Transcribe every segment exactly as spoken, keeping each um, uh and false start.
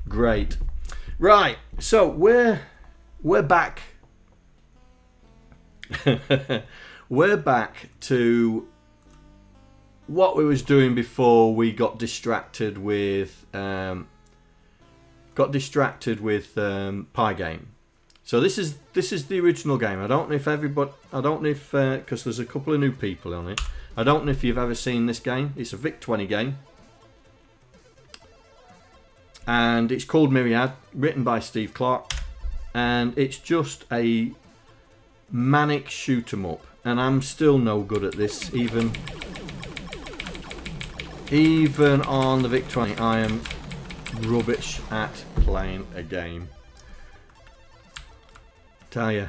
Great. Right, so we're we're back. We're back to what we was doing before we got distracted with um, got distracted with um, Pygame. So this is this is the original game. I don't know if everybody, I don't know if because uh, there's a couple of new people on it. I don't know if you've ever seen this game. It's a Vic twenty game. And it's called Myriad, written by Steve Clark, and it's just a manic shoot 'em up. And I'm still no good at this, even even on the Vic twenty. I am rubbish at playing a game. Tell ya.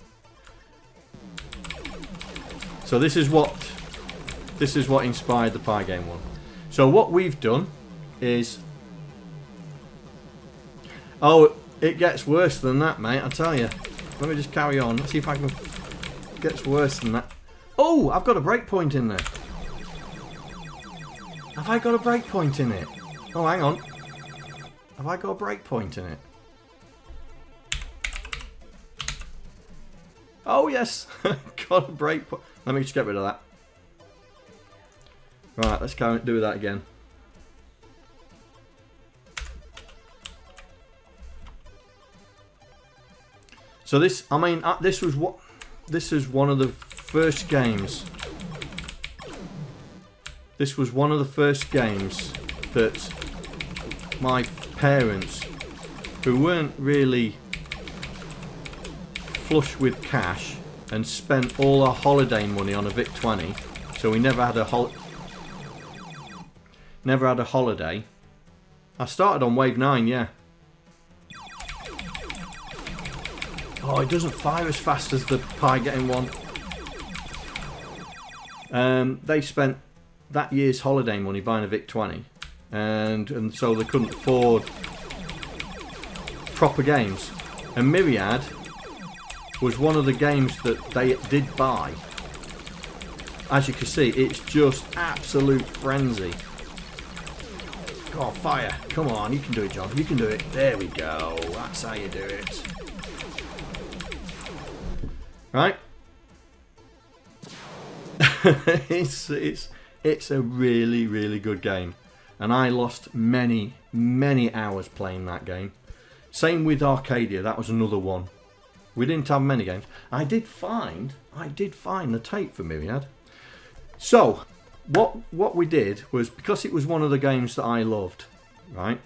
So this is what this is what inspired the Pygame one. So what we've done is. Oh, it gets worse than that, mate, I tell you. Let me just carry on. Let's see if I can... It gets worse than that. Oh, I've got a breakpoint in there. Have I got a breakpoint in it? Oh, hang on. Have I got a breakpoint in it? Oh, yes. Got a breakpoint. Let me just get rid of that. Right, let's go and do that again. So this, I mean, uh, this was what, this is one of the first games. This was one of the first games that my parents, who weren't really flush with cash and spent all our holiday money on a Vic twenty, so we never had a hol, never had a holiday. I started on wave nine, yeah. Oh, it doesn't fire as fast as the Pygame one. Um, they spent that year's holiday money buying a Vic twenty, and and so they couldn't afford proper games. And Myriad was one of the games that they did buy. As you can see, it's just absolute frenzy. Oh, fire! Come on, you can do it, John. You can do it. There we go. That's how you do it. Right? it's it's it's a really really good game, and I lost many many hours playing that game. Same with Arcadia. That was another one. We didn't have many games. I did find I did find the tape for Myriad. So what what we did was, because it was one of the games that I loved, right?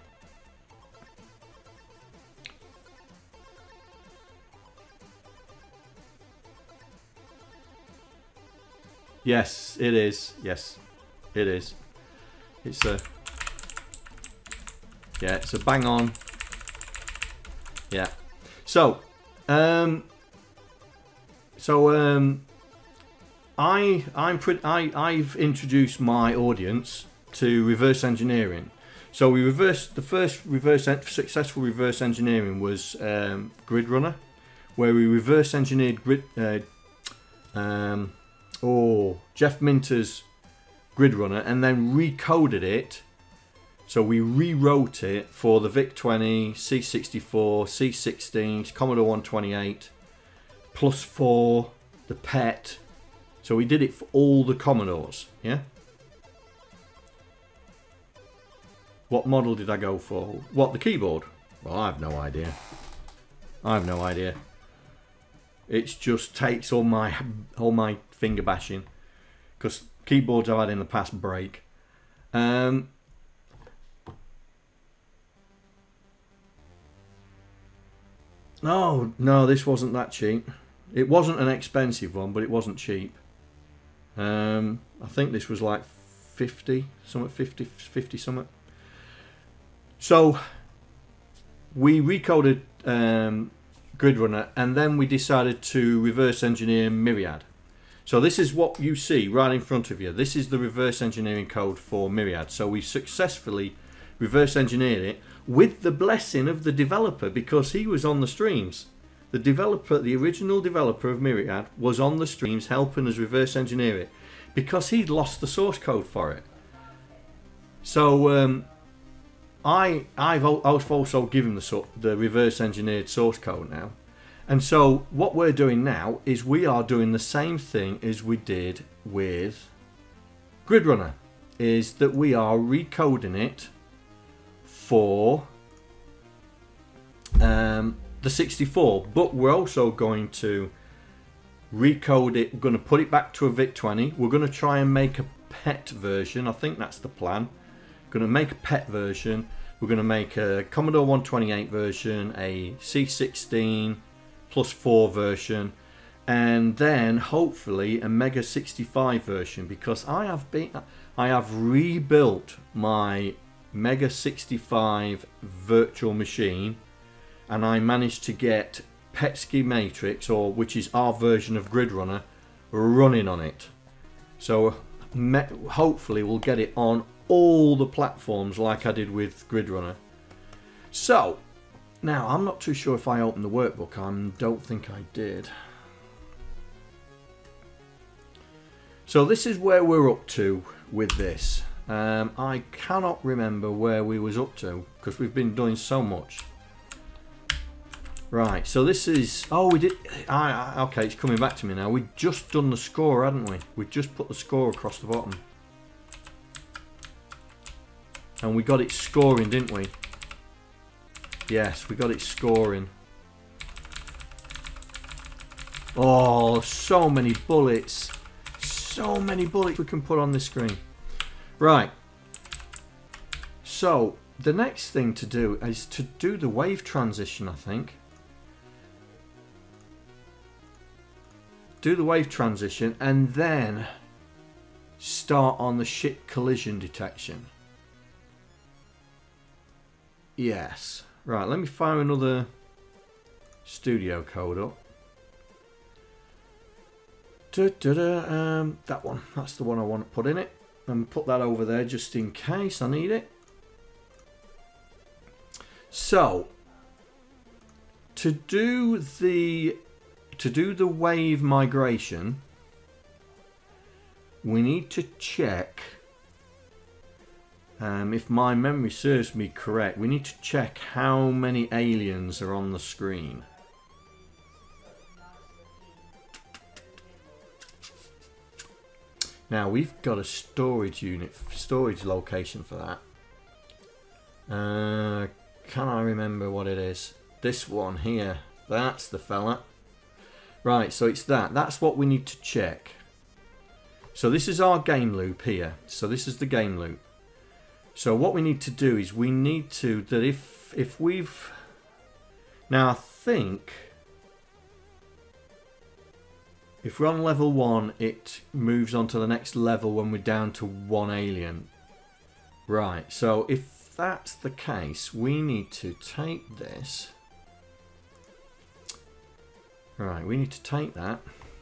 Yes, it is. Yes, it is. It's a... Yeah, it's a bang on. Yeah. So, um... So, um... I, I'm pretty... I, I've introduced my audience to reverse engineering. So we reversed... The first reverse successful reverse engineering was um, Gridrunner, where we reverse engineered grid... Uh, um... Oh, Jeff Minter's Gridrunner, and then recoded it. So we rewrote it for the Vic twenty, C sixty-four, C sixteen, Commodore one twenty-eight, plus four, the P E T. So we did it for all the Commodores, yeah? What model did I go for? What, the keyboard? Well, I have no idea. I have no idea. It just takes all my all my finger bashing, because keyboards I've had in the past break. Um, no, no, this wasn't that cheap. It wasn't an expensive one, but it wasn't cheap. Um, I think this was like fifty, something, fifty, fifty something. So we recoded um, Gridrunner, and then we decided to reverse engineer Myriad. So this is what you see right in front of you. This is the reverse engineering code for Myriad. So we successfully reverse engineered it with the blessing of the developer, because he was on the streams. The developer, the original developer of Myriad, was on the streams helping us reverse engineer it, because he'd lost the source code for it. So um, I I've I've also given the sort the reverse engineered source code now, and so what we're doing now is we are doing the same thing as we did with Gridrunner, is that we are recoding it for um, the sixty-four, but we're also going to recode it. We're going to put it back to a VIC twenty. We're going to try and make a pet version. I think that's the plan. We're going to make a pet version. We're going to make a Commodore one twenty-eight version, a C sixteen plus four version, and then hopefully a Mega sixty-five version, because I have been I have rebuilt my Mega sixty-five virtual machine, and I managed to get Petsky Matrix, or which is our version of Gridrunner, running on it. So hopefully we'll get it on all the platforms like I did with Gridrunner. So now I'm not too sure if I opened the workbook. I don't think I did. So this is where we're up to with this. Um, I cannot remember where we was up to because we've been doing so much. Right, so this is, oh we did, I, I, okay, it's coming back to me now. We'd just done the score, hadn't we? We just put the score across the bottom. And we got it scoring, didn't we? Yes, we got it scoring. Oh, so many bullets. So many bullets we can put on this screen. Right. So, the next thing to do is to do the wave transition, I think. Do the wave transition and then start on the ship collision detection. Yes. Right, let me fire another studio code up. Da, da, da, um, that one. That's the one I want to put in it. And put that over there just in case I need it. So, to do the to do the wave migration, we need to check, um, if my memory serves me correct, we need to check how many aliens are on the screen. Now we've got a storage unit, storage location for that. Uh, can I remember what it is? This one here. That's the fella. Right, so it's that. That's what we need to check. So this is our game loop here. So this is the game loop. So what we need to do is we need to, that if, if we've, now I think, if we're on level one, it moves on to the next level when we're down to one alien. Right, so if that's the case, we need to take this. Right, we need to take that.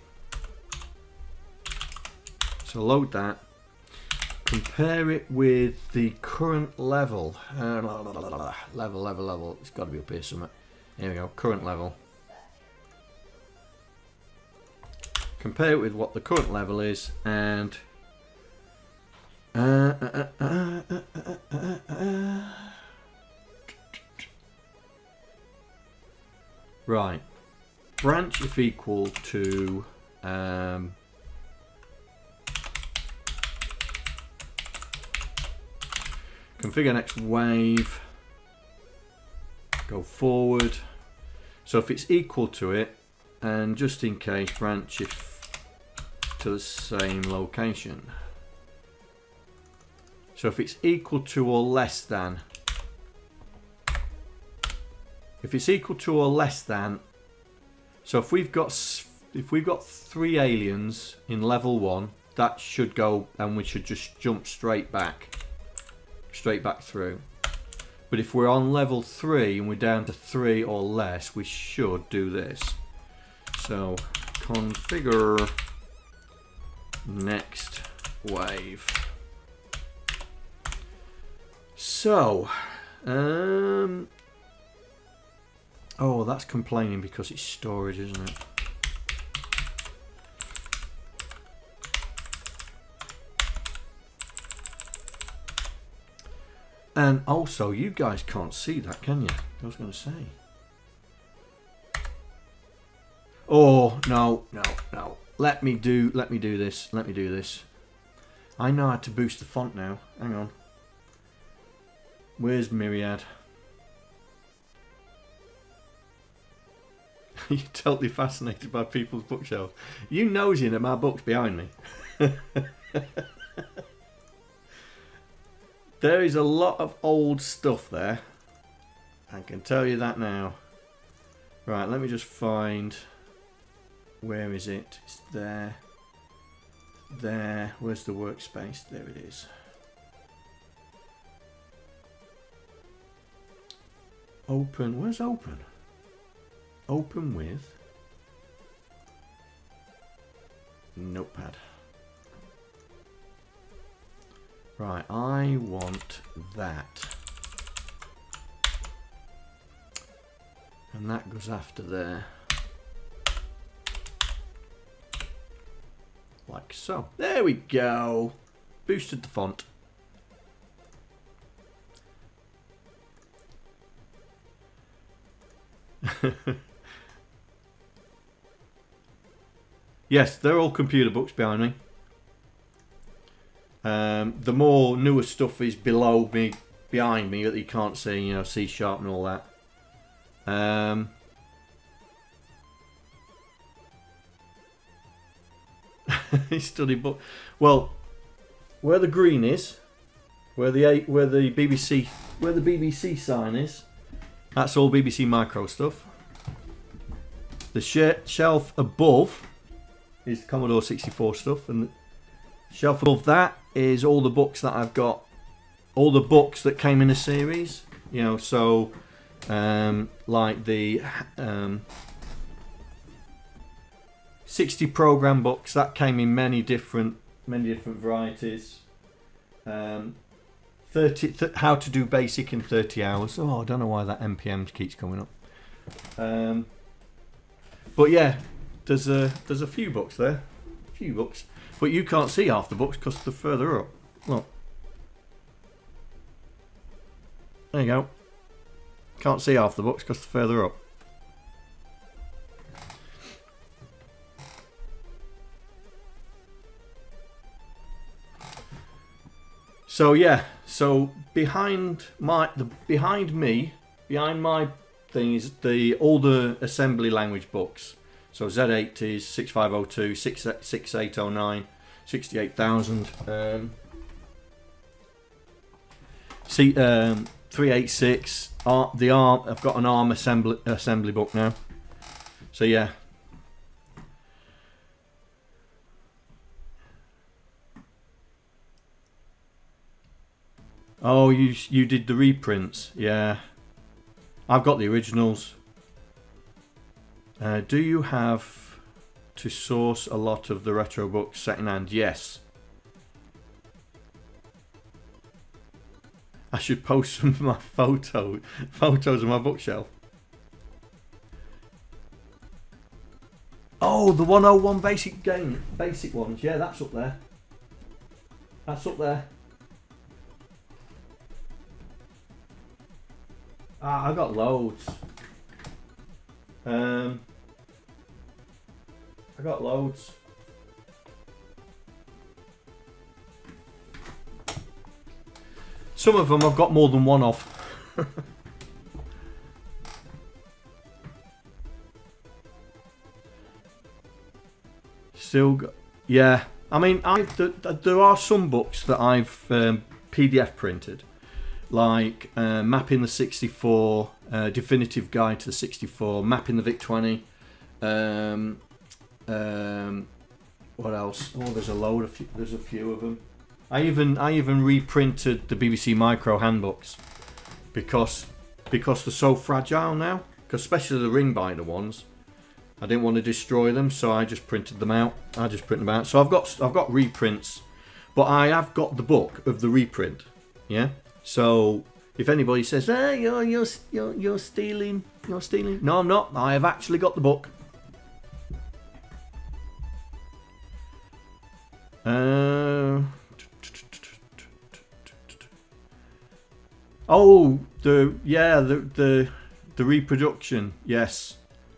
So load that. Compare it with the current level. Uh, level, level, level. It's got to be up here somewhere. Here we go, current level. Compare it with what the current level is, and uh, uh, uh, uh, uh, uh, uh. Right, branch if equal to um, configure next wave, go forward. So if it's equal to it, and just in case, branch if to the same location. So if it's equal to or less than, if it's equal to or less than, so if we've got if we've got three aliens in level one, that should go, and we should just jump straight back, straight back through. But if we're on level three and we're down to three or less, we should do this. So configure next wave. So, um, oh, that's complaining because it's storage, isn't it? And also, you guys can't see that, can you? I was going to say. Oh, no, no, no. Let me do, let me do this. Let me do this. I know how to boost the font now. Hang on. Where's Myriad? You're totally fascinated by people's bookshelves. You nosing at my books behind me. There is a lot of old stuff there. I can tell you that now. Right, let me just find... Where is it? It's there. There. Where's the workspace? There it is. Open. Where's open? Open with Notepad. Right, I want that. And that goes after there. Like so. There we go. Boosted the font. Yes, they're all computer books behind me. Um, the more newer stuff is below me, behind me that you can't see, you know, C sharp and all that. Um, study book. Well, where the green is, where the where the B B C where the B B C sign is, that's all B B C Micro stuff. The sh shelf above is the Commodore sixty-four stuff, and the shelf above that is all the books that I've got, all the books that came in a series. You know, so um, like the um, sixty program books that came in many different, many different varieties. Um, thirty, th how to do basic in thirty hours. Oh, I don't know why that M P M keeps coming up. Um, but yeah, there's a there's a few books there, a few books, but you can't see half the books because they're further up. Look, there you go. Can't see half the books because they're further up. So yeah, so behind my the behind me, behind my thing is the all the assembly language books. So Z eighties, sixty-five oh two, sixty-eight oh nine, sixty-eight thousand, um, C um, three eighty-six. Ar the ARM. I've got an ARM assembly assembly book now. So yeah. Oh, you you did the reprints, yeah. I've got the originals. Uh, do you have to source a lot of the retro books second hand? Yes. I should post some of my photos photos of my bookshelf. Oh, the one oh one basic game, basic ones. Yeah, that's up there. That's up there. Ah, I got loads. Um, I got loads. Some of them I've got more than one of. Still got, yeah. I mean, I th there are some books that I've um, P D F printed. Like uh, Mapping the sixty-four, uh, Definitive Guide to the sixty-four, Mapping the V I C twenty. Um, um, what else? Oh, there's a load of there's a few of them. I even I even reprinted the B B C Micro handbooks because because they're so fragile now. Because especially the ring binder ones, I didn't want to destroy them, so I just printed them out. I just print them out. So I've got I've got reprints, but I have got the book of the reprint. Yeah. So if anybody says, "Hey, you're you're you're you're stealing, you're stealing," no, I'm not. I have actually got the book. Uh, Oh, the yeah, the the the reproduction. Yes.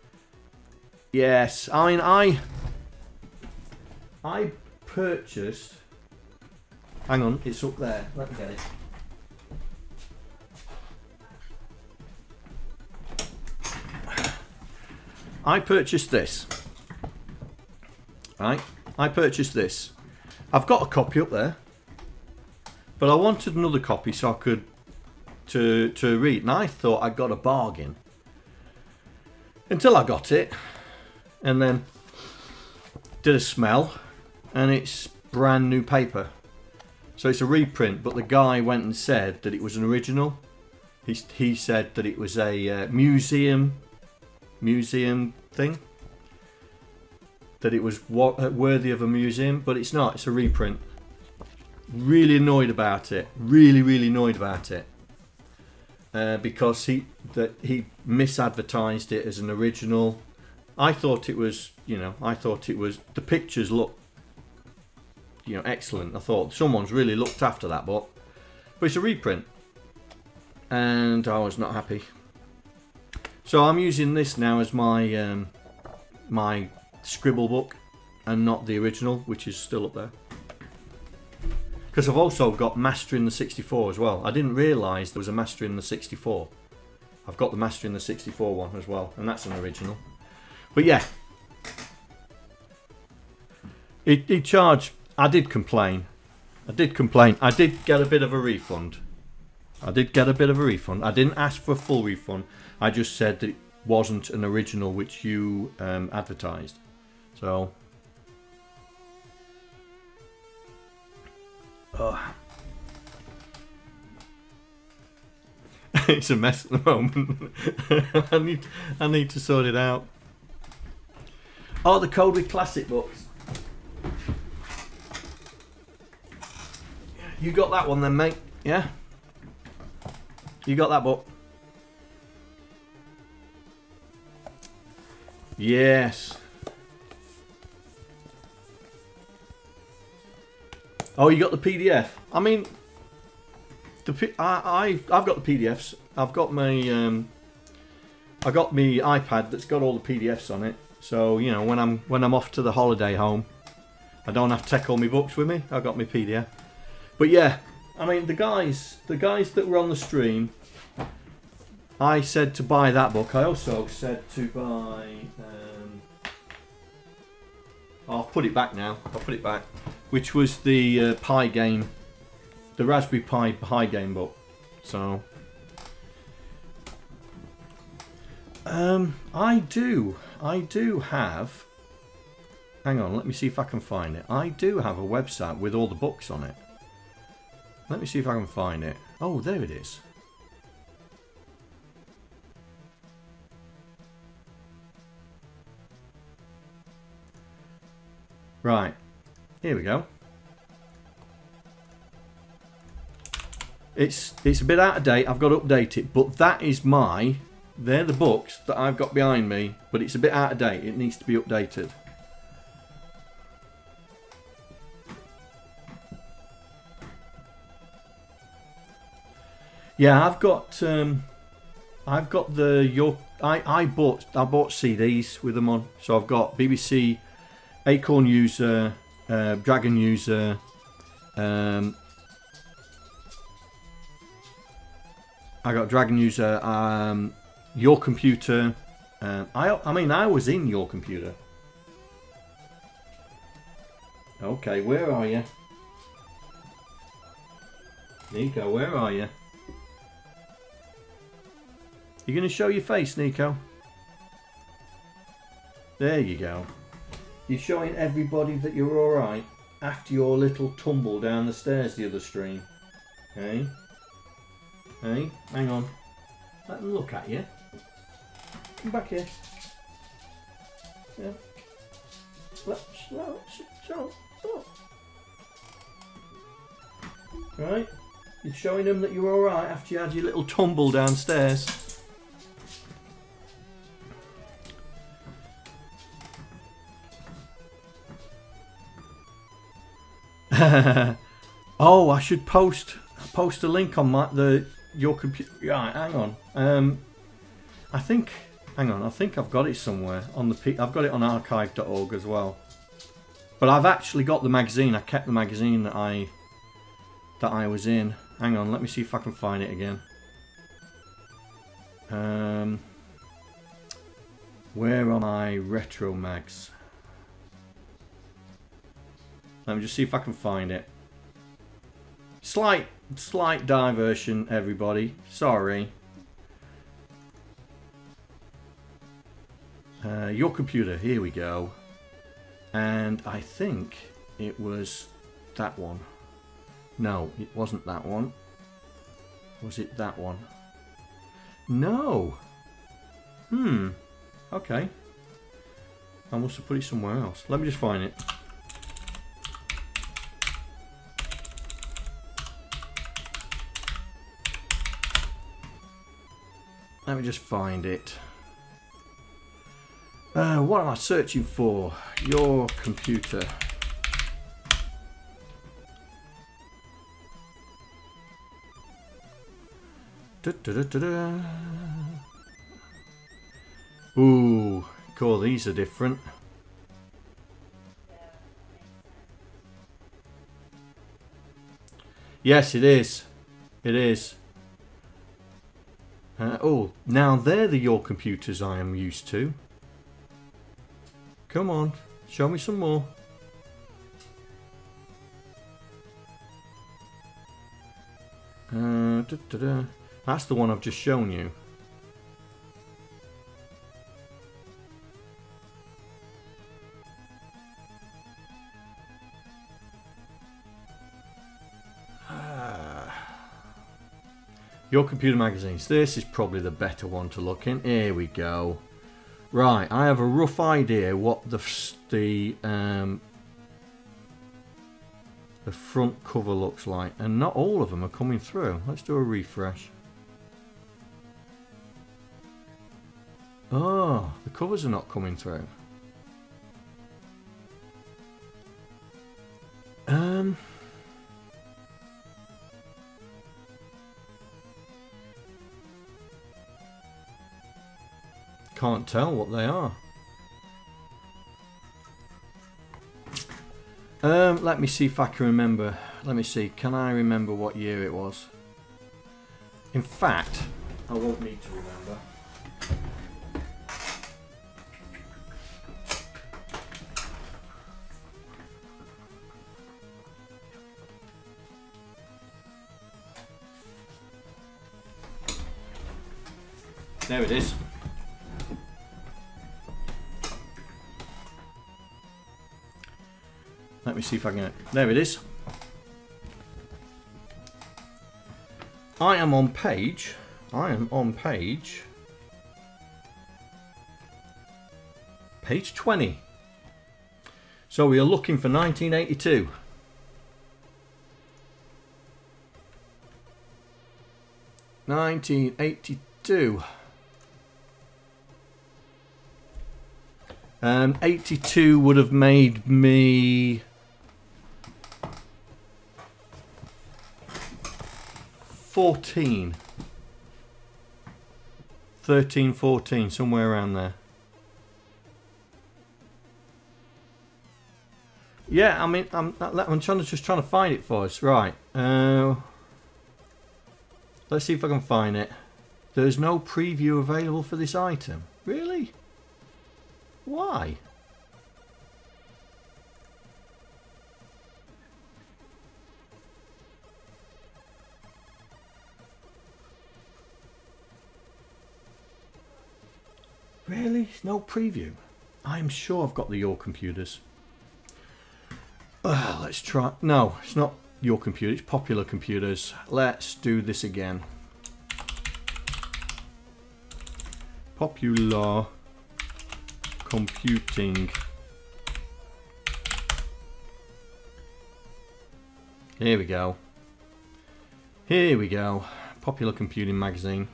Yes. I mean, I I purchased. Hang on, it's up there. Let me get it. I purchased this. Right? I purchased this. I've got a copy up there, but I wanted another copy so I could to to read, and I thought I got a bargain until I got it, and then did a smell, and it's brand new paper. So it's a reprint, but the guy went and said that it was an original. He he said that it was a uh, museum museum thing. That it was worthy of a museum, but it's not. It's a reprint. Really annoyed about it. Really, really annoyed about it. Uh, because he that he misadvertised it as an original. I thought it was, you know, I thought it was. The pictures look, you know, excellent. I thought someone's really looked after that book, but it's a reprint, and I was not happy. So I'm using this now as my um, my. scribble book, and not the original, which is still up there. Because I've also got Mastering the sixty-four as well. I didn't realise there was a Mastering the sixty-four. I've got the Mastering the sixty-four one as well, and that's an original. But yeah, it, it charged. I did complain. I did complain. I did get a bit of a refund. I did get a bit of a refund. I didn't ask for a full refund. I just said that it wasn't an original which you um, advertised. So, oh. It's a mess at the moment. I need, I need to sort it out. Oh, the Code with Classic books. You got that one then, mate? Yeah. You got that book? Yes. Oh, you got the P D F. I mean, the P I, I I've got the P D Fs. I've got my um, I got my iPad that's got all the P D Fs on it. So you know, when I'm when I'm off to the holiday home, I don't have to take all my books with me. I got my P D F. But yeah, I mean the guys, the guys that were on the stream, I said to buy that book. I also said to buy. Um, I'll put it back now. I'll put it back. Which was the uh, Pi game, the Raspberry Pi Pi game book. So, um, I do, I do have. Hang on, let me see if I can find it. I do have a website with all the books on it. Let me see if I can find it. Oh, there it is. Right. Here we go. It's it's a bit out of date. I've got to update it, but that is my. They're the books that I've got behind me, but it's a bit out of date. It needs to be updated. Yeah, I've got um, I've got the your I I bought I bought C Ds with them on. So I've got B B C, Acorn User. Uh, Dragon User, um, I got Dragon User, um, Your Computer, uh, I, I mean I was in Your Computer. Okay, where are you? Nico, where are you? You going to show your face, Nico? There you go. You're showing everybody that you're alright after your little tumble down the stairs the other stream. Hey? Hey? Hang on. Let them look at you. Come back here. Yeah. Let, slow, slow, slow. Right? You're showing them that you're alright after you had your little tumble downstairs. Oh, I should post post a link on my the your computer. Right, hang on. Um, I think. Hang on. I think I've got it somewhere on the. P I've got it on archive dot org as well. But I've actually got the magazine. I kept the magazine that I that I was in. Hang on. Let me see if I can find it again. Um, where are my retro mags? Let me just see if I can find it. Slight, slight diversion, everybody. Sorry. Uh, your computer. Here we go. And I think it was that one. No, it wasn't that one. Was it that one? No. Hmm. Okay. I must have put it somewhere else. Let me just find it. Let me just find it. Uh, what am I searching for? Your computer. Da, da, da, da, da. Ooh, cool. These are different. Yes, it is. It is. Uh, oh, now they're the your computers I am used to. Come on, show me some more. Uh, da, da, da. That's the one I've just shown you. Your computer magazines. This is probably the better one to look in. Here we go. Right, I have a rough idea what the the um, the front cover looks like, and not all of them are coming through. Let's do a refresh. Oh, the covers are not coming through. Um. Can't tell what they are. Um, let me see if I can remember. Let me see. Can I remember what year it was? In fact, I won't need to remember. There it is. Let me see if I can... There it is. I am on page... I am on page... Page twenty. So we are looking for nineteen eighty-two. nineteen eighty-two. Um, eighty-two would have made me... fourteen. thirteen, fourteen, somewhere around there. Yeah, I mean, I'm, I'm trying to, just trying to find it for us. Right. Uh, let's see if I can find it. There's no preview available for this item. Really? Why? Really? No preview? I'm sure I've got the your computers. Uh, let's try. No, it's not your computer. It's popular computers. Let's do this again. Popular computing. Here we go. Here we go. Popular Computing magazine.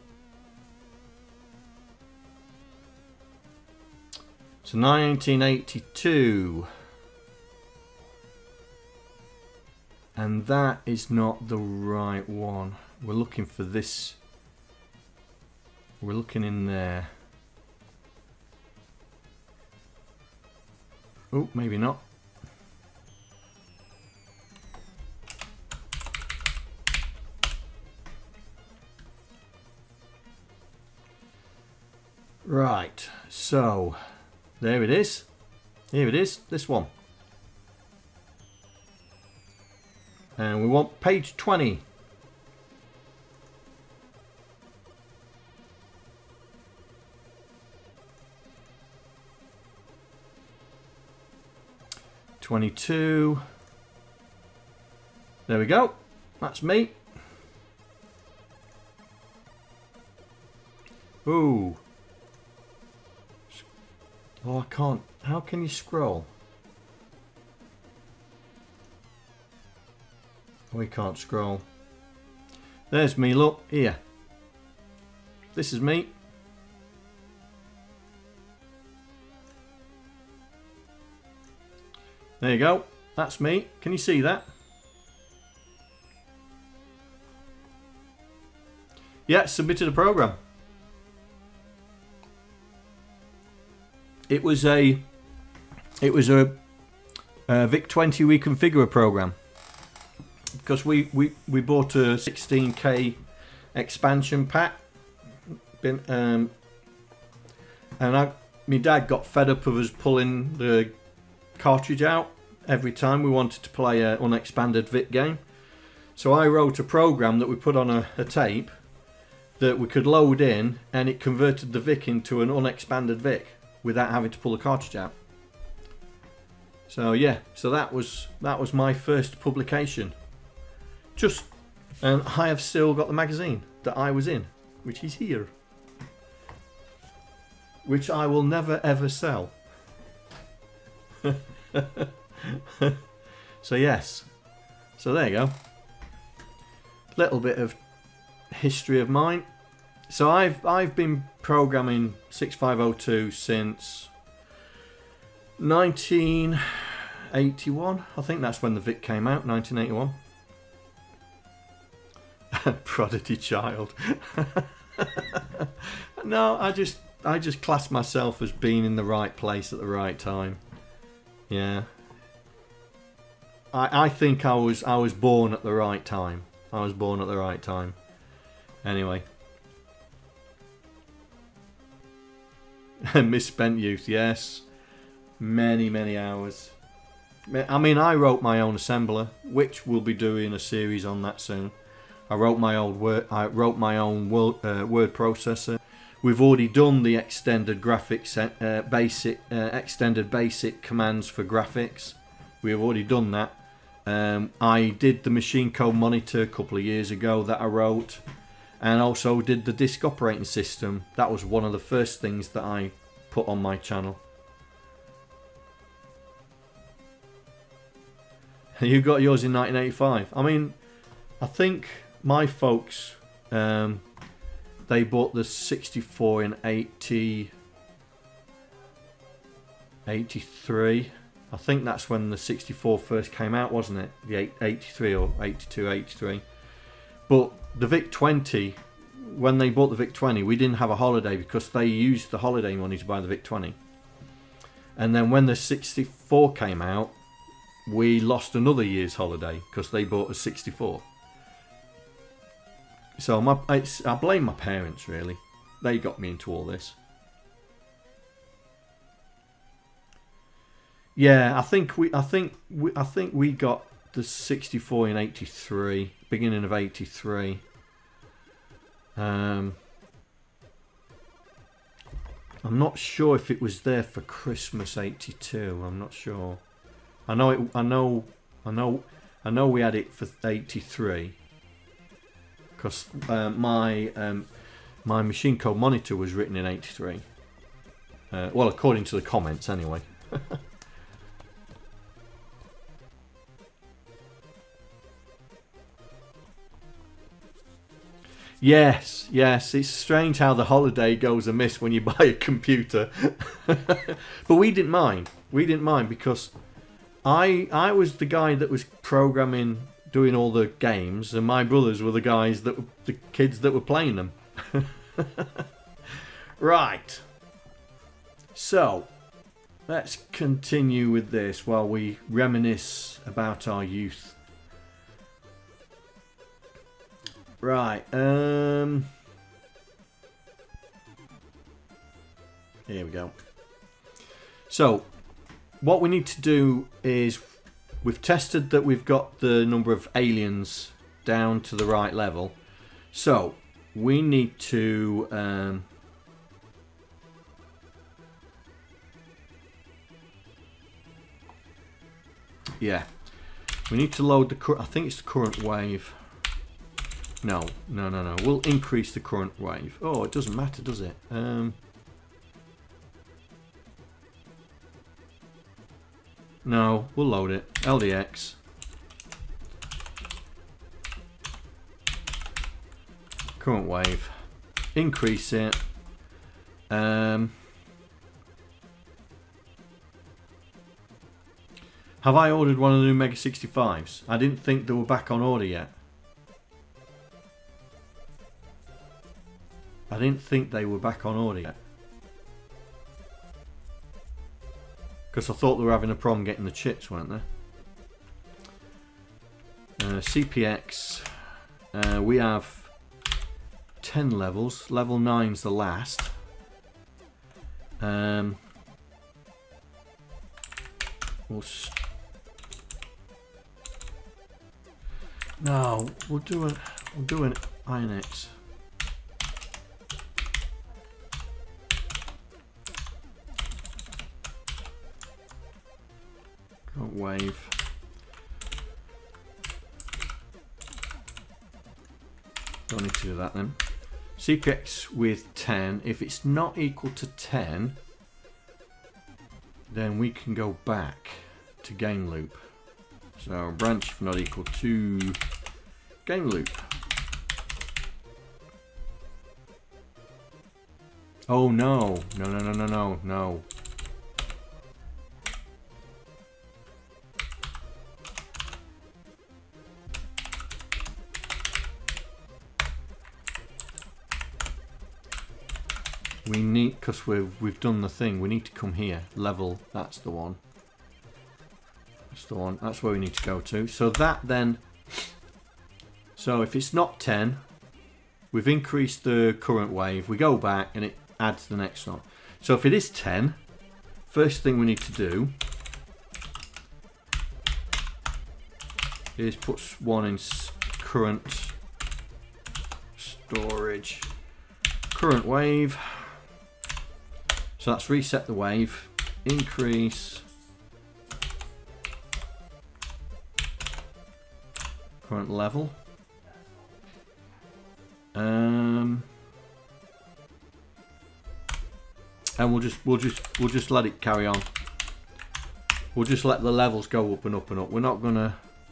So nineteen eighty-two. And that is not the right one. we're looking for this. We're looking in there. Oh, maybe not. Right, so there it is. Here it is, this one. And we want page twenty. twenty-two. There we go. That's me. Ooh. Oh, I can't. How can you scroll? We can't scroll. There's me, look, here. This is me. There you go. That's me. Can you see that? Yeah, submitted a program. It was a it was a, a Vic twenty reconfigurer program. Because we, we, we bought a sixteen K expansion pack. Been, um, and I, my dad got fed up of us pulling the cartridge out every time we wanted to play an unexpanded Vic game. So I wrote a program that we put on a, a tape that we could load in, and it converted the Vic into an unexpanded Vic without having to pull the cartridge out. So yeah, so that was that was my first publication. Just, and I have still got the magazine that I was in, which is here, which I will never ever sell. So yes, so there you go. Little bit of history of mine. So I've I've been programming sixty-five oh two since nineteen eighty-one. I think that's when the Vic came out, nineteen eighty-one. Prodigy child. No, I just I just class myself as being in the right place at the right time. Yeah. I I think I was I was born at the right time. I was born at the right time. Anyway. Misspent youth, yes. Many, many hours. I mean, I wrote my own assembler, which we'll be doing a series on that soon. I wrote my own word. I wrote my own word, uh, word processor. We've already done the extended graphics, uh, basic, uh, extended basic commands for graphics. We have already done that. Um, I did the machine code monitor a couple of years ago that I wrote, and also did the disk operating system. That was one of the first things that I put on my channel. You got yours in nineteen eighty-five. I mean, I think my folks, um, they bought the sixty-four in eighty, eighty-three. I think that's when the sixty-four first came out, wasn't it? The eighty-three or eighty-two, eighty-three. But the Vic twenty, when they bought the Vic twenty, we didn't have a holiday because they used the holiday money to buy the Vic twenty. And then when the sixty-four came out, we lost another year's holiday because they bought a sixty-four. So my, it's, I blame my parents, really. They got me into all this. Yeah, I think we, I think we, I think we got the sixty-four in eighty-three, beginning of eighty-three. Um, I'm not sure if it was there for Christmas eighty-two. I'm not sure. I know it. I know. I know. I know we had it for eighty-three. Because uh, my um, my machine code monitor was written in eighty-three. Uh, well, according to the comments, anyway. Yes, yes. It's strange how the holiday goes amiss when you buy a computer. But we didn't mind. We didn't mind because I I was the guy that was programming doing all the games, and my brothers were the guys that were the kids that were playing them. Right. So, let's continue with this while we reminisce about our youth. Right. Um. Here we go. So, what we need to do is, we've tested that we've got the number of aliens down to the right level. So, we need to... Um, yeah. We need to load the... I think it's the current wave. No, no, no, no. We'll increase the current wave. Oh, it doesn't matter, does it? Um... No, we'll load it. L D X. Current wave. Increase it. Um, have I ordered one of the new Mega sixty-fives? I didn't think they were back on order yet. I didn't think they were back on order yet. Because I thought they were having a problem getting the chips, weren't they? Uh, C P X. Uh, we have ten levels. Level nine's the last. Um, we'll no, we'll do a we'll do an Iron X. Wave. Don't need to do that then. C P X with ten. If it's not equal to ten, then we can go back to game loop. So branch if not equal to game loop. Oh no, no, no, no, no, no, no. We need, because we've we've done the thing. We need to come here. Level. That's the one. That's the one. That's where we need to go to. So that then. So if it's not ten, we've increased the current wave. We go back and it adds the next one. So if it is ten, first thing we need to do is put one in current storage. Current wave. So that's reset the wave, increase current level. Um, and we'll just we'll just we'll just let it carry on. We'll just let the levels go up and up and up. We're not gonna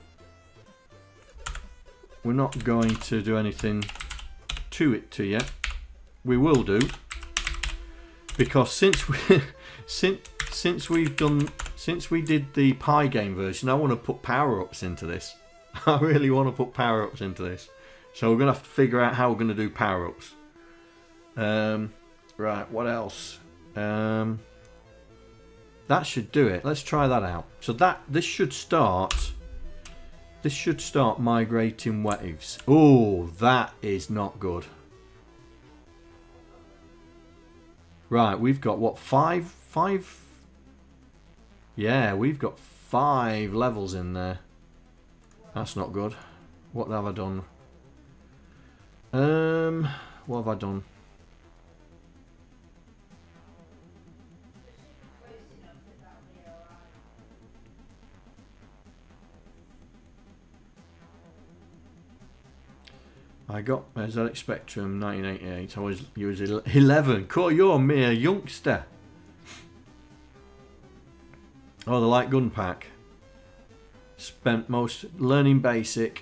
we're not going to do anything to it to yet. We will do. Because since we since since we've done since we did the Pi game version, I want to put power-ups into this. I really want to put power-ups into this. So we're gonna have to figure out how we're gonna do power-ups. Um, right, what else? Um, that should do it. Let's try that out. So that this should start. This should start migrating waves. Oh, that is not good. Right, we've got what, five, five? Yeah, we've got five levels in there. That's not good. What have I done? Um, what have I done? I got a Z X Spectrum nineteen eighty-eight. I was you was eleven. Cool, you're a mere youngster. Oh, the light gun pack. Spent most learning basic.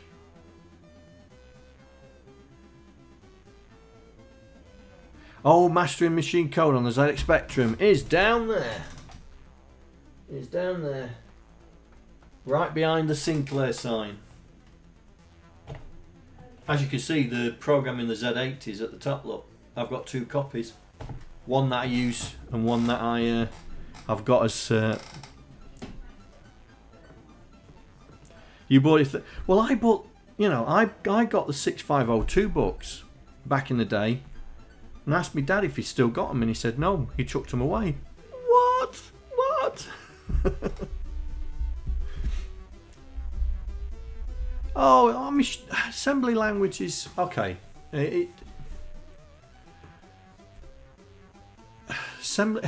Oh, mastering machine code on the Z X Spectrum is down there. Is down there. Right behind the Sinclair sign. As you can see, the program in the Z eighty is at the top. Look, I've got two copies. One that I use and one that I uh, I've got as. Uh, you bought it. Th well, I bought. You know, I I got the six five oh two books back in the day, and asked my dad if he still got them, and he said no, he chucked them away. What? What? Oh, I mean, assembly language is okay. It, assembly.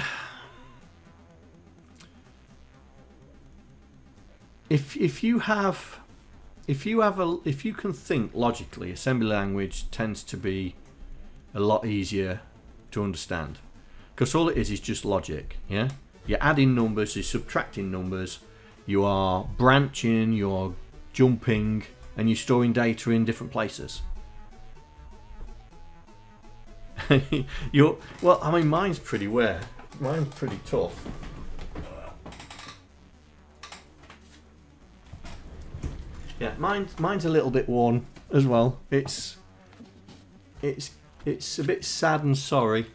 If if you have, if you have a, if you can think logically, assembly language tends to be a lot easier to understand, because all it is is just logic. Yeah, you're adding numbers, you're subtracting numbers, you are branching, you're jumping, and you're storing data in different places. You're, well, I mean, mine's pretty rare. Mine's pretty tough. Yeah, mine's mine's a little bit worn as well. It's it's it's a bit sad and sorry.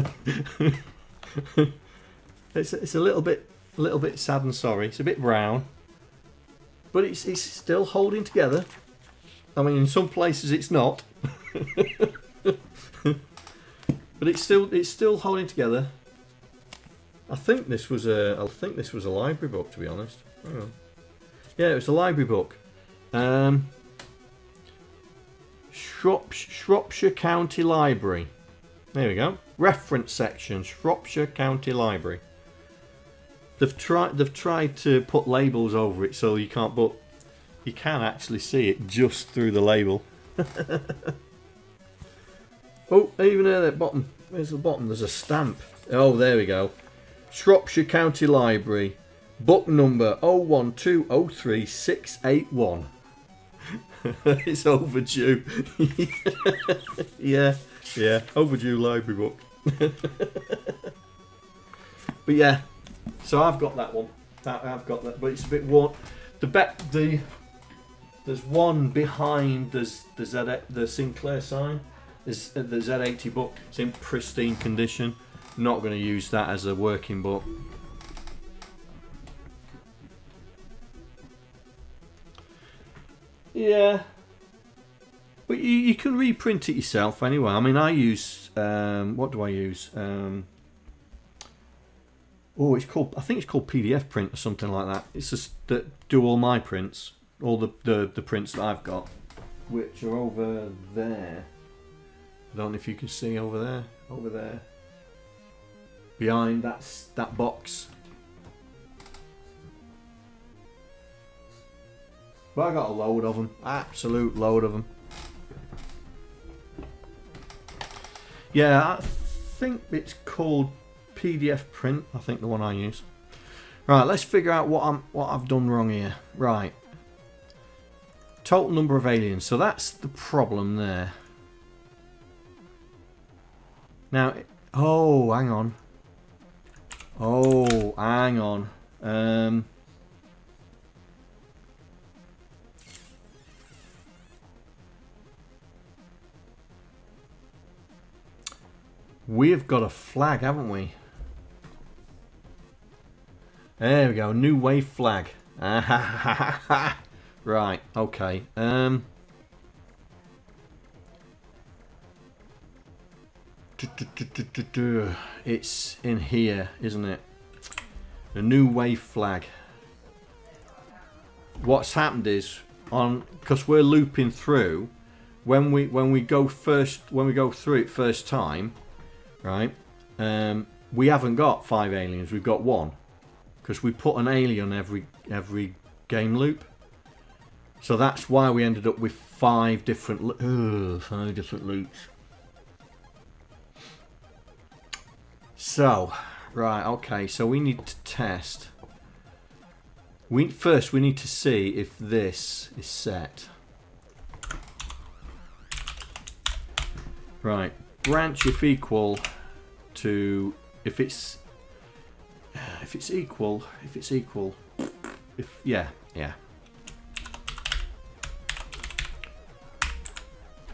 it's it's a little bit a little bit sad and sorry. It's a bit brown. But it's, it's still holding together. I mean, in some places it's not. But it's still it's still holding together. I think this was a I think this was a library book, to be honest. Hang on. Yeah, it was a library book. Um, Shropshire, Shropshire County Library. There we go. Reference section, Shropshire County Library. They've tried. They've tried to put labels over it so you can't, but you can actually see it just through the label. Oh, even there, at the bottom. Where's the bottom? There's a stamp. Oh, there we go. Shropshire County Library, book number oh one two oh three six eight one. It's overdue. yeah, yeah, overdue library book. But yeah. So I've got that one. That I've got that, but it's a bit worn. The bet the there's one behind there's the Z the Sinclair sign. There's the Z eighty book. It's in pristine condition. Not going to use that as a working book. Yeah, but you you can reprint it yourself anyway. I mean, I use um, what do I use? Um, Oh, it's called. I think it's called P D F print or something like that. It's just that do all my prints, all the, the the prints that I've got, which are over there. I don't know if you can see over there, over there, behind that that box. But I got a load of them, absolute load of them. Yeah, I think it's called P D F print, I think the one I use. Right, let's figure out what I'm what I've done wrong here. Right. Total number of aliens. So that's the problem there. Now, oh, hang on. Oh, hang on. Um We've got a flag, haven't we? There we go, new wave flag. Right, okay. Um, it's in here, isn't it? The new wave flag. What's happened is, on because we're looping through, when we when we go first when we go through it first time, right? Um, we haven't got five aliens. We've got one. Because we put an alien every every game loop, so that's why we ended up with five different ugh, five different loops. So, right, okay, so we need to test. We first we need to see if this is set. Right, branch if equal to if it's. If it's equal, if it's equal, if yeah, yeah.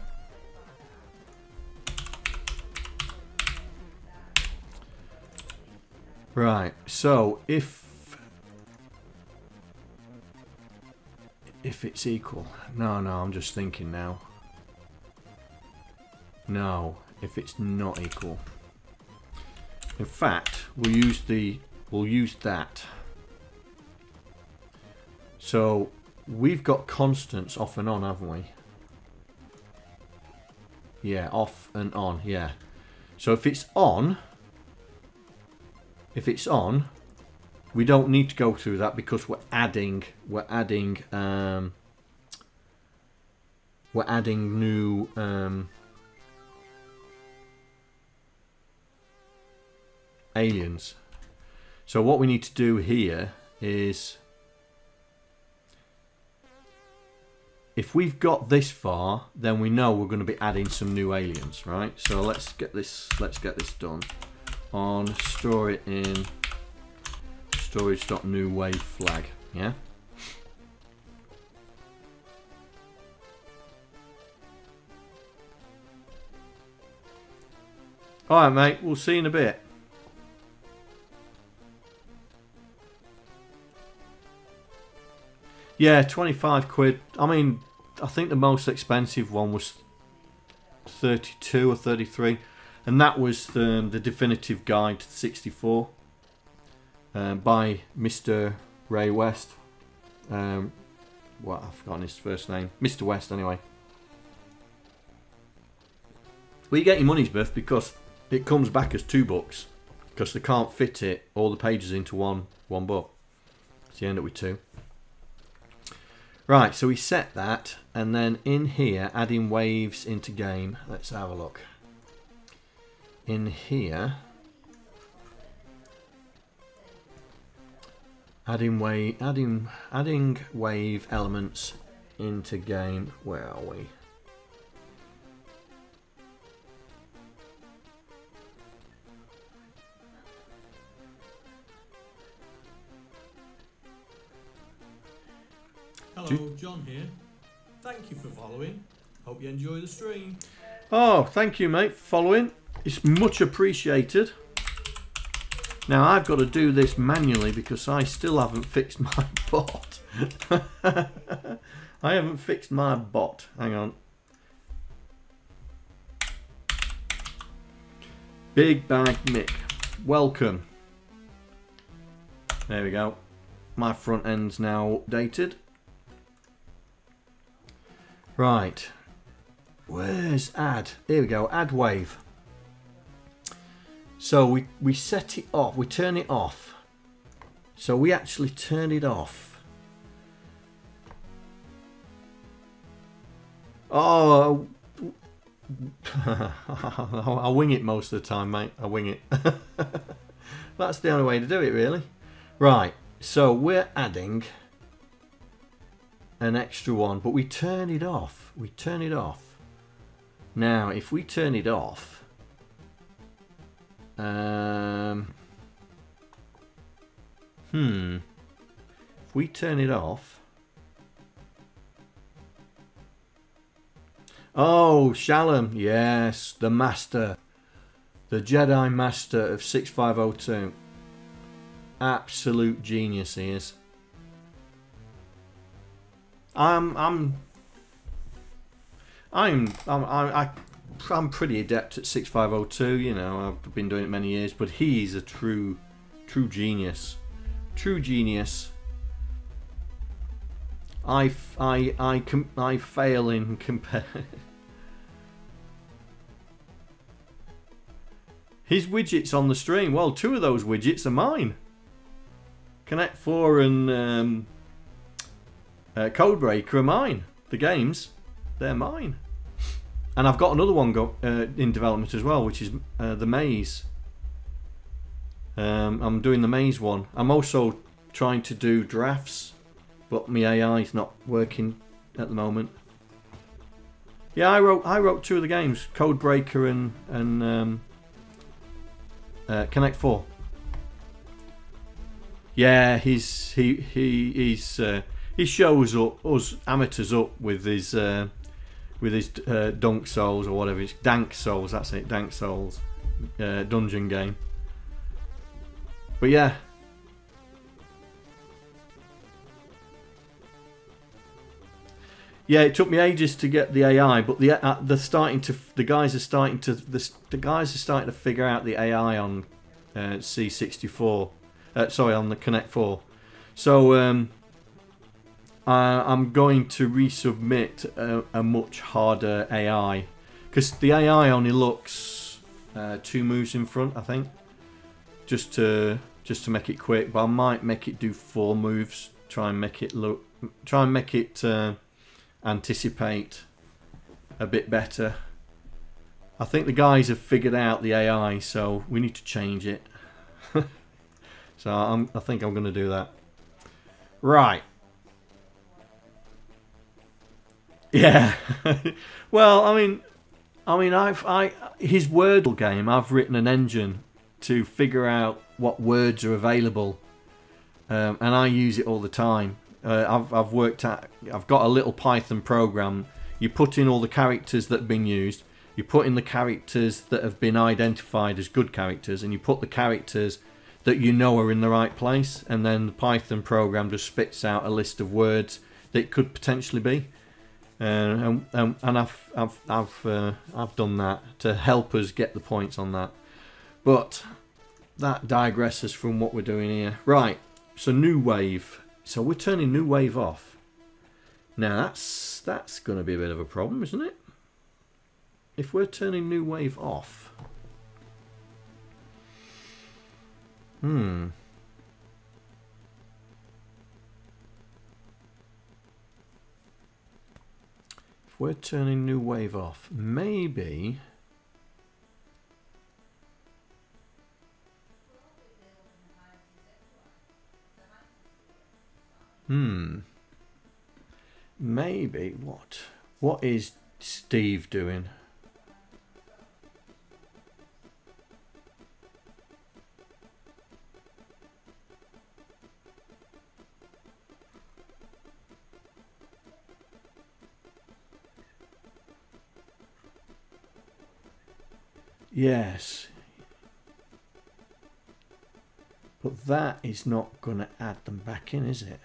Right, so if if it's equal, no, no, I'm just thinking now. No, if it's not equal. In fact, we'll use the we'll use that. So we've got constants off and on, haven't we? Yeah, off and on, yeah. So if it's on, if it's on, we don't need to go through that because we're adding, we're adding, um, we're adding new, um, aliens. So what we need to do here is, if we've got this far, then we know we're going to be adding some new aliens, right? So let's get this, let's get this done. On store it in storage.new wave flag, yeah? Alright mate, we'll see you in a bit. Yeah, twenty-five quid. I mean, I think the most expensive one was thirty-two or thirty-three. And that was the, the definitive guide to the sixty-four uh, by Mister Ray West. Um, what, I've forgotten his first name. Mister West, anyway. Well, you get your money's worth because it comes back as two books. Because they can't fit it, all the pages into one, one book. So you end up with two. Right, so we set that. And then in here, adding waves into game. Let's have a look. In here, adding wave, adding, adding wave elements into game. Where are we? Hello, John here. Thank you for following. Hope you enjoy the stream. Oh, thank you, mate, for following. It's much appreciated. Now I've got to do this manually because I still haven't fixed my bot. I haven't fixed my bot. Hang on. Big Bag Mick, welcome. There we go. My front end's now updated. Right. Where's add? Here we go. Add wave. So we, we set it off, we turn it off. So we actually turn it off. Oh, I wing it most of the time, mate. I wing it. That's the only way to do it, really. Right, so we're adding an extra one, but we turn it off. We turn it off. Now, if we turn it off, Um, hmm. If we turn it off. Oh, Shallan. Yes, the master. The Jedi master of sixty-five oh two. Absolute genius he is. I'm, I'm, I'm, I'm, I, I I'm pretty adept at sixty-five oh two, you know, I've been doing it many years, but he's a true, true genius. True genius. I, I, I, com I fail in compare. His widgets on the stream, well, two of those widgets are mine. Connect four and um, uh, Codebreaker are mine. The games, they're mine. And I've got another one go, uh, in development as well, which is uh, the maze. Um, I'm doing the maze one. I'm also trying to do drafts, but my A I is not working at the moment. Yeah, I wrote I wrote two of the games, Codebreaker and and um, uh, Connect Four. Yeah, he's he he he's uh, he shows up, us amateurs up with his. Uh, with his uh, Dunk Souls or whatever, it's Dank Souls, that's it, Dank Souls uh, dungeon game. But yeah. Yeah, it took me ages to get the A I, but the uh, they're starting to the guys are starting to the the guys are starting to figure out the A I on uh, C sixty-four. Uh, sorry, on the Connect four. So um, I, I'm going to resubmit a, a much harder A I because the A I only looks uh, two moves in front, I think, just to just to make it quick. But I might make it do four moves. Try and make it look. Try and make it. Uh, anticipate a bit better. I think the guys have figured out the A I, so we need to change it. So I'm, I think I'm going to do that. Right. Yeah. Well, I mean, I mean, I've I his Wordle game. I've written an engine to figure out what words are available, um, and I use it all the time. Uh, I've, I've worked at, I've got a little Python program. You put in all the characters that have been used, you put in the characters that have been identified as good characters, and you put the characters that you know are in the right place, and then the Python program just spits out a list of words that it could potentially be. Uh, and, and, and I've, I've, I've, uh, I've done that to help us get the points on that. But that digresses from what we're doing here. Right, so new wave. So we're turning new wave off. Now that's that's going to be a bit of a problem, isn't it? If we're turning new wave off. Hmm. If we're turning new wave off, maybe. Hmm. Maybe what? What is Steve doing? Yes. But that is not going to add them back in, is it?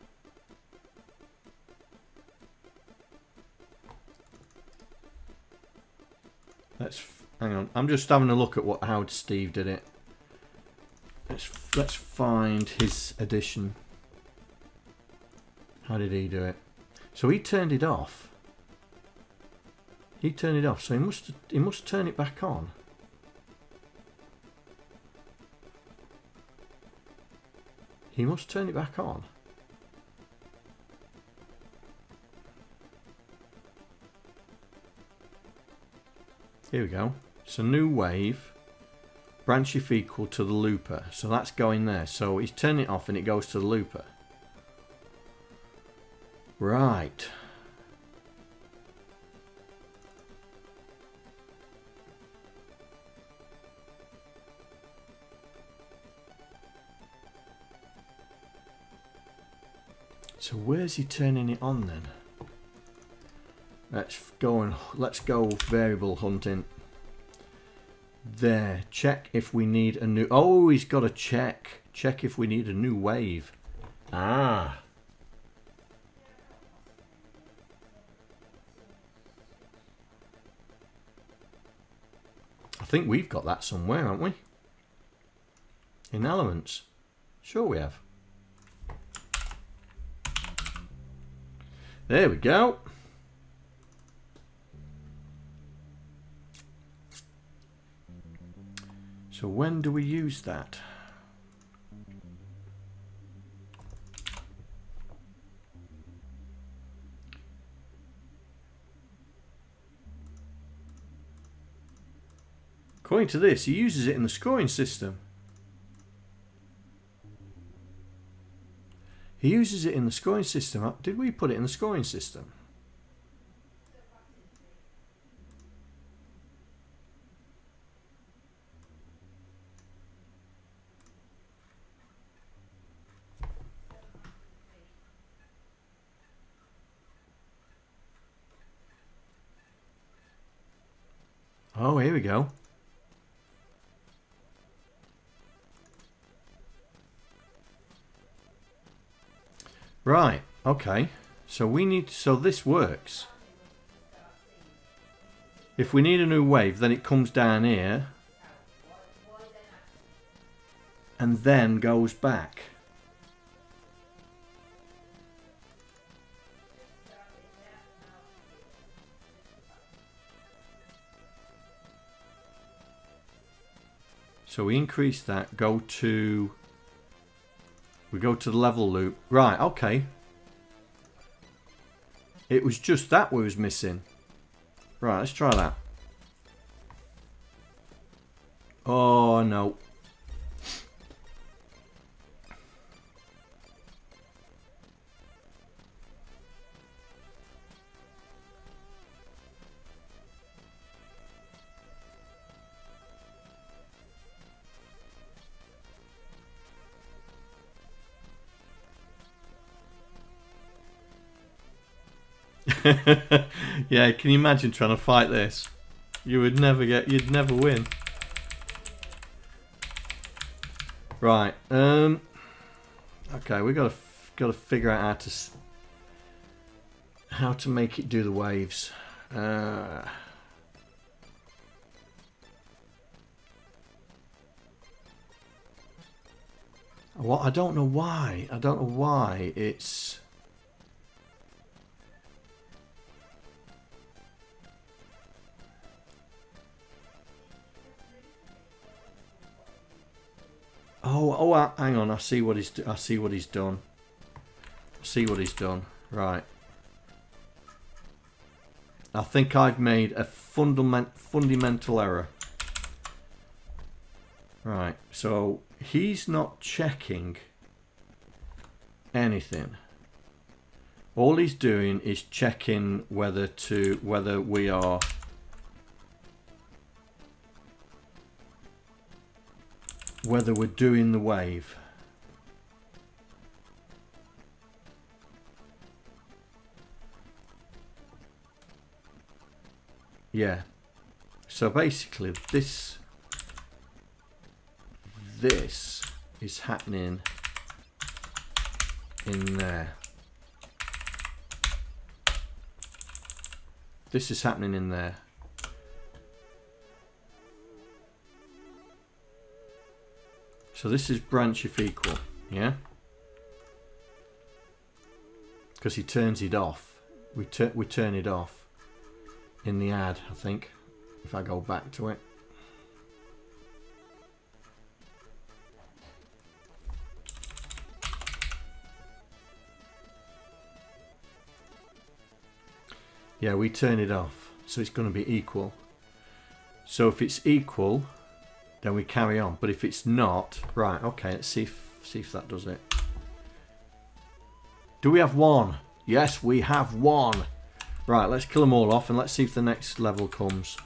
Let's hang on. I'm just having a look at what how Steve did it. Let's let's find his edition. How did he do it? So he turned it off. He turned it off. So he must he must turn it back on. He must turn it back on. Here we go. So new wave, branch if equal to the looper. So that's going there. So he's turning it off and it goes to the looper. Right. So where's he turning it on then? Let's go and let's go variable hunting. There. Check if we need a new. Oh, he's got to check. Check if we need a new wave. Ah. I think we've got that somewhere, haven't we? In elements. Sure we have. There we go. So when do we use that? According to this, he uses it in the scoring system. He uses it in the scoring system. Did we put it in the scoring system? Oh, here we go. Right, okay. So we need, so this works. If we need a new wave, then it comes down here and then goes back. So we increase that, go to, we go to the level loop. Right, okay. It was just that we was missing. Right, let's try that. Oh, no. Yeah, can you imagine trying to fight this? You would never get, you'd never win. Right. Um. Okay, we got to got to figure out how to how to make it do the waves. Uh. What? I don't know why. I don't know why it's. Oh, oh, uh, hang on. I see what he's. I see what he's done. I see what he's done. Right. I think I've made a fundament fundamental error. Right. So he's not checking anything. All he's doing is checking whether to whether we are. Whether we're doing the wave. Yeah. So basically this this is happening in there. This is happening in there. So this is branch if equal, yeah? Because he turns it off. We, tur we turn it off in the add, I think, if I go back to it. Yeah, we turn it off, so it's going to be equal. So if it's equal, then we carry on. But if it's not, right, okay, let's see if see if that does it. Do we have one? Yes, we have one. Right, let's kill them all off and let's see if the next level comes.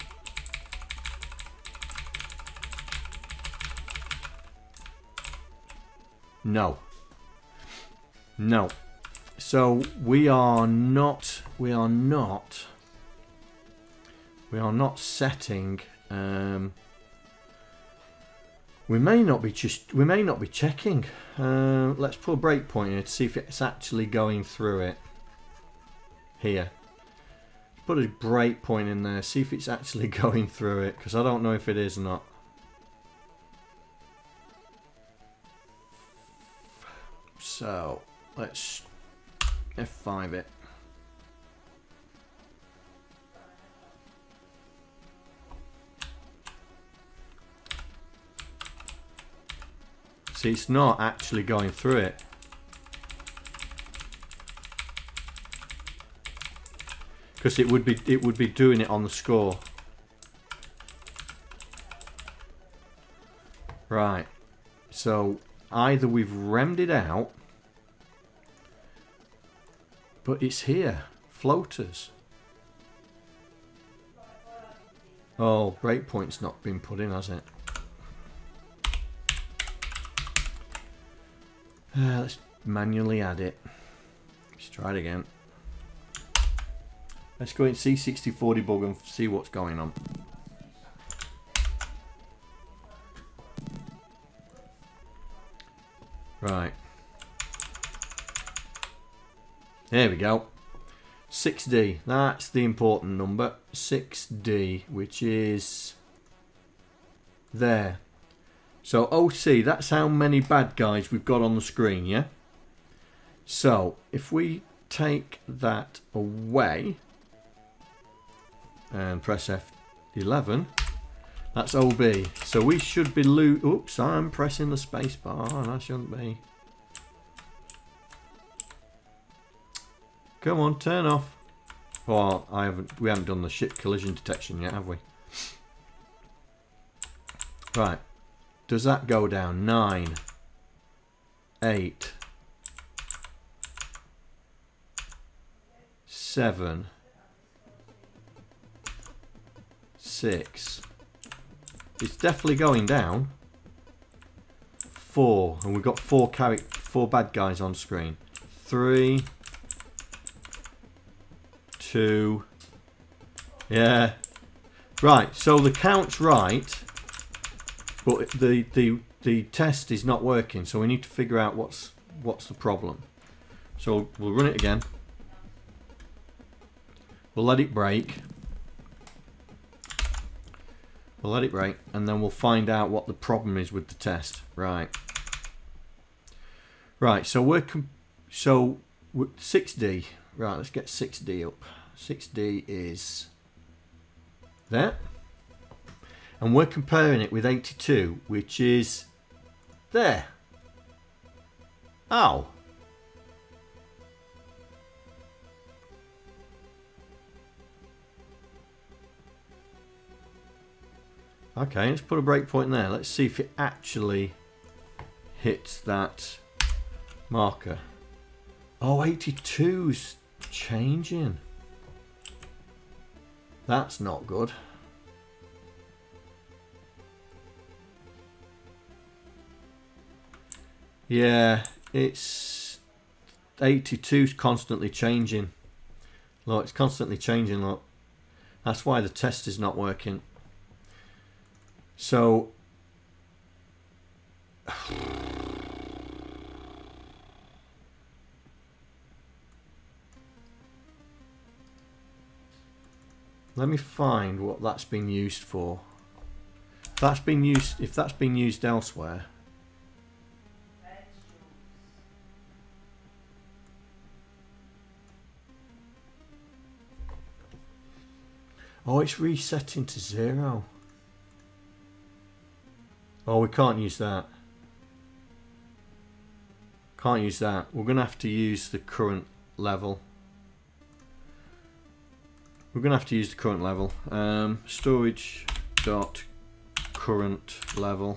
No. No. So we are not we are not we are not setting um We may not be just. We may not be checking. Uh, let's put a breakpoint here to see if it's actually going through it. Here. Put a breakpoint in there. See if it's actually going through it, because I don't know if it is or not. So let's F five it. See, it's not actually going through it. Because it would be it would be doing it on the score. Right. So either we've remmed it out, but it's here. Floaters. Oh, breakpoint's not been put in, has it? Uh, let's manually add it. Let's try it again. Let's go in C sixty-four debug and see what's going on. Right. There we go. six D. That's the important number. six D, which is there. So O C, that's how many bad guys we've got on the screen, yeah? So if we take that away and press F eleven, that's O B. So we should be lo- oops, I'm pressing the space bar and I shouldn't be. Come on, turn off. Oh, I haven't we haven't done the ship collision detection yet, have we? Right. Does that go down? Nine. Eight. Seven. Six. It's definitely going down. Four. And we've got four character four bad guys on screen. Three. Two. Yeah. Right, so the count's right. But the, the the test is not working, so we need to figure out what's what's the problem. So we'll run it again. We'll let it break. We'll let it break, and then we'll find out what the problem is with the test. Right. Right. So we're com so we're six D. Right. Let's get six D up. six D is there. And we're comparing it with eighty-two, which is there. Oh. Okay, let's put a breakpoint there. Let's see if it actually hits that marker. Oh, eighty-two's changing. That's not good. Yeah, it's eighty-two's constantly changing. Look, it's constantly changing, look. That's why the test is not working. So let me find what that's been used for. If that's been used if that's been used elsewhere. Oh, it's resetting to zero. Oh, we can't use that. Can't use that. We're going to have to use the current level. We're going to have to use the current level. Um, storage dot current level.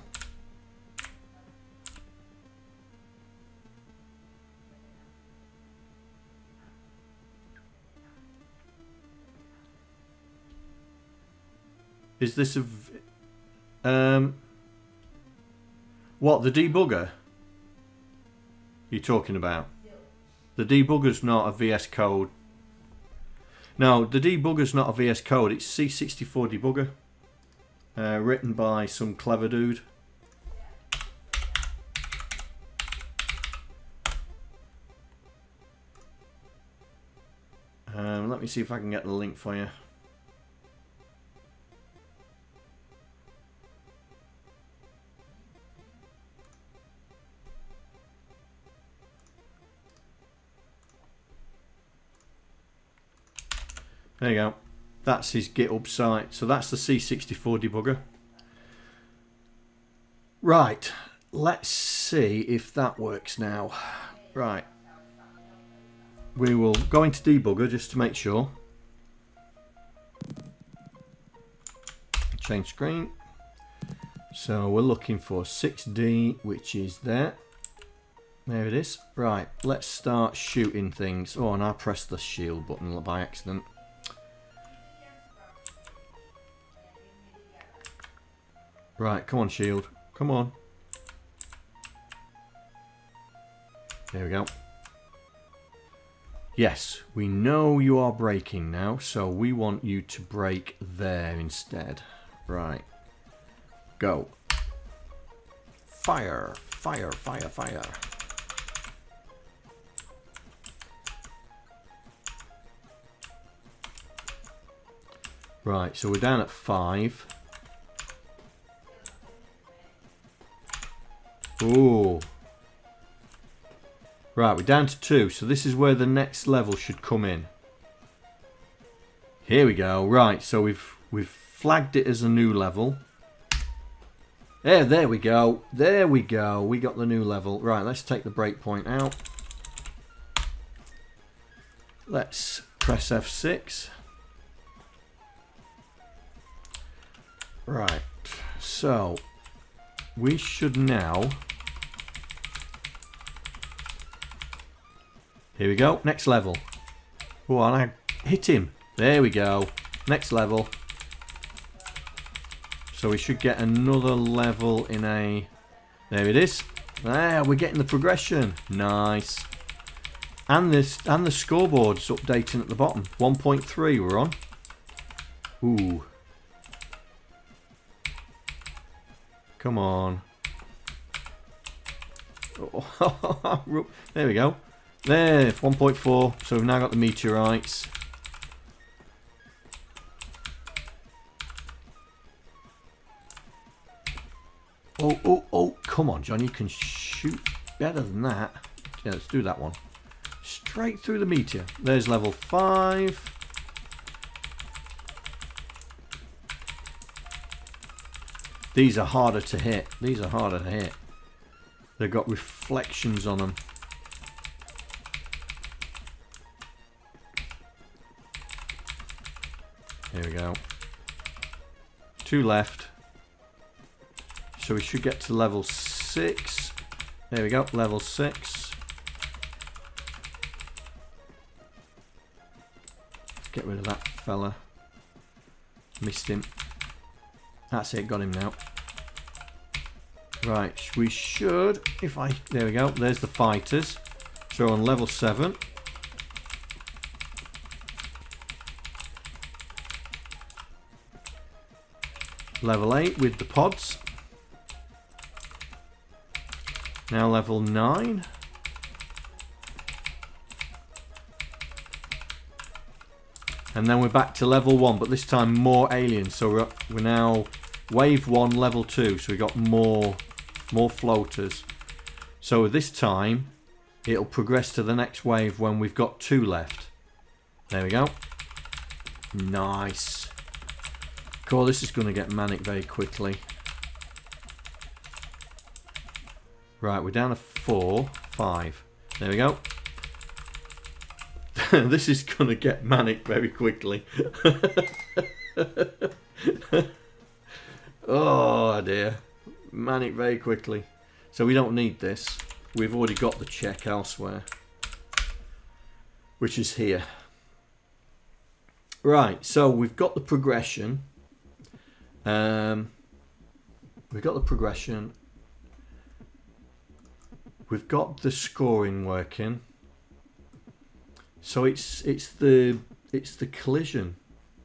Is this a v um what, the debugger you're talking about? The debugger's not a V S Code. No, the debugger's not a V S Code. It's C sixty-four debugger, uh, written by some clever dude. Um, let me see if I can get the link for you. There you go. That's his GitHub site. So that's the C sixty-four debugger. Right. Let's see if that works now. Right. We will go into debugger just to make sure. Change screen. So we're looking for six D, which is there. There it is. Right. Let's start shooting things. Oh, and I pressed the shield button by accident. Right, come on, shield. Come on. There we go. Yes, we know you are braking now, so we want you to brake there instead. Right. Go. Fire, fire, fire, fire. Right, so we're down at five. Ooh. Right, we're down to two, so this is where the next level should come in. Here we go. Right, so we've we've flagged it as a new level. Yeah, there we go. There we go. We got the new level. Right, let's take the breakpoint out. Let's press F six. Right, so we should now... Here we go, next level. Oh, and I hit him. There we go. Next level. So we should get another level in a... There it is. Ah, we're getting the progression. Nice. And this and the scoreboard's updating at the bottom. one point three we're on. Ooh. Come on. Oh, there we go. There, one point four. So we've now got the meteorites. Oh, oh, oh, come on, John. You can shoot better than that. Yeah, let's do that one. Straight through the meteor. There's level five. These are harder to hit. These are harder to hit. They've got reflections on them. Here we go. Two left. So we should get to level six. There we go, level six. Get rid of that fella. Missed him. That's it, got him now. Right, we should, if I, there we go, there's the fighters. So on level seven. Level eight with the pods. Now level nine. And then we're back to level one, but this time more aliens. So we're, we're now wave one, level two. So we got more, more floaters. So this time, it'll progress to the next wave when we've got two left. There we go. Nice. Cool, this is going to get manic very quickly. Right, we're down to four, five. There we go. This is going to get manic very quickly. Oh dear. Manic very quickly. So we don't need this. We've already got the check elsewhere. Which is here. Right, so we've got the progression. Um, we've got the progression. We've got the scoring working. So it's it's the it's the collision.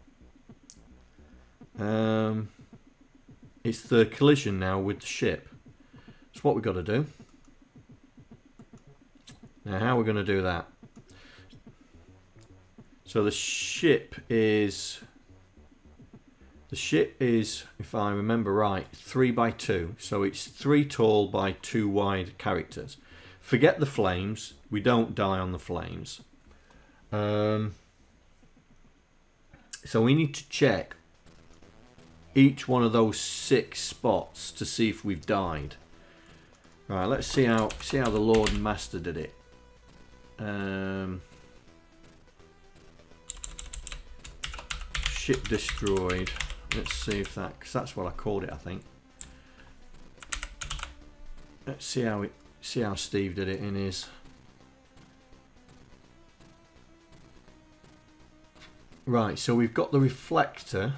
Um, it's the collision now with the ship. That's what we've got to do. Now, how are we going to do that? So the ship is the ship is, if I remember right, three by two. So it's three tall by two wide characters. Forget the flames. We don't die on the flames. Um, so we need to check each one of those six spots to see if we've died. Right, let's see how see how the Lord and Master did it. Um, ship destroyed. Let's see if that, because that's what I called it, I think. Let's see how it see how Steve did it in his. Right, so we've got the reflector.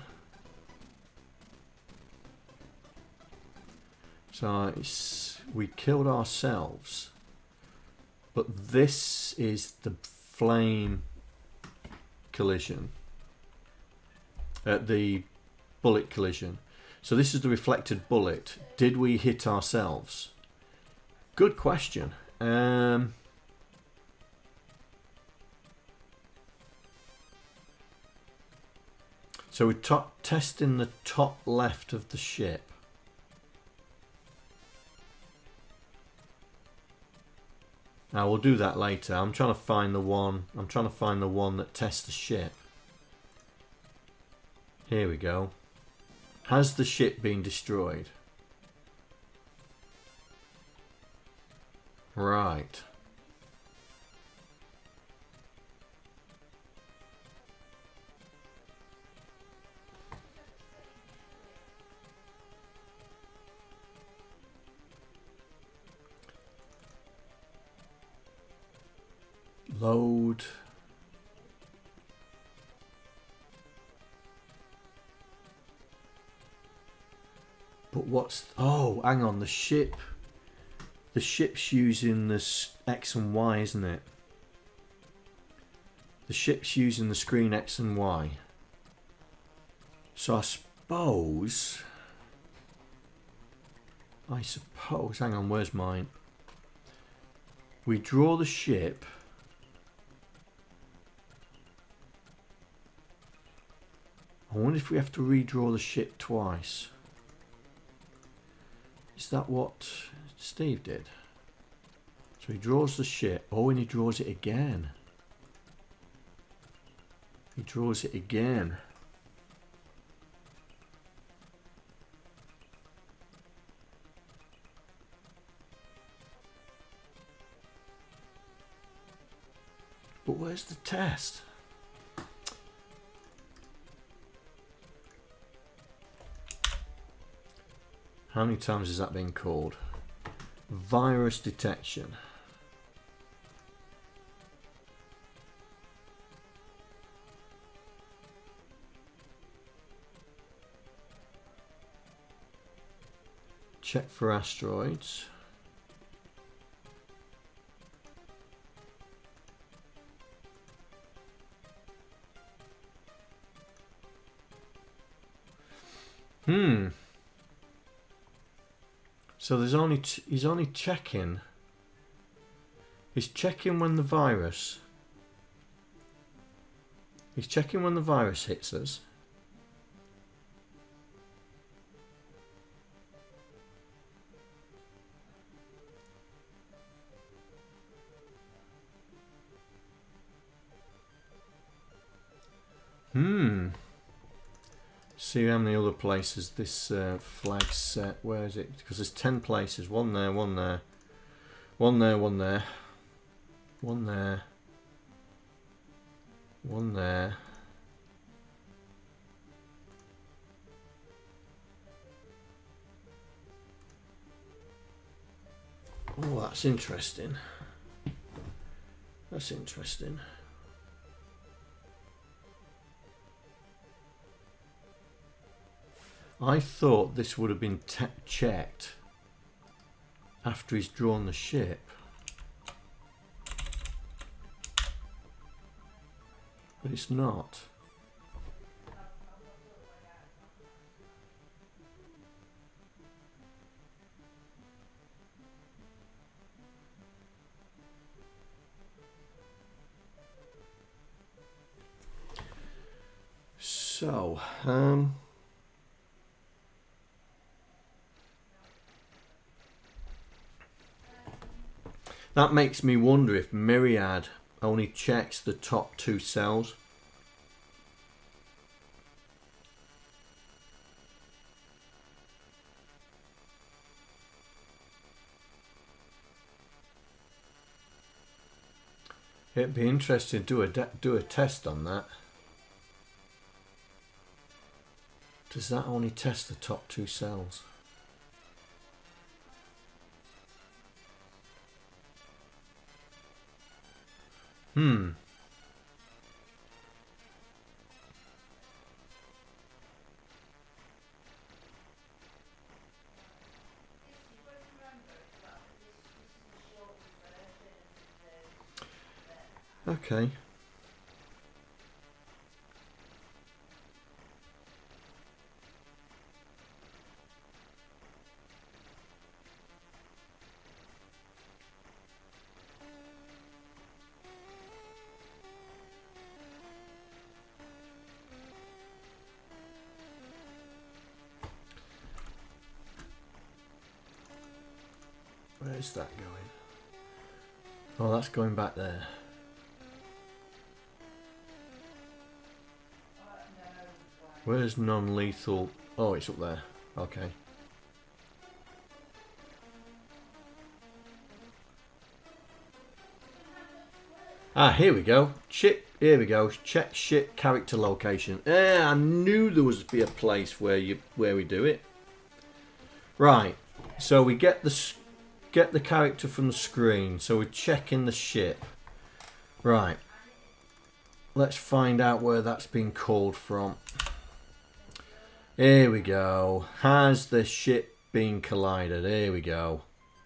So it's, we killed ourselves. But this is the flame collision. Uh, the bullet collision. So this is the reflected bullet. Did we hit ourselves? Good question. Um... So we're top testing the top left of the ship. Now we'll do that later. I'm trying to find the one. I'm trying to find the one that tests the ship. Here we go. Has the ship been destroyed? Right. Load. But what's... Oh, hang on. The ship... The ship's using this X and Y, isn't it? The ship's using the screen X and Y. So I suppose... I suppose... Hang on, where's mine? We draw the ship... I wonder if we have to redraw the ship twice. Is that what Steve did? So he draws the ship. Oh, and he draws it again. He draws it again. But where's the test? How many times has that been called? Virus detection. Check for asteroids. Hmm. So there's only t he's only checking. He's checking when the virus. He's checking when the virus hits us. Hmm. See how many other places this uh, flag's set. Where is it? Because there's ten places. One there, one there, one there, one there, one there, one there. Oh, that's interesting. That's interesting. I thought this would have been te checked after he's drawn the ship. But it's not. So, um... that makes me wonder if Myriad only checks the top two cells. It'd be interesting to do a do a test on that. Does that only test the top two cells? Hmm. Okay. Where's that going? Oh, that's going back there. Where's non-lethal? Oh, it's up there. Okay. Ah, here we go. Chip. Here we go. Check ship character location. Eh, I knew there was be a place where you where we do it. Right. So we get the get the character from the screen. So we're checking the ship. Right. Let's find out where that's been called from. Here we go. Has the ship been collided? Here we go.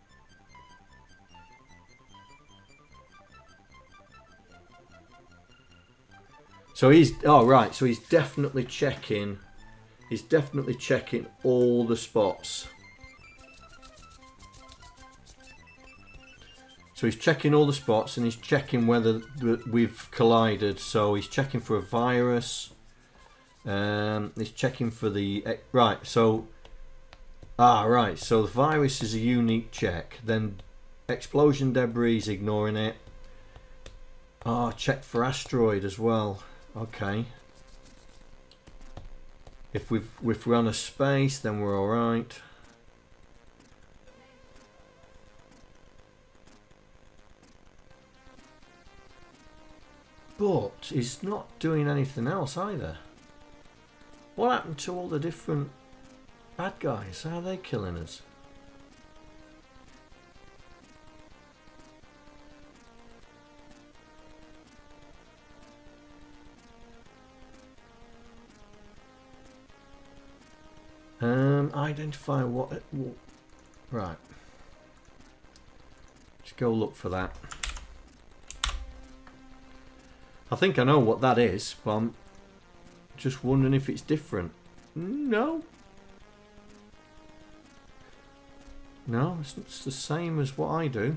So he's oh right. So he's definitely checking. He's definitely checking all the spots. So he's checking all the spots and he's checking whether we've collided. So he's checking for a virus. Um, he's checking for the right. So ah right. So the virus is a unique check. Then explosion debris is ignoring it. Ah, oh, check for asteroid as well. Okay. If we've if we're on a space, then we're all right. But he's not doing anything else either. What happened to all the different bad guys? How are they killing us? Um, identify what, what... Right. Let's go look for that. I think I know what that is, but I'm just wondering if it's different. No. No, it's, it's the same as what I do.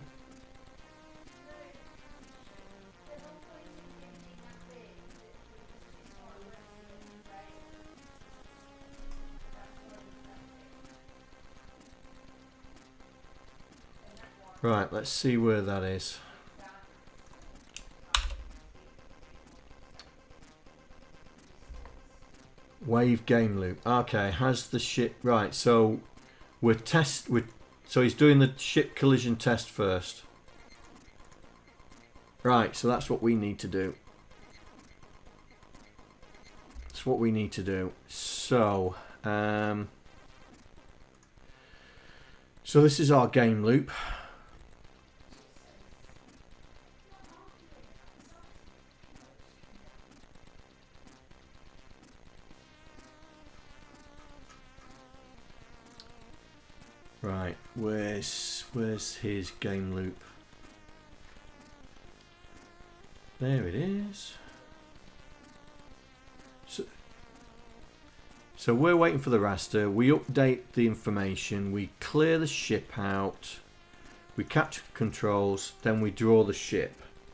Right, let's see where that is. Wave game loop. Okay, has the ship right? So we're test. We're, so he's doing the ship collision test first. Right. So that's what we need to do. That's what we need to do. So, um, so this is our game loop. Right, where's where's his game loop? There it is. So, so we're waiting for the raster. We update the information. We clear the ship out. We capture controls. Then we draw the ship.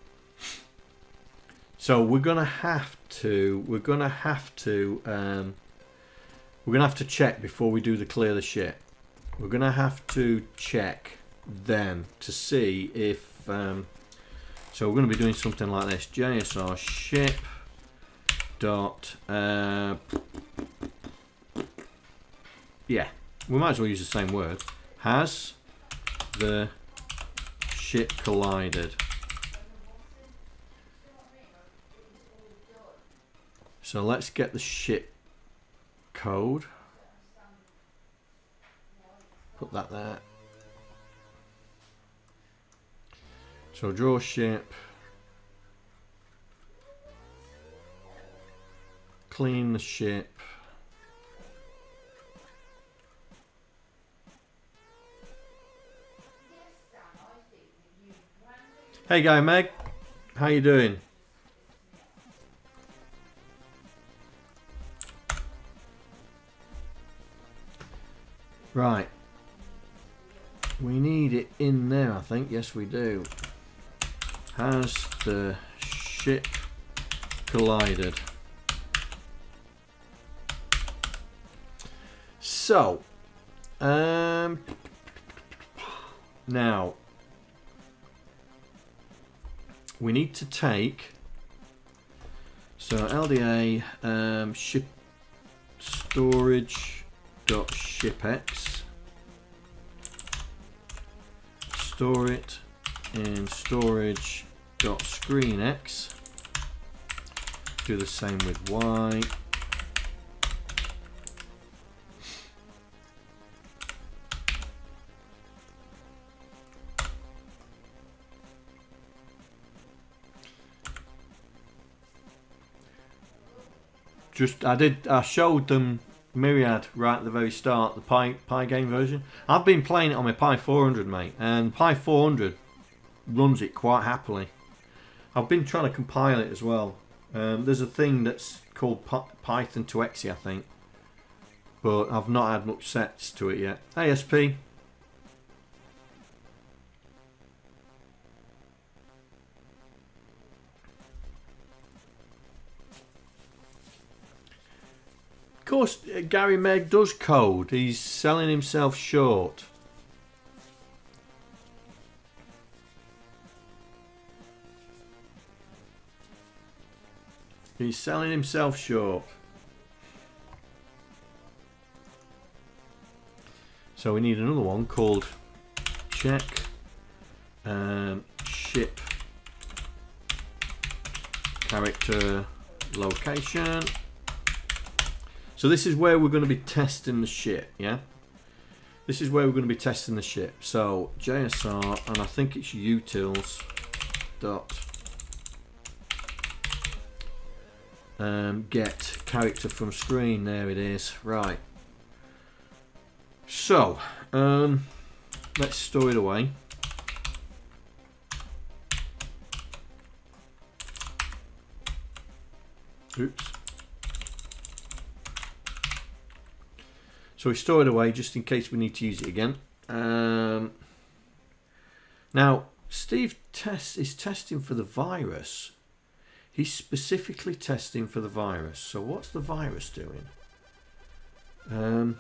So we're gonna have to. We're gonna have to. Um, we're gonna have to check before we do the clear the ship. We're going to have to check then to see if... Um, so we're going to be doing something like this. J S R ship dot... Uh, yeah, we might as well use the same word. Has the ship collided? So let's get the ship code. Put that there. So draw ship. Clean the ship. Hey guy Meg, how you doing? Right. We need it in there, I think. Yes, we do. Has the ship collided? So, um, now we need to take, so L D A um, ship storage dot shipx, store it in storage dot screenx, do the same with Y. Just I did I showed them Myriad right at the very start, the Pi Pi game version. I've been playing it on my Pi four hundred, mate, and Pi four hundred runs it quite happily. I've been trying to compile it as well. Um, there's a thing that's called P Python to Exe, I think, but I've not had much sets to it yet. A S P. Of course, Gary Meg does code. He's selling himself short. He's selling himself short. So we need another one called check um, ship character location. So this is where we're going to be testing the ship, yeah? This is where we're going to be testing the ship. So J S R, and I think it's utils dot um, get character from screen. There it is. Right. So um, let's store it away. Oops. So we store it away just in case we need to use it again. Um, now, Steve tests is testing for the virus. He's specifically testing for the virus. So what's the virus doing? Um,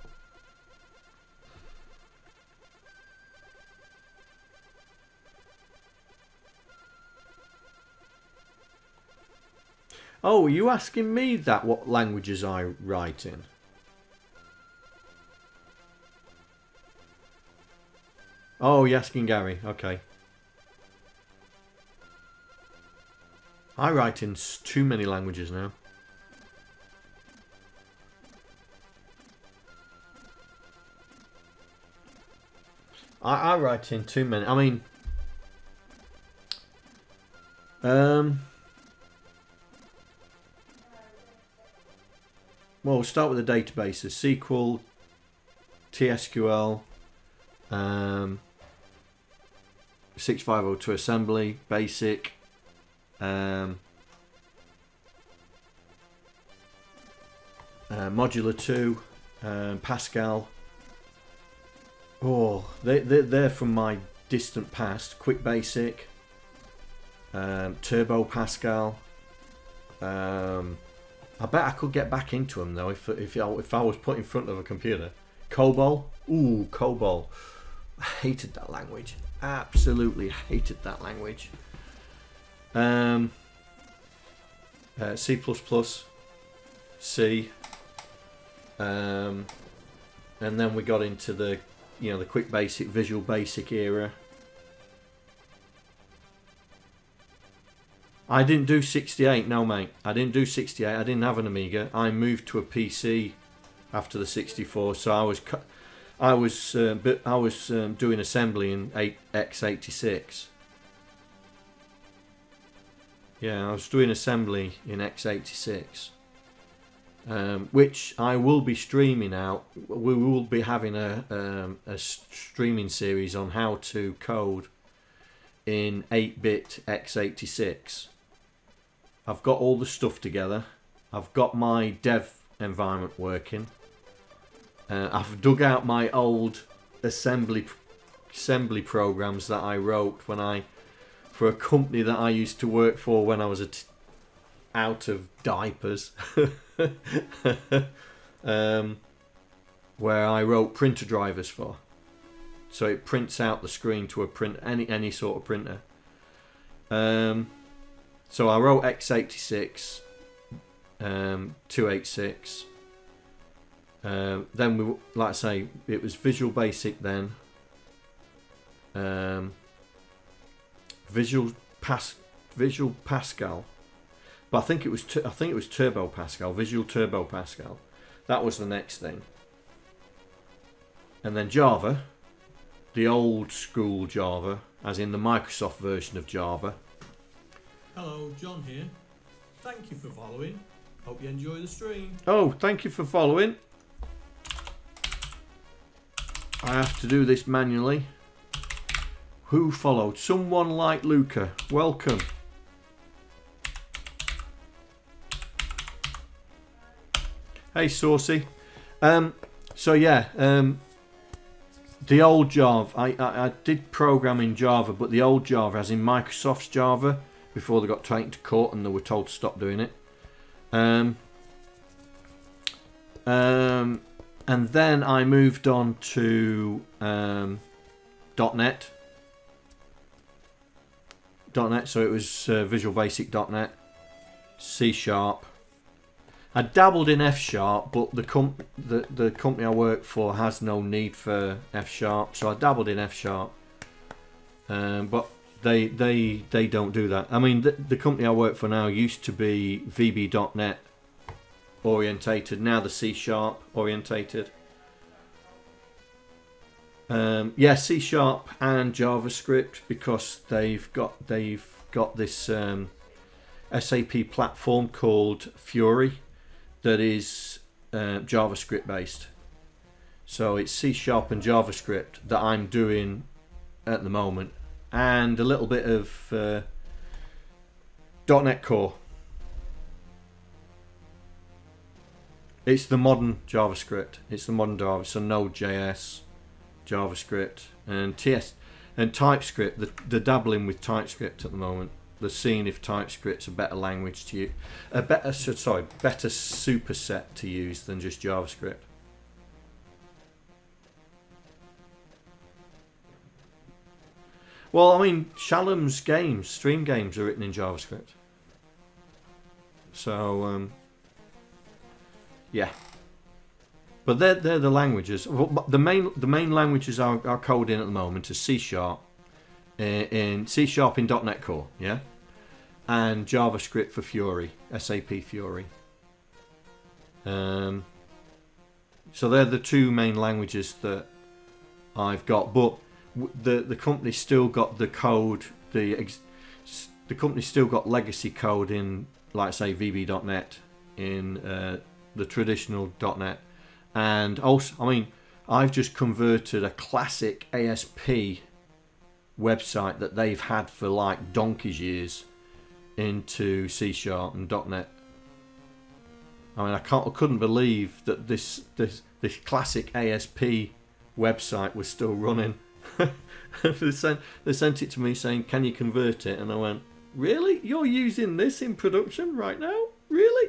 oh, are you asking me that? What languages I write in? Oh, you're asking Gary. Okay. I write in too many languages now. I, I write in too many. I mean, um, well, we'll start with the databases: S Q L, T S Q L, um, six five oh two assembly, basic, um, uh, modular two, um, Pascal. Oh, they, they, they're from my distant past. Quick Basic, um, Turbo Pascal. Um, I bet I could get back into them though if if I, if I was put in front of a computer. COBOL. Ooh, COBOL. I hated that language. Absolutely hated that language. Um, uh, C plus plus, C, um, and then we got into the, you know, the Quick Basic, Visual Basic era. I didn't do sixty-eight, no mate. I didn't do sixty-eight. I didn't have an Amiga. I moved to a P C after the sixty-four, so I was, I was, uh, I was um, doing assembly in X eighty-six. Yeah, I was doing assembly in X eighty-six, um, which I will be streaming out. We will be having a, um, a streaming series on how to code in eight bit X eighty-six. I've got all the stuff together. I've got my dev environment working. Uh, I've dug out my old assembly assembly programs that I wrote when I, for a company that I used to work for when I was a t out of diapers, um, where I wrote printer drivers for. so it prints out the screen to a print any any sort of printer. Um, so I wrote x eighty-six, um, two eighty-six. Uh, then we, like I say, it was Visual Basic then. Um, Visual Pas Visual Pascal, but I think it was I think it was Turbo Pascal, Visual Turbo Pascal. That was the next thing. And then Java, the old school Java, as in the Microsoft version of Java. Hello, John here. Thank you for following. Hope you enjoy the stream. Oh, thank you for following. I have to do this manually. Who followed? Someone like Luca. Welcome. Hey, Saucy. Um, so yeah, um, the old Java. I, I I did program in Java, but the old Java, as in Microsoft's Java, before they got taken to court and they were told to stop doing it. Um, um, and then I moved on to um, .NET. .NET, so it was uh, Visual Basic .NET, C Sharp. I dabbled in F Sharp, but the, comp the the company I work for has no need for F Sharp, so I dabbled in F Sharp. Um, but they they they don't do that. I mean, the, the company I work for now used to be V B dot net orientated. Now the C Sharp orientated. Um, yeah, C Sharp and JavaScript, because they've got they've got this um, S A P platform called Fury that is uh, JavaScript based. So it's C Sharp and JavaScript that I'm doing at the moment, and a little bit of uh, .NET Core. It's the modern JavaScript. It's the modern Java. So Node.js, JavaScript, and T S and TypeScript. The, the dabbling with TypeScript at the moment. They're seeing if TypeScript's a better language to use, a better sorry, better superset to use than just JavaScript. Well, I mean, Shallan's games, stream games, are written in JavaScript. So, um, yeah. But they're they're the languages. The main the main languages are are coding at the moment are C Sharp, in C Sharp in .NET Core, yeah, and JavaScript for Fury, S A P Fury. Um, so they're the two main languages that I've got, but the the company's still got the code. The ex, the company's still got legacy code in, like say, V B dot net in uh, the traditional .NET. And also, I mean, I've just converted a classic A S P website that they've had for like donkey's years into C Sharp and .NET. I mean, I can't, I couldn't believe that this this this classic A S P website was still running. they sent they sent it to me saying, "Can you convert it?" And I went, "Really? You're using this in production right now? Really?"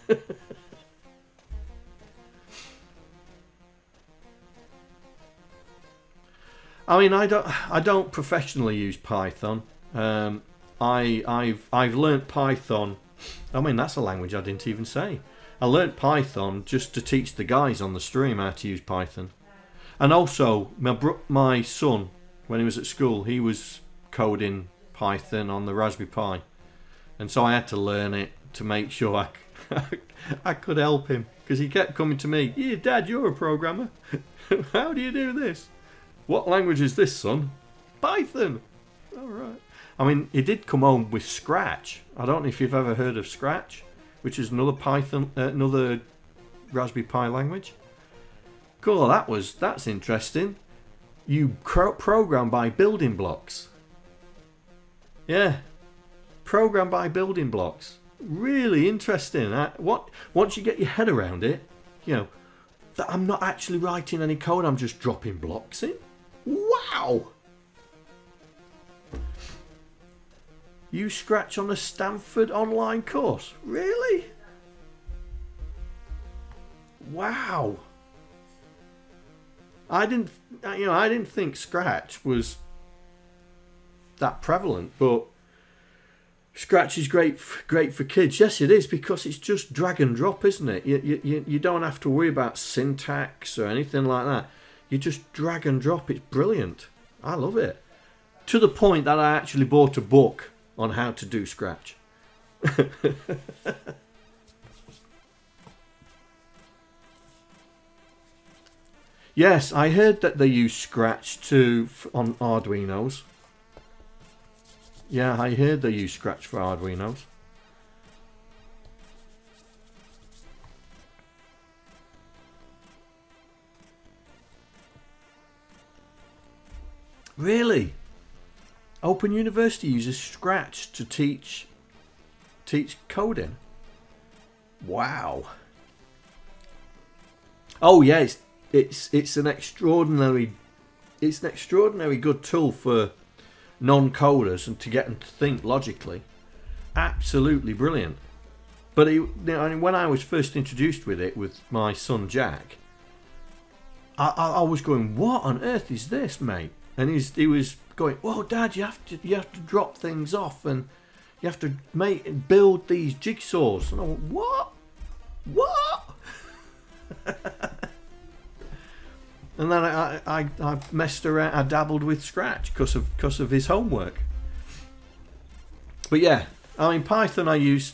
I mean, I don't, I don't professionally use Python. Um, I, I've, I've learnt Python. I mean, that's a language I didn't even say. I learnt Python just to teach the guys on the stream how to use Python. And also, my bro my son, when he was at school, he was coding Python on the Raspberry Pi, and so I had to learn it to make sure I, I could help him, because he kept coming to me, "Yeah, Dad, you're a programmer. How do you do this?" "What language is this, son?" "Python." All right. I mean, he did come home with Scratch. I don't know if you've ever heard of Scratch, which is another Python, uh, another Raspberry Pi language. Cool. That was that's interesting. You program by building blocks. Yeah, program by building blocks. Really interesting. Uh, what once you get your head around it, you know that I'm not actually writing any code. I'm just dropping blocks in. Wow! You Scratch on a Stanford online course? Really? Wow! I didn't, you know, I didn't think Scratch was that prevalent, but Scratch is great, great for kids. Yes, it is, because it's just drag and drop, isn't it? You, you, you don't have to worry about syntax or anything like that. You just drag and drop. It's brilliant. I love it. To the point that I actually bought a book on how to do Scratch. Yes, I heard that they use Scratch to on Arduinos. Yeah, I heard they use Scratch for Arduinos. Really? Open University uses Scratch to teach teach coding. Wow. Oh yeah, it's it's it's an extraordinary it's an extraordinary good tool for non-coders and to get them to think logically. Absolutely brilliant. But it, you know, when I was first introduced with it with my son Jack, I, I, I was going, "What on earth is this, mate?" And he's, he was going, "Whoa, Dad, you have to you have to drop things off and you have to make build these jigsaws." And I went, "What? What?" And then I, I, I messed around, I dabbled with Scratch because of because of his homework. But yeah, I mean Python I use.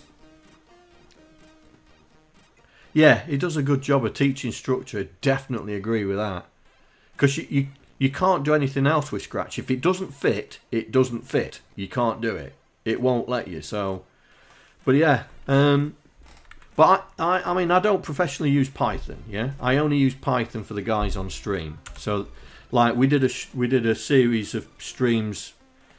Yeah, it does a good job of teaching structure. I definitely agree with that. Because you, you you can't do anything else with Scratch. If it doesn't fit, it doesn't fit. You can't do it. It won't let you. So, but yeah. Um, But I, I, I mean, I don't professionally use Python. Yeah, I only use Python for the guys on stream. So, like, we did a we did a series of streams.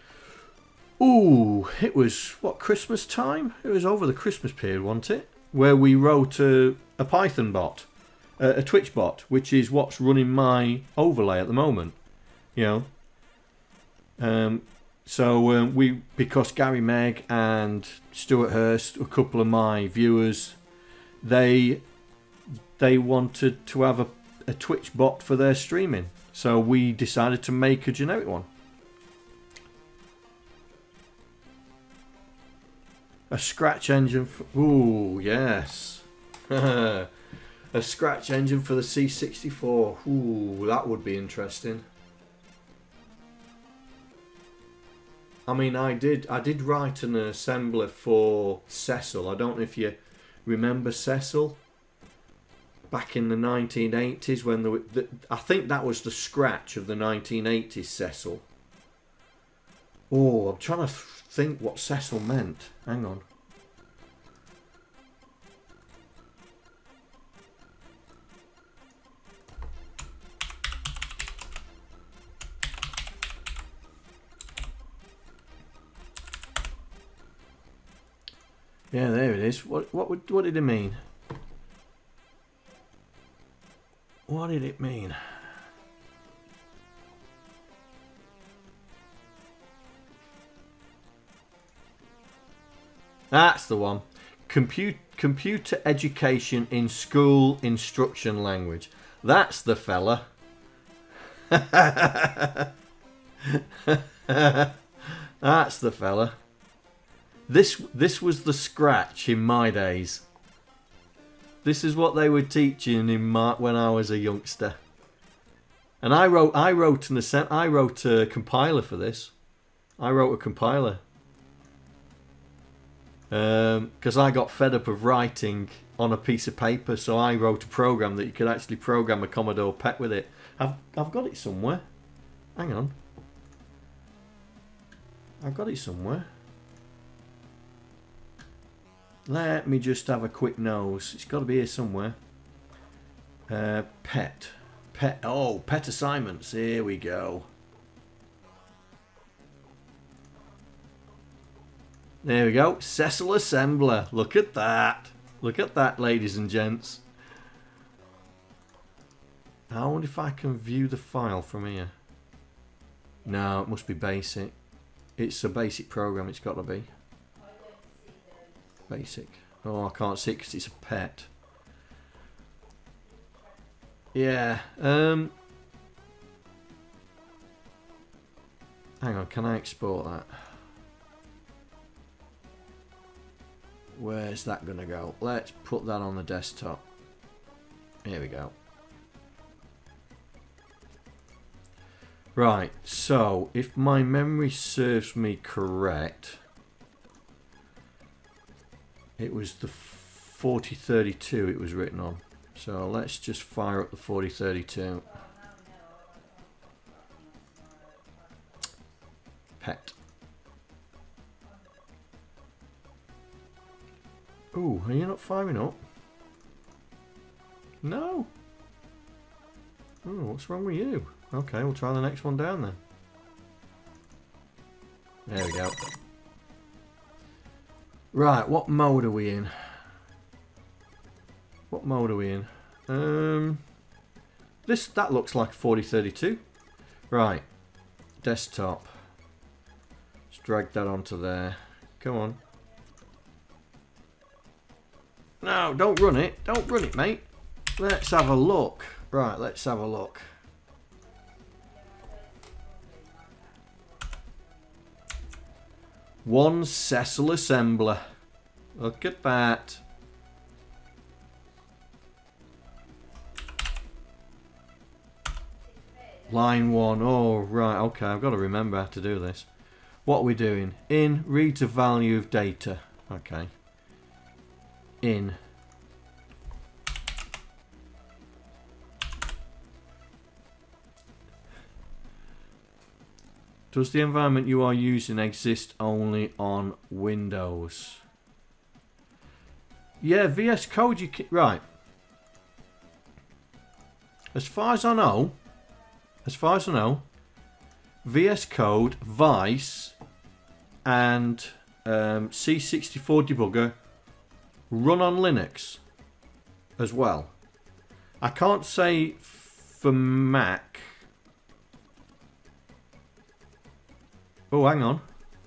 Ooh, it was what, Christmas time? It was over the Christmas period, wasn't it? Where we wrote a, a Python bot, a, a Twitch bot, which is what's running my overlay at the moment. You know. Um. So um, we because Gary Meg and Stuart Hurst, a couple of my viewers. They they wanted to have a, a Twitch bot for their streaming, so we decided to make a generic one. A Scratch engine for, ooh yes, a Scratch engine for the C sixty-four. Ooh, that would be interesting. I mean, I did I did write an assembler for Cecil. I don't know if you remember Cecil back in the nineteen eighties when the, the I think that was the Scratch of the nineteen eighties Cecil. Oh, I'm trying to think what Cecil meant. Hang on. Yeah, there it is. What what would what did it mean? What did it mean? That's the one. Compute computer education in school instruction language. That's the fella. That's the fella. This this was the Scratch in my days. This is what they were teaching in my, when I was a youngster. And I wrote I wrote an I wrote a compiler for this. I wrote a compiler. Um, because I got fed up of writing on a piece of paper, so I wrote a program that you could actually program a Commodore P E T with it. I've I've got it somewhere. Hang on. I've got it somewhere. Let me just have a quick nose. It's got to be here somewhere. Uh, P E T. P E T. Oh, P E T assignments. Here we go. There we go. Cecil Assembler. Look at that. Look at that, ladies and gents. I wonder if I can view the file from here. No, it must be basic. It's a basic program. It's got to be. Basic. Oh, I can't see it because it's a P E T. Yeah. Um, Hang on, can I export that? Where's that gonna go? Let's put that on the desktop. Here we go. Right, so if my memory serves me correct, it was the forty thirty-two it was written on. So let's just fire up the forty thirty-two. Pet. Ooh, are you not firing up? No. Oh, what's wrong with you? Okay, we'll try the next one down then. There we go. Right, what mode are we in? What mode are we in? Um, this that looks like forty thirty-two. Right, desktop. Let's drag that onto there. Come on. No, don't run it. Don't run it, mate. Let's have a look. Right, let's have a look. One Cecil assembler. Look at that. Line one. Oh, right. Okay, I've got to remember how to do this. What are we doing? In, read to value of data. Okay. In. Does the environment you are using exist only on Windows? Yeah, V S Code you can... Right. As far as I know, as far as I know, V S Code, Vice, and um, C sixty-four debugger run on Linux as well. I can't say for Mac. Oh, hang on.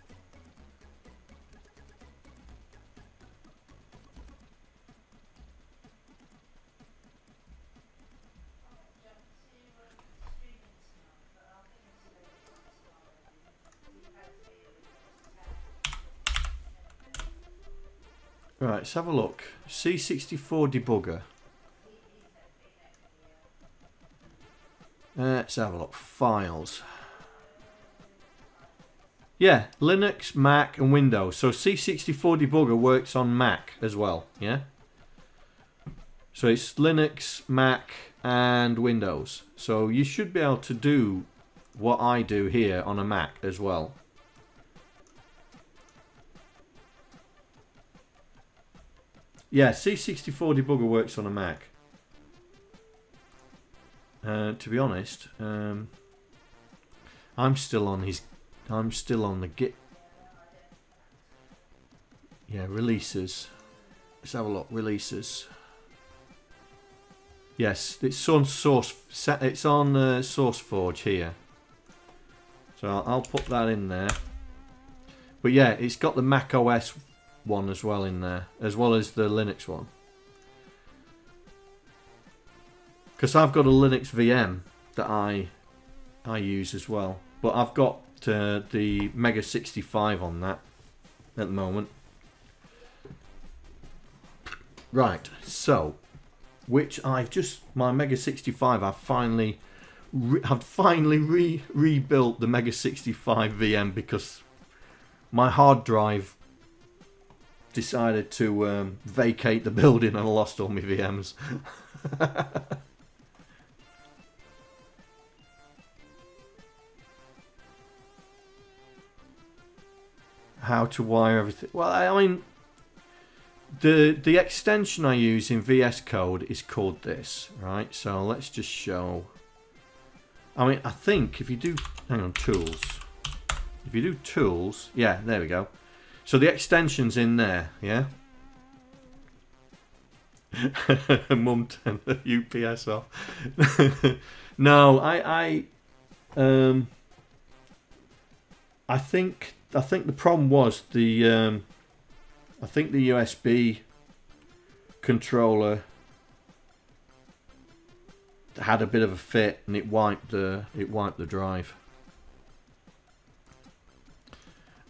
Right, let's have a look. C sixty-four debugger. Let's have a look. Files. Yeah, Linux, Mac, and Windows. So C sixty-four debugger works on Mac as well. Yeah. So it's Linux, Mac, and Windows. So you should be able to do what I do here on a Mac as well. Yeah, C sixty-four debugger works on a Mac. Uh, to be honest, um, I'm still on his. I'm still on the Git. Yeah, releases. Let's have a look. Releases. Yes, it's on source. It's on uh, SourceForge here. So I'll, I'll put that in there. But yeah, it's got the Mac O S one as well in there, as well as the Linux one. Because I've got a Linux V M that I I use as well, but I've got uh, the Mega sixty-five on that at the moment. Right, so which I've just my Mega sixty-five I've finally re, I've finally re, rebuilt the Mega sixty-five V M because my hard drive decided to um, vacate the building and I lost all my V Ms. How to wire everything. Well, I mean, the the extension I use in V S Code is called this, right? So let's just show. I mean, I think if you do, hang on, tools. If you do tools, yeah, there we go. So the extension's in there, yeah. Mum turned the U P S off. No, I, I, um, I think. I think the problem was the um, I think the U S B controller had a bit of a fit and it wiped the it wiped the drive.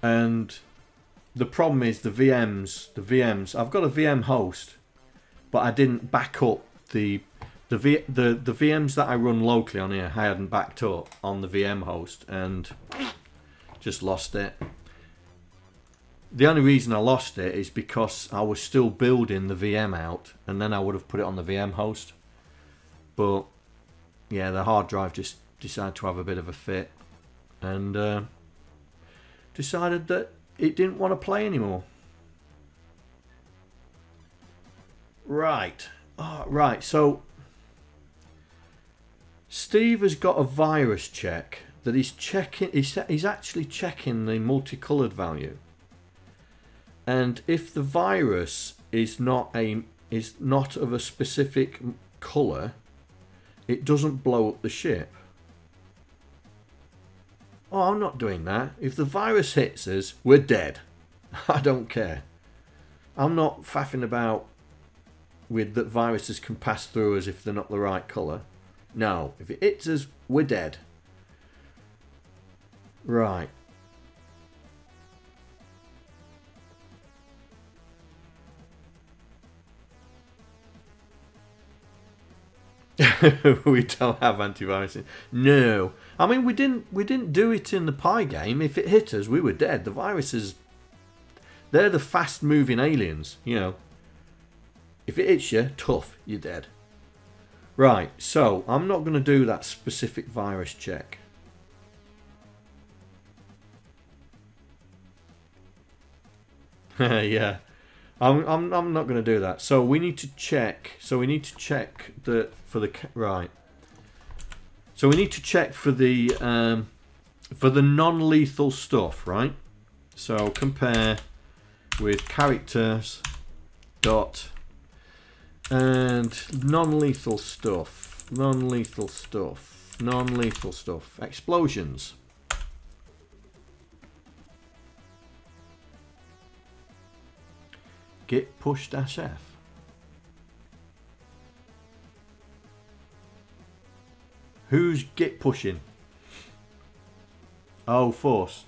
And the problem is the V Ms, the V Ms, I've got a V M host, but I didn't back up the the v, the the V Ms that I run locally on here. I hadn't backed up on the V M host and just lost it. The only reason I lost it is because I was still building the V M out, and then I would have put it on the V M host. But yeah, the hard drive just decided to have a bit of a fit, and uh, decided that it didn't want to play anymore. Right. Oh, right. So Steve has got a virus check that he's checking. He's, he's actually checking the multicolored value, and if the virus is not a is not of a specific color, it doesn't blow up the ship. Oh, I'm not doing that. If the virus hits us, we're dead. I don't care. I'm not faffing about with that viruses can pass through us if they're not the right colour. No, if it hits us, we're dead. Right. We don't have antivirus. No, I mean we didn't. We didn't do it in the Pi game. If it hit us, we were dead. The viruses, they're the fast-moving aliens. You know, if it hits you, tough, you're dead. Right. So I'm not going to do that specific virus check. Yeah. I'm, I'm, I'm not going to do that. So we need to check. So we need to check the for the right. So we need to check for the um, for the non-lethal stuff, right? So compare with characters dot and non-lethal stuff, non-lethal stuff, non-lethal stuff, explosions. Git push dash F. Who's git pushing? Oh, force.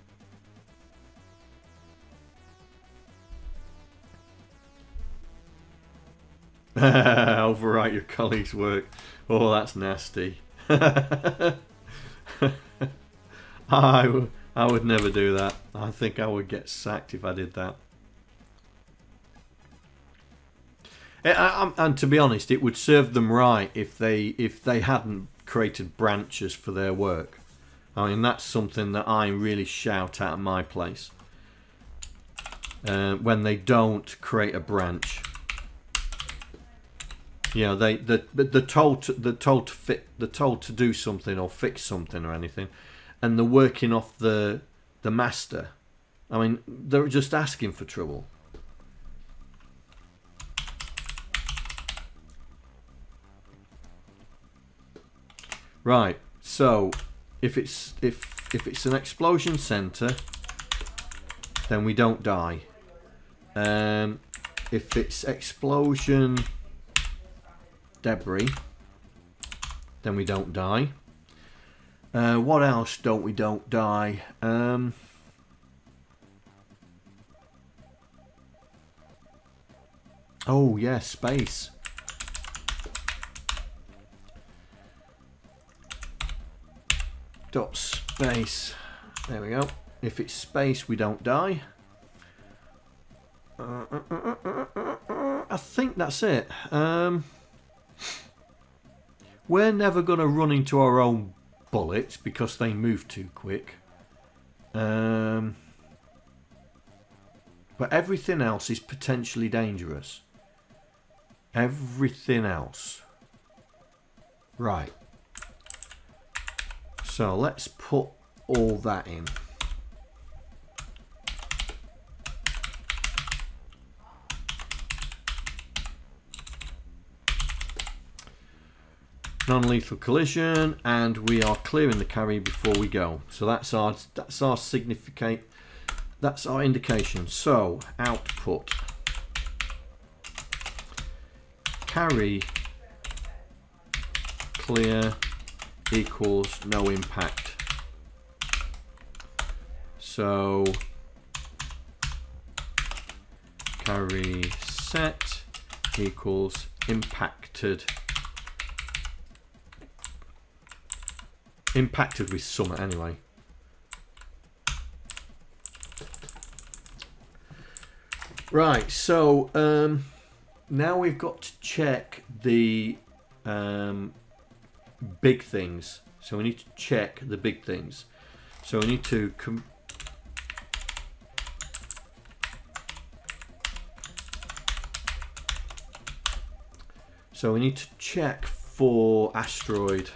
Overwrite your colleague's work. Oh, that's nasty. I, w I would never do that. I think I would get sacked if I did that. I, I, and to be honest, it would serve them right if they if they hadn't created branches for their work. I mean, that's something that I really shout at my place. Uh, when they don't create a branch, you know, they the the told to, the told to fit the told to do something or fix something or anything, and they're working off the the master. I mean, they're just asking for trouble. Right, so if it's if if it's an explosion center, then we don't die. Um, if it's explosion debris, then we don't die. Uh, what else don't we don't die? Um, oh yeah, space. Dot space. There we go. If it's space, we don't die. Uh, uh, uh, uh, uh, uh, I think that's it. Um, we're never going to run into our own bullets because they move too quick. Um, but everything else is potentially dangerous. Everything else. Right. So let's put all that in. Non-lethal collision, and we are clearing the carry before we go. So that's our that's our significate that's our indication. So output carry clear equals no impact. So carry set equals impacted impacted with Sommer anyway. Right, so um, now we've got to check the um, big things. So we need to check the big things. So we need to com so we need to check for asteroid.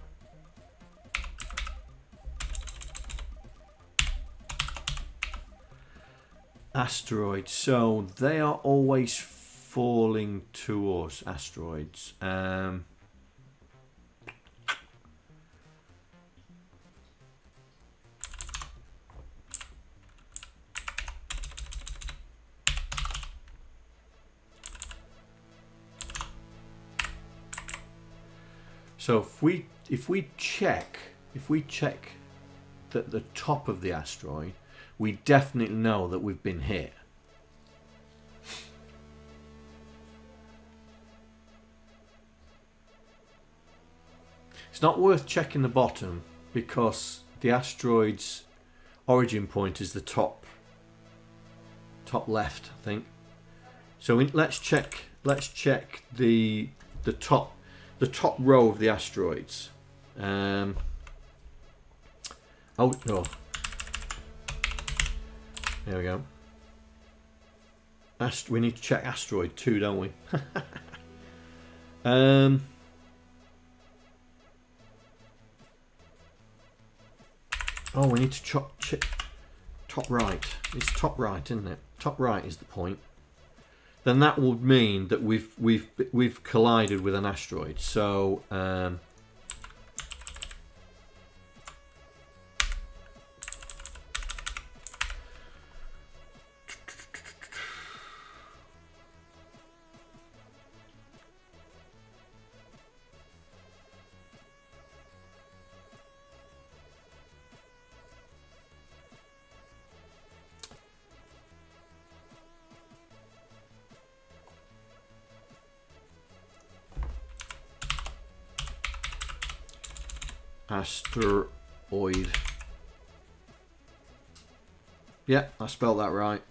Asteroids, so they are always falling to us, asteroids. Um, so if we if we check if we check that the top of the asteroid, we definitely know that we've been hit. It's not worth checking the bottom because the asteroid's origin point is the top top left, I think. So we, let's check let's check the the top the top row of the asteroids. Um, oh no. There we go. Ast we need to check asteroid two, don't we? um, oh, we need to chop check top right. It's top right, isn't it? Top right is the point. Then that would mean that we've we've we've collided with an asteroid. So. Um, Asteroid. Yeah, I spelled that right.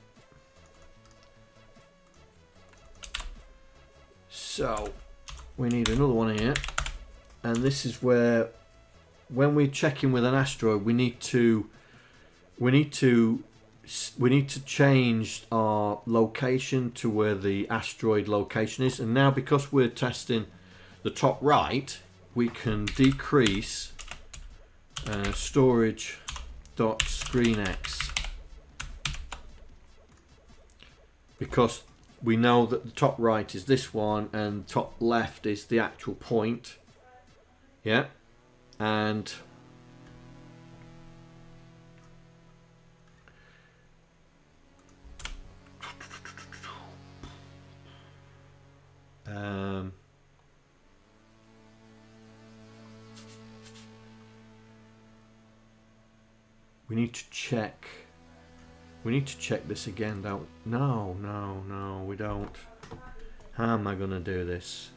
So we need another one here, and this is where, when we're checking with an asteroid, we need to we need to we need to change our location to where the asteroid location is. And now, because we're testing the top right, we can decrease Uh, storage dot screenx, because we know that the top right is this one and top left is the actual point. Yeah, and um we need to check. We need to check this again, don't we? No, no, no, we don't. How am I going to do this?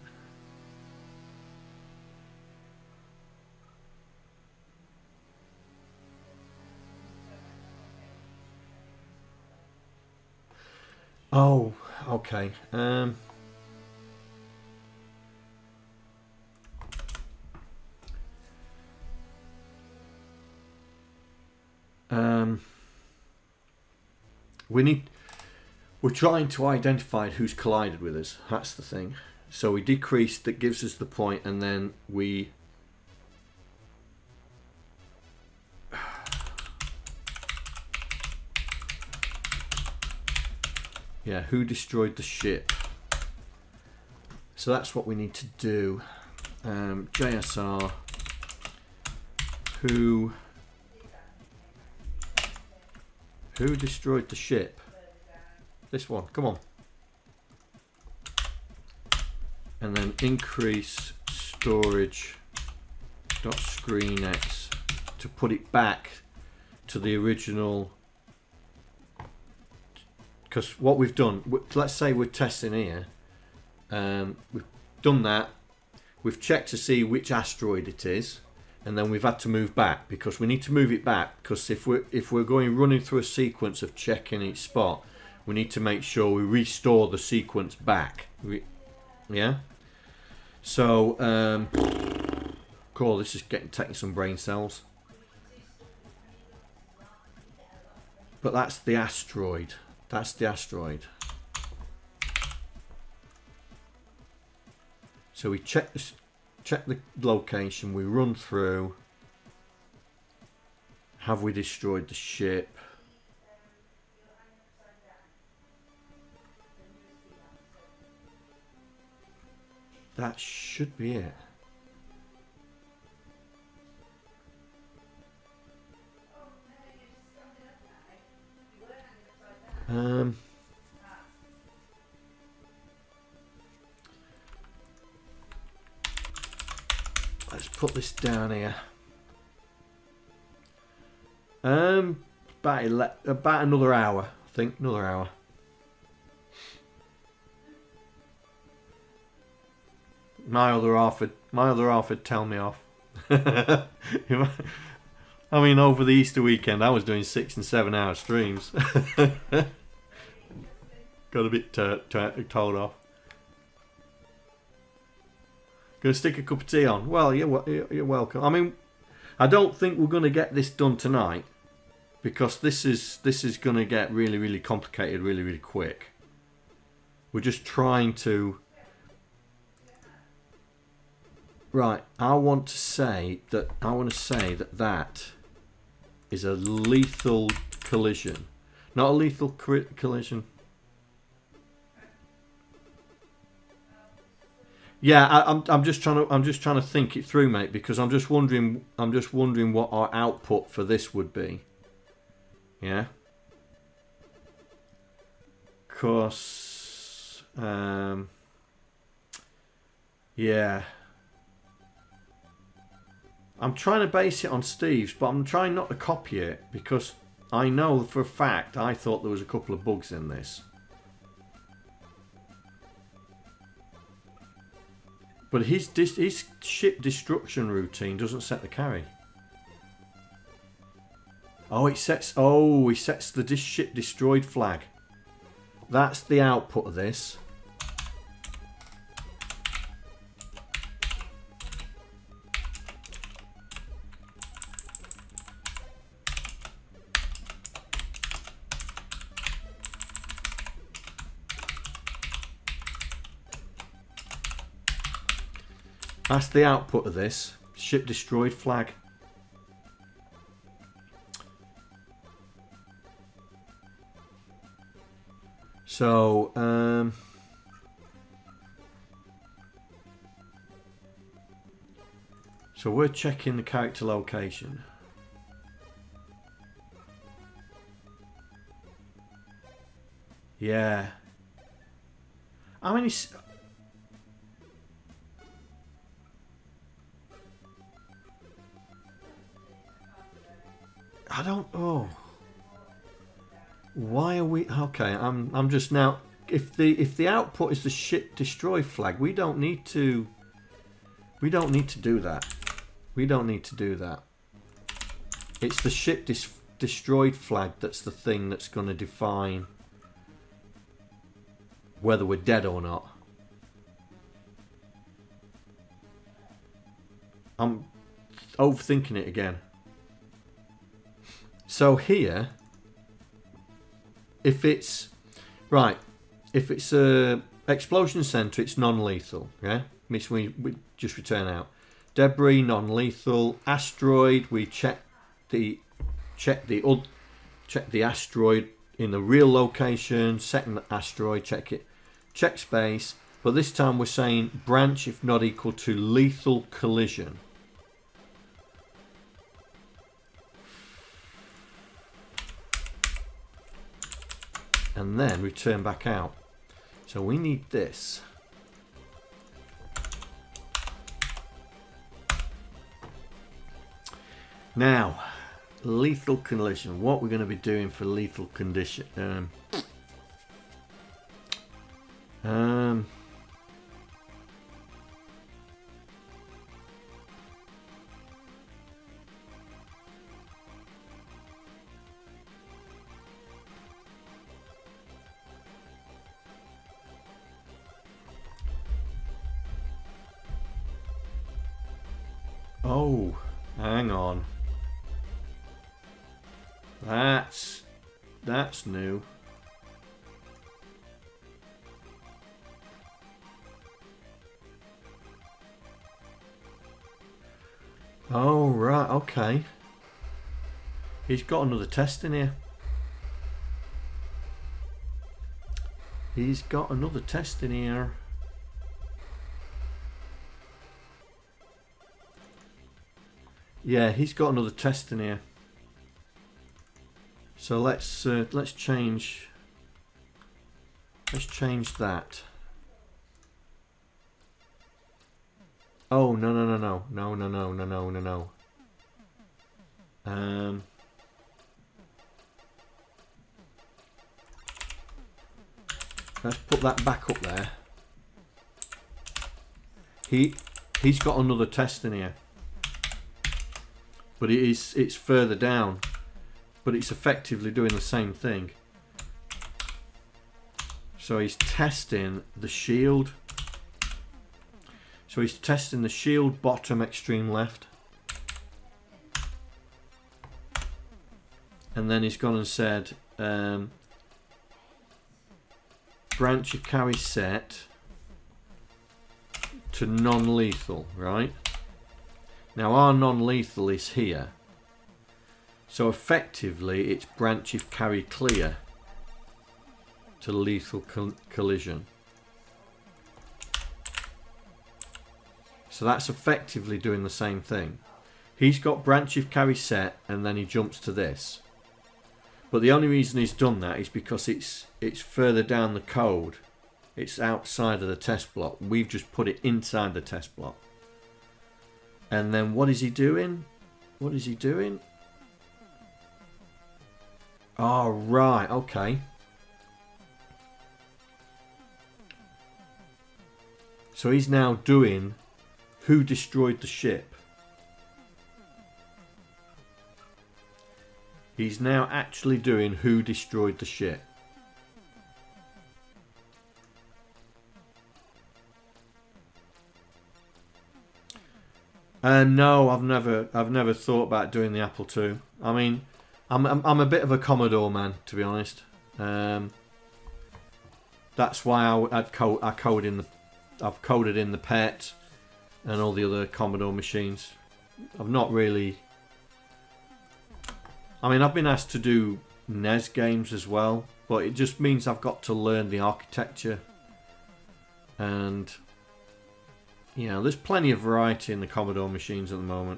Oh, okay. Um... Um, we need, we're trying to identify who's collided with us. That's the thing. So we decrease, that gives us the point, and then we yeah, who destroyed the ship. So that's what we need to do. Um, J S R, who Who destroyed the ship? This one, come on. And then increase storage dot screenx to put it back to the original because what we've done, let's say we're testing here, um, we've done that, we've checked to see which asteroid it is, and then we've had to move back because we need to move it back because if we're if we're going running through a sequence of checking each spot, we need to make sure we restore the sequence back. We, yeah. So, um, cool. This is getting taking some brain cells. But that's the asteroid. That's the asteroid. So we check this. Check the location, we run through. Have we destroyed the ship? That should be it. Um... Let's put this down here. Um, about ele about another hour, I think. Another hour. My other half would, my other half would tell me off. I mean, over the Easter weekend, I was doing six and seven hour streams. Got a bit told off. Gonna stick a cup of tea on. Well, you're, you're welcome. I mean, I don't think we're gonna get this done tonight because this is this is gonna get really really complicated really really quick. We're just trying to. Right, I want to say that I want to say that that is a lethal collision, not a lethal collision. Yeah, I, I'm. I'm just trying to. I'm just trying to think it through, mate, because I'm just wondering. I'm just wondering what our output for this would be. Yeah. Cause. Um. Yeah. I'm trying to base it on Steve's, but I'm trying not to copy it because I know for a fact I thought there was a couple of bugs in this. But his, his ship destruction routine doesn't set the carry. Oh, it sets... Oh, he sets the ship destroyed flag. That's the output of this. That's the output of this. Ship destroyed flag. So, um... so we're checking the character location. Yeah. How many... I don't. Oh, why are we? Okay, I'm. I'm just now. If the if the output is the ship destroy flag, we don't need to. We don't need to do that. We don't need to do that. It's the ship dis destroyed flag that's the thing that's going to define whether we're dead or not. I'm overthinking it again. So here, if it's right, if it's a explosion center, it's non-lethal. Yeah, means we we just return out. Debris, non-lethal. Asteroid, we check the check the check the asteroid in the real location. Second asteroid, check it. Check space. But this time we're saying branch if not equal to lethal collision. And then return back out. So we need this. Now, lethal collision. What we're going to be doing for lethal condition? Um, Um. Oh, hang on. That's that's new. Oh right, okay. He's got another test in here. He's got another test in here. Yeah, he's got another test in here. So let's uh, let's change. Let's change that. Oh no no no no no no no no no no no. Um. Let's put that back up there. He he's got another test in here. But it is it's further down, but it's effectively doing the same thing. So he's testing the shield. So he's testing the shield bottom extreme left, and then he's gone and said um, branch of carry set to non-lethal, right? Now our non-lethal is here, so effectively it's branch if carry clear to lethal co collision. So that's effectively doing the same thing. He's got branch if carry set and then he jumps to this. But the only reason he's done that is because it's it's further down the code. It's outside of the test block. We've just put it inside the test block. And then what is he doing? What is he doing? Oh, right, okay. So he's now doing who destroyed the ship. He's now actually doing who destroyed the ship. Uh, no, I've never, I've never thought about doing the Apple two. I mean, I'm, I'm, I'm a bit of a Commodore man, to be honest. Um, that's why I, I'd code, I code in the, I've coded in the P E T and all the other Commodore machines. I've not really. I mean, I've been asked to do N E S games as well, but it just means I've got to learn the architecture and. You know, there's plenty of variety in the Commodore machines at the moment.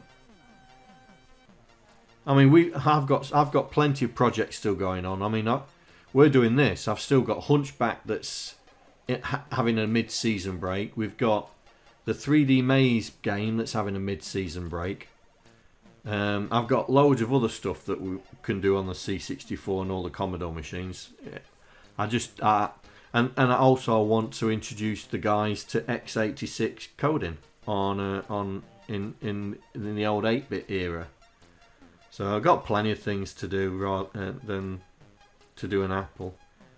I mean, we have got I've got plenty of projects still going on. I mean, I, we're doing this. I've still got Hunchback that's it, ha, having a mid-season break. We've got the three D Maze game that's having a mid-season break. Um, I've got loads of other stuff that we can do on the C sixty-four and all the Commodore machines. I just uh, And, and I also want to introduce the guys to x eighty-six coding on uh, on in, in in the old eight bit era. So I've got plenty of things to do rather uh, than to do an Apple.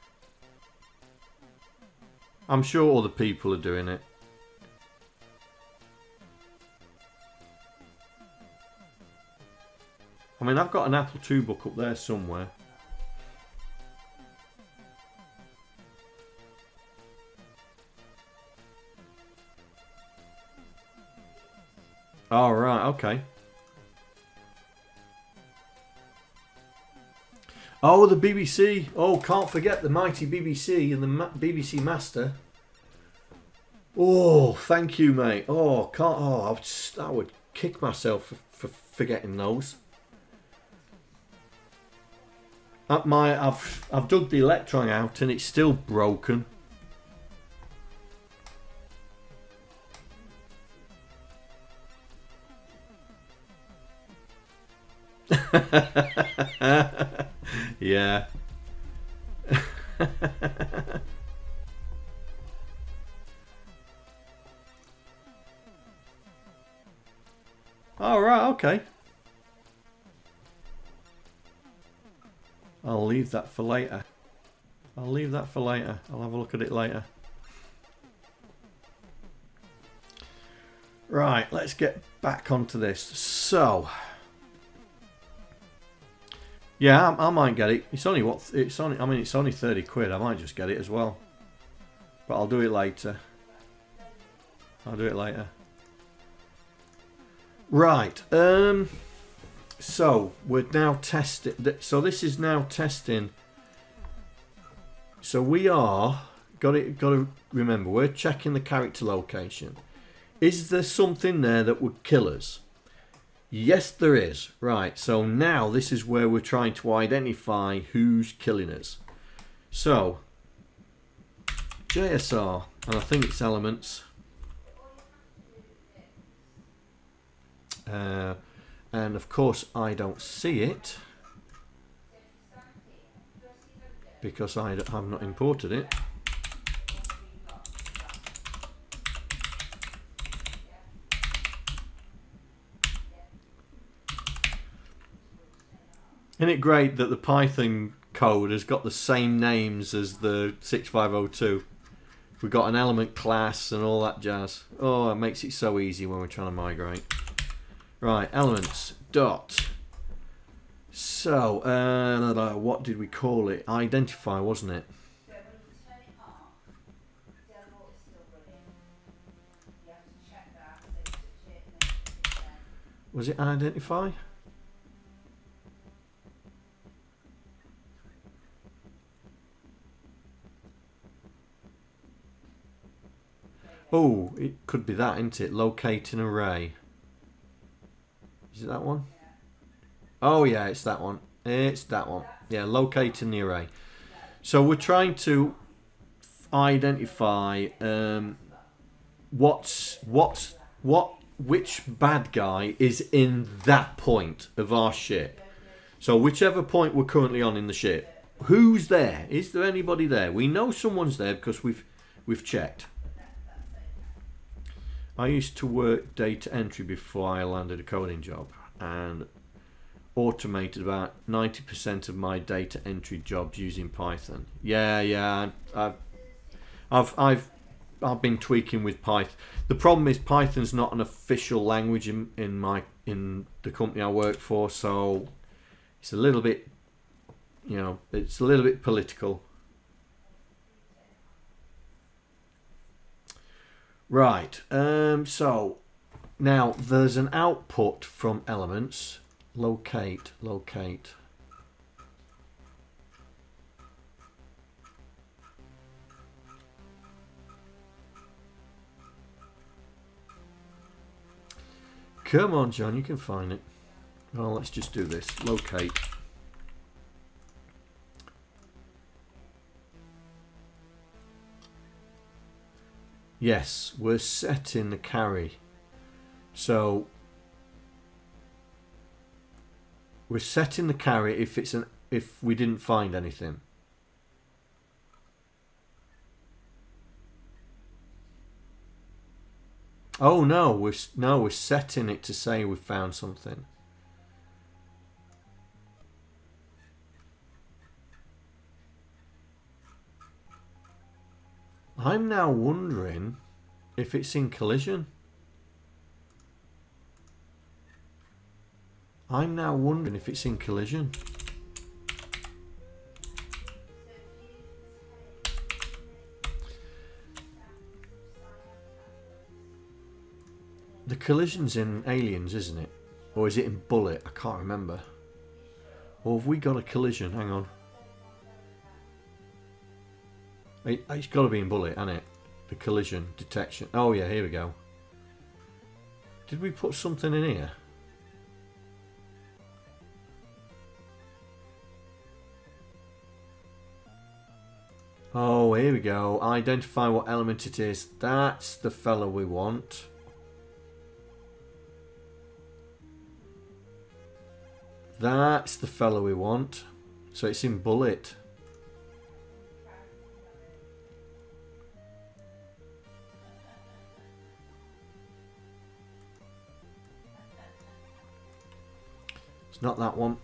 I'm sure other people are doing it. I mean, I've got an Apple two book up there somewhere. Oh, right, okay. Oh, the B B C. Oh, can't forget the mighty B B C and the Ma B B C Master. Oh, thank you, mate. Oh, can't. Oh, I would, just, I would kick myself for, for forgetting those. At my, I've I've dug the Electron out and it's still broken. Yeah. Oh, right, okay. I'll leave that for later. I'll leave that for later. I'll have a look at it later. Right, let's get back onto this. So, yeah, I, I might get it. It's only what it's only. I mean, it's only thirty quid. I might just get it as well, but I'll do it later. I'll do it later. Right. Um. So we're now testing. So this is now testing. So we are got it. Got to remember, we're checking the character location. Is there something there that would kill us? Yes, there is. Right, so now this is where we're trying to identify who's killing us. So, J S R, and I think it's elements. Uh, and of course I don't see it because I have not imported it. Isn't it great that the Python code has got the same names as the sixty-five oh two? We've got an element class and all that jazz. Oh, it makes it so easy when we're trying to migrate. Right, elements, dot. So, uh, what did we call it? Identify, wasn't it? Was it identify? Oh, it could be that, isn't it? Locate an array. Is it that one? Oh yeah, it's that one. It's that one. Yeah, locating the array. So we're trying to identify um, what's what's what which bad guy is in that point of our ship. So whichever point we're currently on in the ship, who's there? Is there anybody there? We know someone's there because we've we've checked. I used to work data entry before I landed a coding job and automated about ninety percent of my data entry jobs using Python. Yeah, yeah, I've, I've, I've, I've been tweaking with Python. The problem is Python's not an official language in, in my in the company I work for, so it's a little bit, you know, it's a little bit political. Right, um, so now there's an output from elements. Locate, locate. Come on, John, you can find it. Well, let's just do this. Locate. Yes, we're setting the carry. So we're setting the carry if it's an if we didn't find anything. Oh no, we're no, we're setting it to say we've found something. I'm now wondering if it's in collision. I'm now wondering if it's in collision. The collision's in Aliens, isn't it? Or is it in Bullet? I can't remember. Or have we got a collision? Hang on. It's got to be in Bullet, hasn't it? The collision detection. Oh yeah, here we go. Did we put something in here? Oh, here we go. Identify what element it is. That's the fella we want. That's the fella we want. So it's in Bullet. It's not that one.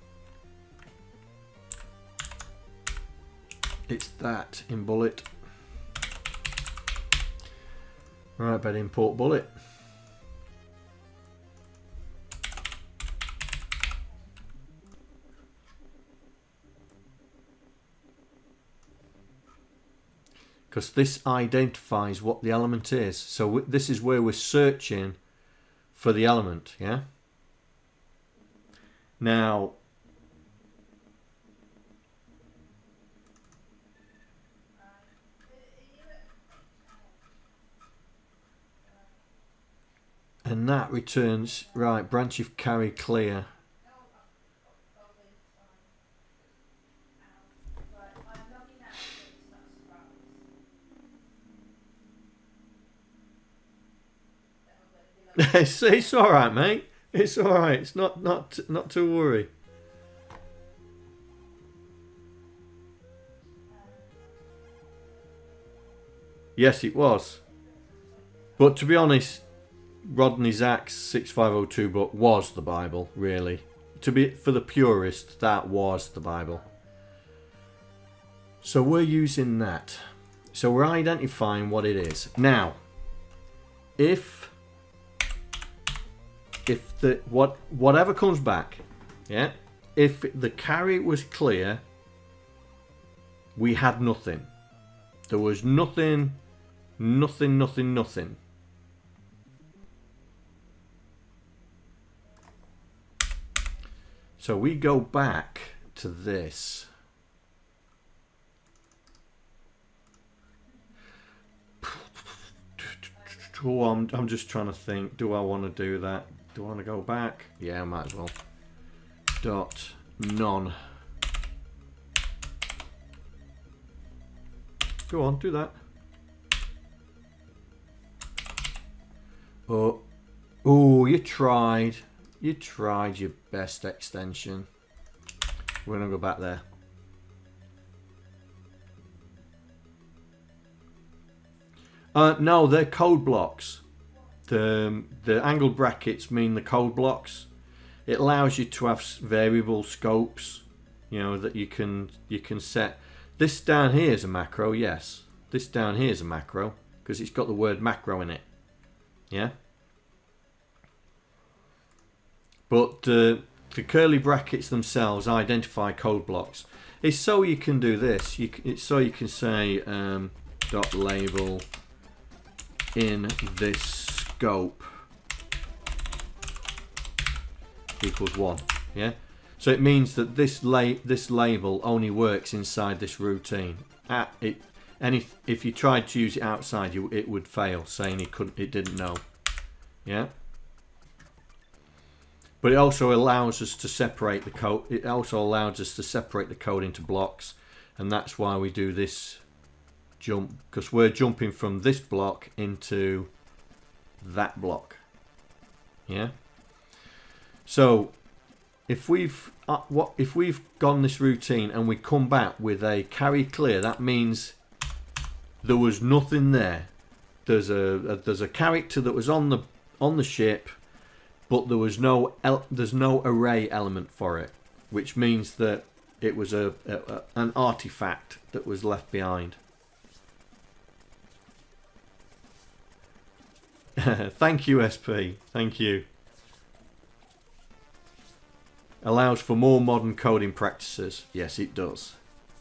It's that in bullet. Right, better import bullet. Because this identifies what the element is. So this is where we're searching for the element, yeah? Now, and that returns, right, branch of carry clear. it's, it's all right, mate. It's all right. It's not not not to worry. Yes, it was. But to be honest, Rodney Zach's sixty-five oh two book was the Bible, really. To be for the purist, that was the Bible. So we're using that. So we're identifying what it is. Now, if if the what whatever comes back, yeah, if the carry was clear, we had nothing. There was nothing, nothing, nothing, nothing. So we go back to this. Oh, I'm, I'm just trying to think. Do I want to do that? Do I want to go back? Yeah, I might as well. Dot none. Go on, do that. Oh, oh, you tried. You tried your best extension. We're gonna go back there. Uh, no, they're code blocks. The the angled brackets mean the code blocks. It allows you to have variable scopes. You know that you can you can set. This down here is a macro, yes. This down here is a macro because it's got the word macro in it. Yeah. But uh, the curly brackets themselves identify code blocks. It's so you can do this. You can, it's so you can say um, dot label in this scope equals one. Yeah. So it means that this la this label only works inside this routine. At it, and if if you tried to use it outside, you it would fail, saying it couldn't, it didn't know. Yeah. But it also allows us to separate the code. It also allows us to separate the code into blocks, and that's why we do this jump, because we're jumping from this block into that block. Yeah. So if we've uh, what if we've gone this routine and we come back with a carry clear, that means there was nothing there. There's a, a there's a character that was on the on the ship, but there was no el there's no array element for it, which means that it was a, a, a an artifact that was left behind. Thank you, S P. Thank you. Allows for more modern coding practices. Yes, it does.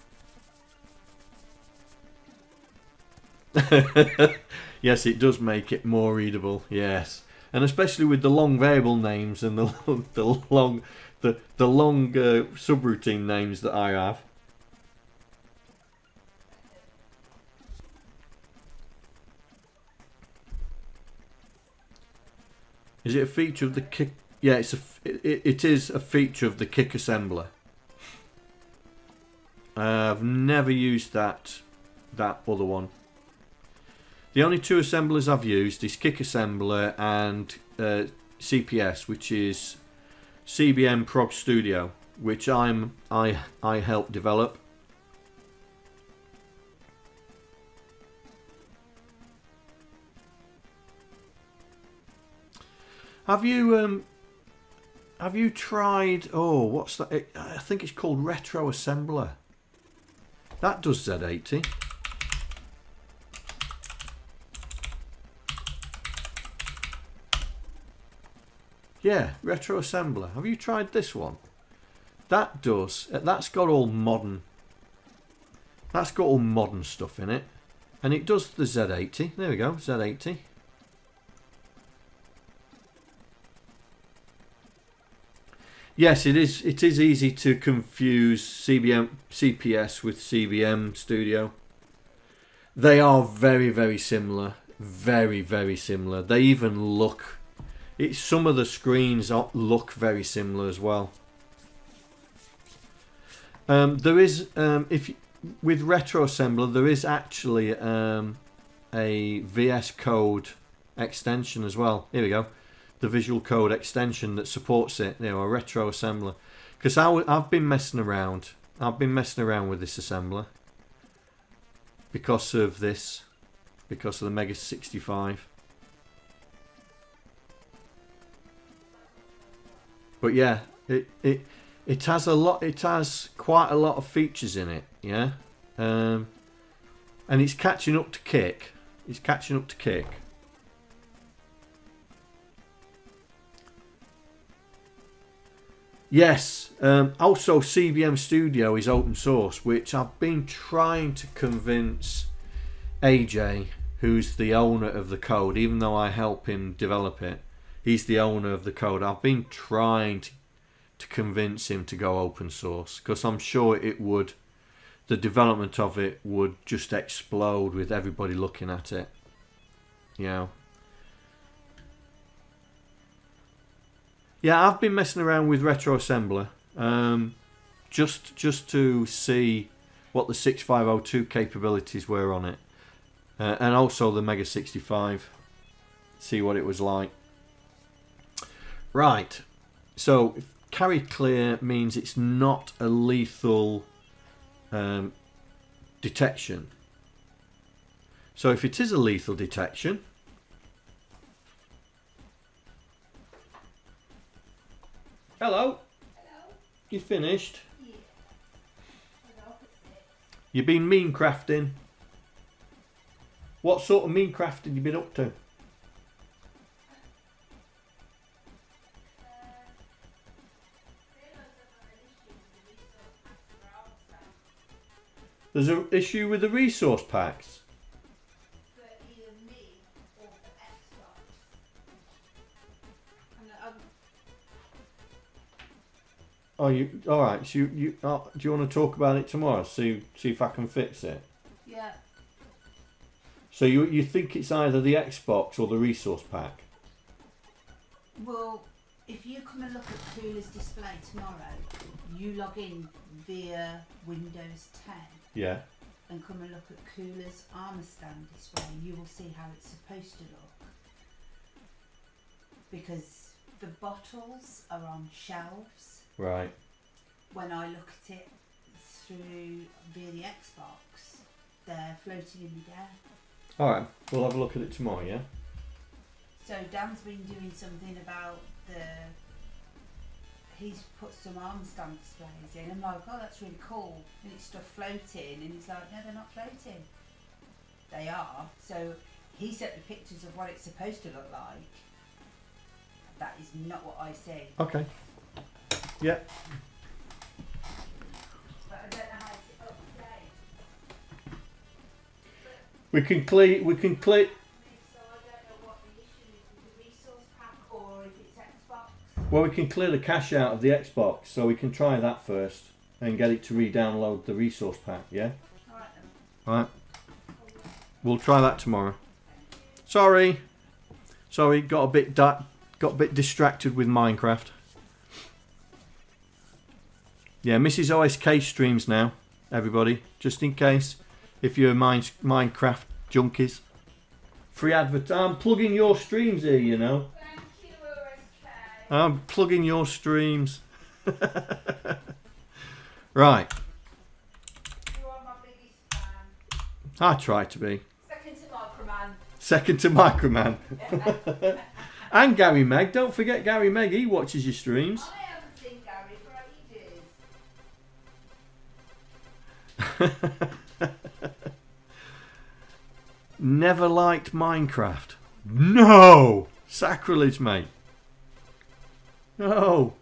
Yes, it does make it more readable. Yes, and especially with the long variable names and the the long the the long uh, subroutine names that I have. Is it a feature of the kick? Yeah, it's a. It, it is a feature of the kick assembler. Uh, I've never used that that other one. The only two assemblers I've used is Kick Assembler and uh, C P S, which is C B M Prog Studio, which I'm I I helped develop. Have you um have you tried? Oh, what's that? It, I think it's called Retro Assembler. That does Z eighty. Yeah, Retro Assembler. Have you tried this one? That does. That's got all modern. That's got all modern stuff in it, and it does the Z eighty. There we go, Z eighty. Yes, it is. It is easy to confuse C B M, C P S with C B M Studio. They are very, very similar. Very, very similar. They even look. It's some of the screens are, look very similar as well. Um, there is, um, if with Retro Assembler, there is actually um, a V S Code extension as well. Here we go. The Visual Code extension that supports it, you know, a Retro Assembler. Because I've been messing around. I've been messing around with this assembler. Because of this. Because of the Mega sixty-five. But yeah, it, it, it has a lot, it has quite a lot of features in it, yeah? Um, and it's catching up to Kick. It's catching up to Kick. Yes, um, also C B M Studio is open source, which I've been trying to convince A J, who's the owner of the code, even though I help him develop it. He's the owner of the code. I've been trying to, to convince him to go open source, because I'm sure it would, the development of it would just explode with everybody looking at it. You know. Yeah, I've been messing around with Retro Assembler um, just just to see what the sixty-five oh two capabilities were on it, uh, and also the Mega sixty-five. See what it was like. Right, so carry clear means it's not a lethal um, detection. So if it is a lethal detection, hello. Hello. You finished? Yeah. You've been mean crafting. What sort of mean crafting you been up to? There's an issue with the resource packs. For either me or for Xbox. And, um, Oh, you all right? So you, you oh, do you want to talk about it tomorrow? See, see if I can fix it. Yeah. So you you think it's either the Xbox or the resource pack? Well, if you come and look at Cooler's display tomorrow, you log in via Windows ten. Yeah. And come and look at Cooler's armour stand display, you will see how it's supposed to look. Because the bottles are on shelves. Right. When I look at it through via the Xbox, they're floating in the air. All right. We'll have a look at it tomorrow. Yeah. So Dan's been doing something about the. He's put some arm stand displays in. I'm like, oh, that's really cool. And it's stuff floating. And he's like, no, they're not floating. They are. So he sent me pictures of what it's supposed to look like. That is not what I see. Okay. Yeah. But I don't know how it's up to date. We can clear. We can clear. So I don't know what the issue is with the resource pack or if it's Xbox. Well, we can clear the cache out of the Xbox, so we can try that first and get it to re-download the resource pack. Yeah. All right then. All right. We'll try that tomorrow. Sorry. Sorry. Got a bit got a bit distracted with Minecraft. Yeah, Missus O S K streams now, everybody, just in case, if you're mine, Minecraft junkies. Free advert. I'm plugging your streams here, you know. Thank you, O S K. I'm plugging your streams. Right. You are my biggest fan. I try to be. Second to Mikroman. Second to Mikroman. And Gary Meg. Don't forget Gary Meg. He watches your streams. I haven't seen Gary for ages. Never liked Minecraft. No! Sacrilege, mate. No.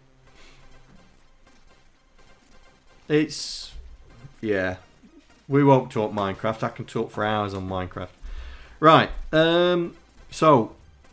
It's... yeah. We won't talk Minecraft. I can talk for hours on Minecraft. Right. Um, so...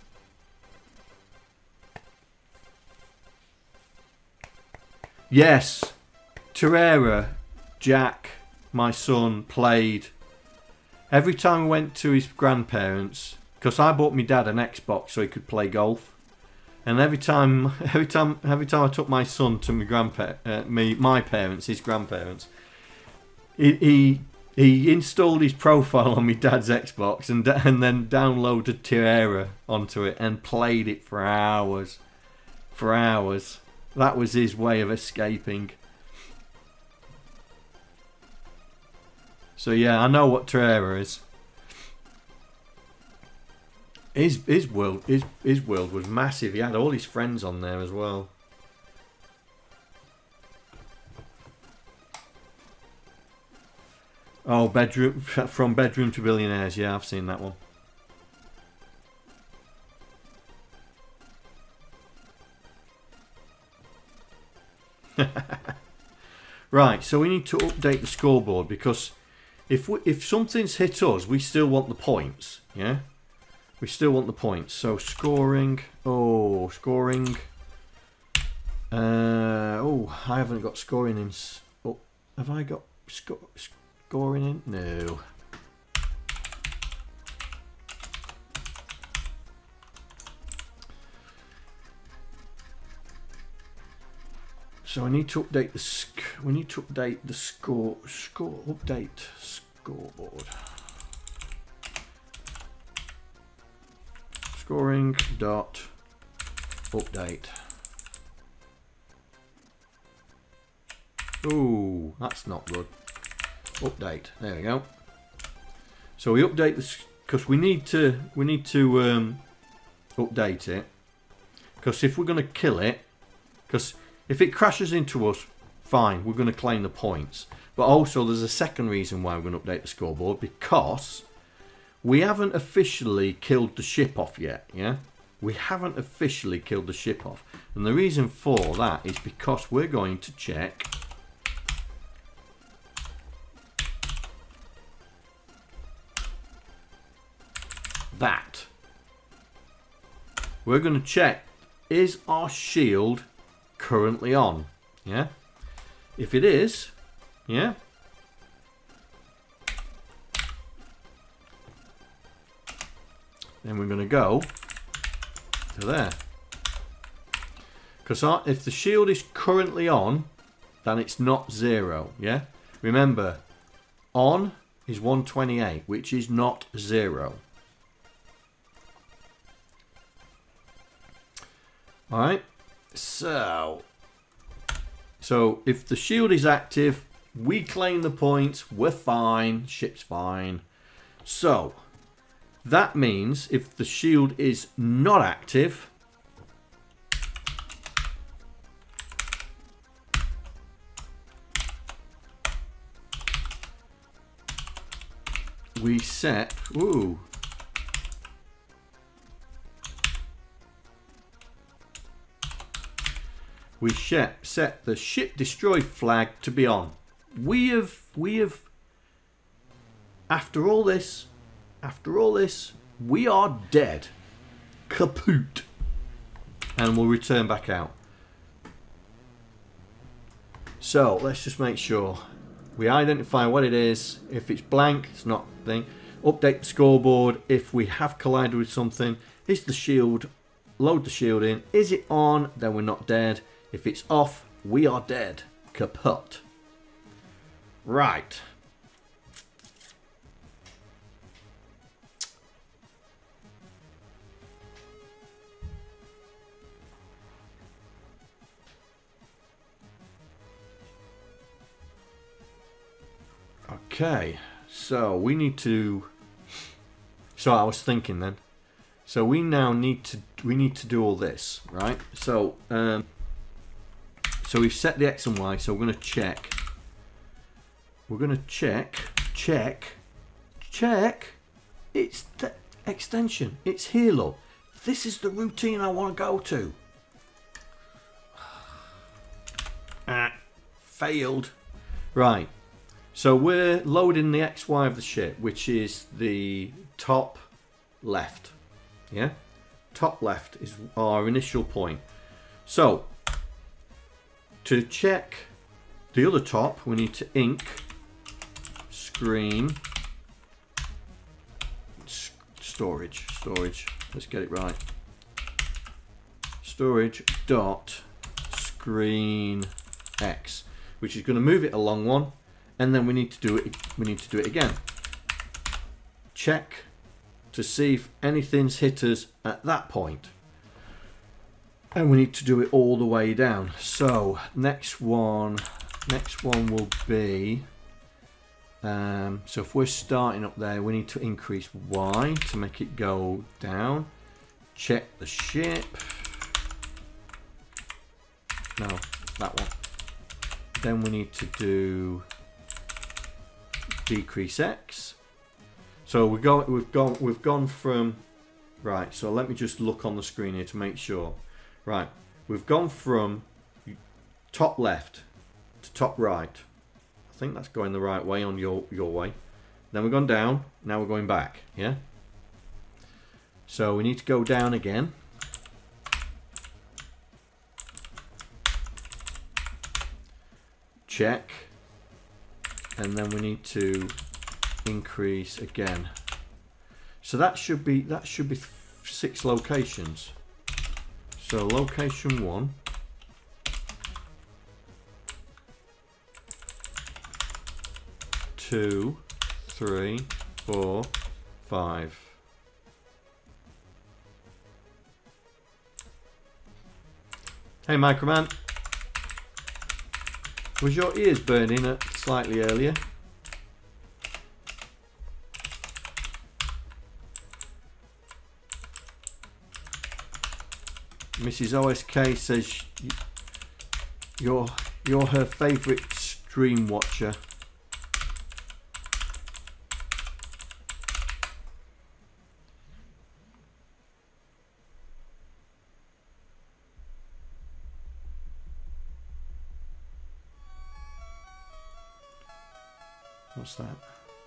yes. Terrera, Jack, my son, played... every time I went to his grandparents, because I bought my dad an Xbox so he could play golf, and every time, every time, every time I took my son to my grandpa, uh, me, my parents, his grandparents, he, he he installed his profile on my dad's Xbox and and then downloaded Terrera onto it and played it for hours, for hours. That was his way of escaping. So yeah, I know what Terrera is. His his world his his world was massive. He had all his friends on there as well. Oh, bedroom from bedroom to billionaires. Yeah, I've seen that one. Right, so we need to update the scoreboard because if we, if something's hit us, we still want the points. Yeah, we still want the points. So scoring. Oh, scoring. Uh, oh, I haven't got scoring in. Oh, have I got sco scoring in? No. So I need to update the sc we need to update the score score update scoreboard. Scoring dot update. Ooh, that's not good. Update. There we go. So we update this because we need to we need to um, update it because if we're going to kill it, because if it crashes into us, fine, we're going to claim the points. But also there's a second reason why we're going to update the scoreboard, because we haven't officially killed the ship off yet, yeah? We haven't officially killed the ship off. And the reason for that is because we're going to check that. We're going to check, is our shield currently on? Yeah, if it is, yeah, then we're going to go to there, because if the shield is currently on, then it's not zero. Yeah, remember, on is one twenty-eight, which is not zero. All right. So, so if the shield is active, we claim the points, we're fine, ship's fine. So, that means if the shield is not active, we set, ooh, we set the ship destroy flag to be on. We have, we have, after all this, after all this, we are dead. Kaput. And we'll return back out. So, let's just make sure. We identify what it is. If it's blank, it's not a thing. Update the scoreboard. If we have collided with something, is the shield, load the shield in. Is it on? Then we're not dead. If it's off, we are dead. Kaput. Right. Okay. So we need to... So I was thinking then. So we now need to we need to do all this, right? So um, so we've set the X and Y. So we're going to check. We're going to check, check, check. It's the extension. It's here, look. This is the routine I want to go to. Ah, failed. Right. So we're loading the X Y of the ship, which is the top left. Yeah? Top left is our initial point. So, to check the other top, we need to ink screen storage. Storage. Let's get it right. Storage dot screen X, which is going to move it along one, and then we need to do it. We need to do it again. Check to see if anything's hit us at that point, and we need to do it all the way down. So next one, next one will be. Um, so if we're starting up there, we need to increase Y to make it go down. Check the ship. No, that one. Then we need to do decrease X. So we go, we've gone, we've gone from right. So let me just look on the screen here to make sure. Right, we've gone from top left to top right. I think that's going the right way on your your way. Then we've gone down. Now we're going back. Yeah. So we need to go down again. Check, and then we need to increase again. So that should be that should be six locations. So location one, two, three, four, five. Hey Mikroman. Was your ears burning at slightly earlier? Missus O S K says you're you're her favourite stream watcher. What's that?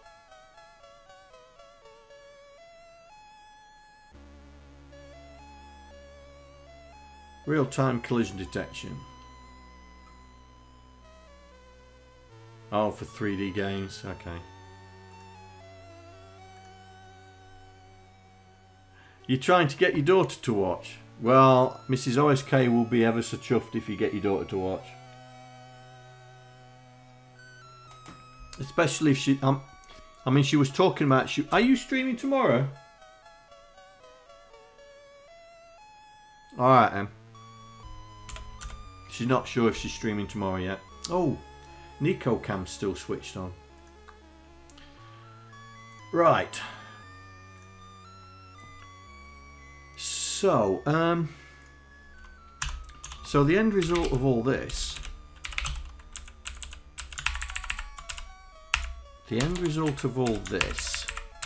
Real-time collision detection. Oh, for three D games. Okay. You're trying to get your daughter to watch? Well, Missus O S K will be ever so chuffed if you get your daughter to watch. Especially if she, um, I mean, she was talking about, she, are you streaming tomorrow? Alright, Em. She's not sure if she's streaming tomorrow yet. Oh, Nico Cam's still switched on. Right. So, um, so the end result of all this, the end result of all this,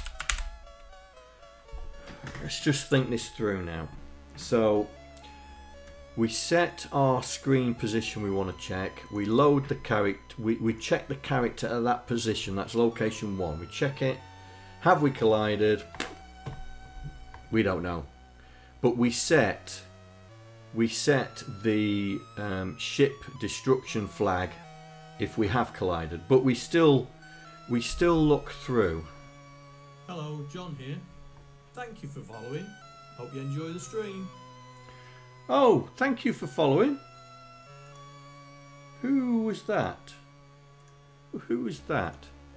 let's just think this through now. So, we set our screen position we want to check. We load the character. We, we check the character at that position. That's location one. We check it. Have we collided? We don't know. But we set we set the um, ship destruction flag if we have collided. But we still we still look through. Hello, John here. Thank you for following. Hope you enjoy the stream. Oh, thank you for following. Who was that? Who was that?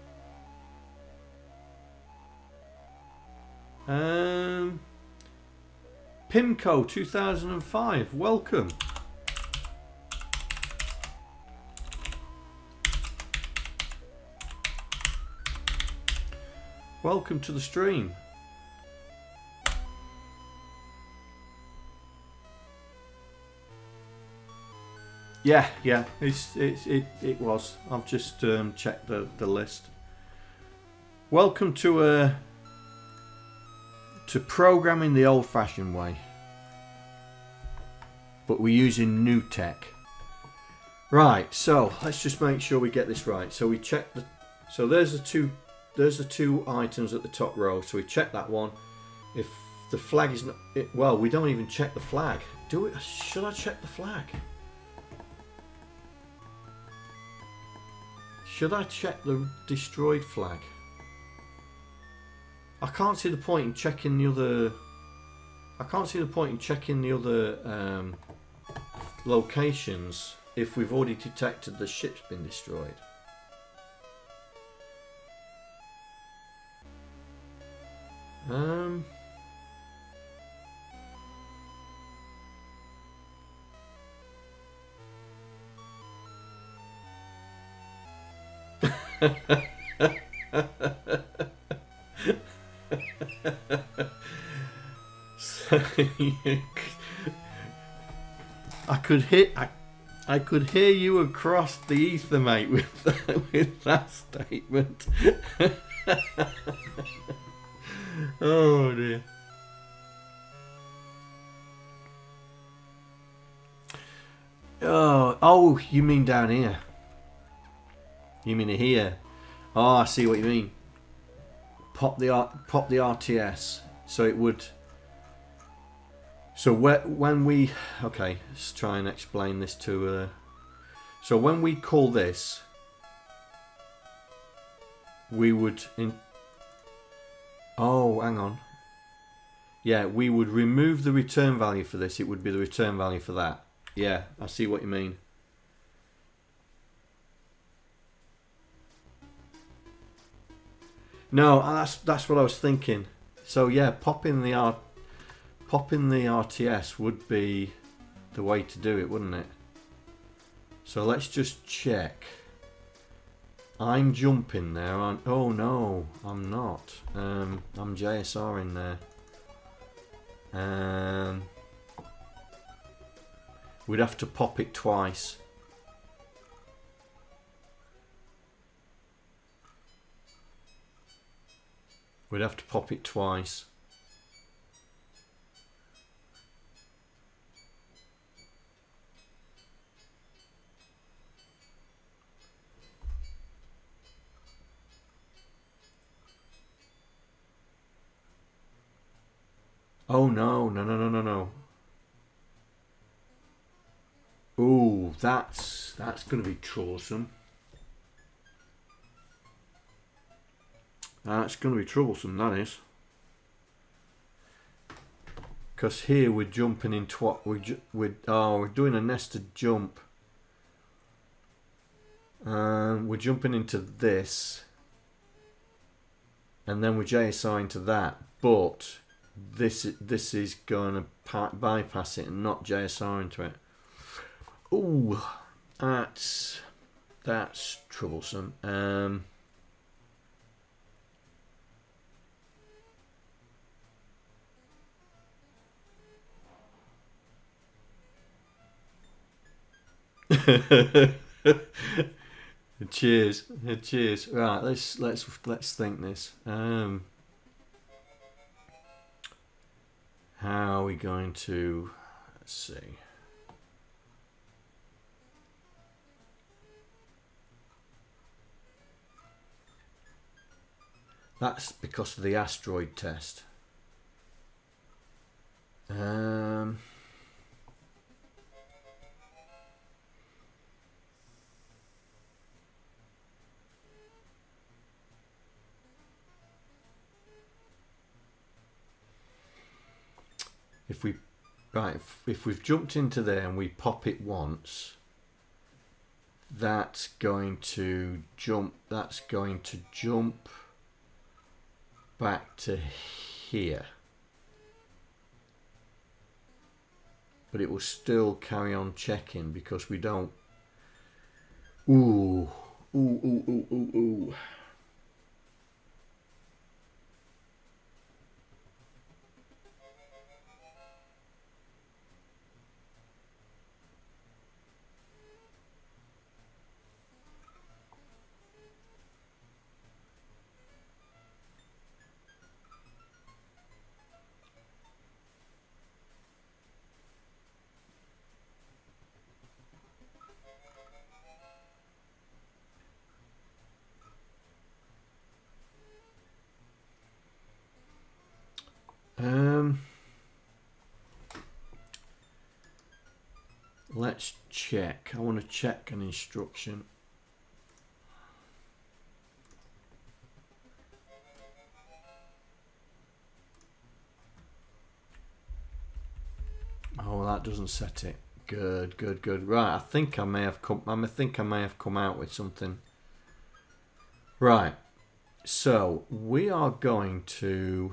Um, Pimco two thousand five. Welcome. Welcome to the stream. Yeah, yeah, it's, it's, it, it was. I've just um, checked the, the list. Welcome to uh, to programming the old-fashioned way, but we're using new tech. Right, so let's just make sure we get this right. So we check the. So there's the two. There's the two items at the top row. So we check that one. If the flag is not, it, well, we don't even check the flag. Do it? Should I check the flag? Should I check the destroyed flag? I can't see the point in checking the other. I can't see the point in checking the other um, locations if we've already detected the ship's been destroyed. Um. So I could hear I, I could hear you across the ether, mate, with that, with that statement. Oh dear. Oh, oh, you mean down here? You mean here? Oh, I see what you mean. Pop the R, pop the R T S, so it would. So when we, okay, let's try and explain this to. Uh, so when we call this, we would in. Oh, hang on. Yeah, we would remove the return value for this. It would be the return value for that. Yeah, I see what you mean. No, that's that's what I was thinking. So yeah, popping the R, popping the R T S would be the way to do it, wouldn't it? So let's just check. I'm jumping there. On oh no, I'm not. Um, I'm J S R in there. Um, we'd have to pop it twice. We'd have to pop it twice. Oh no, no, no, no, no, no. Ooh, that's that's gonna be troublesome. That's going to be troublesome, that is. Because here we're jumping into what we we're, oh, we're doing a nested jump. Um, we're jumping into this. And then we're J S R into that. But this, this is going to bypass it and not J S R into it. Ooh, that's, that's troublesome. Um... Cheers, cheers. Right, let's let's let's think this. Um, how are we going to? Let's see. That's because of the asteroid test. Um. If we, right, if, if we've jumped into there and we pop it once, that's going to jump, that's going to jump back to here. But it will still carry on checking because we don't, ooh, ooh, ooh, ooh, ooh, ooh. let's check. I want to check an instruction. Oh, that doesn't set it. Good, good, good. Right, I think I may have come. I think I may have come out with something. Right. So we are going to.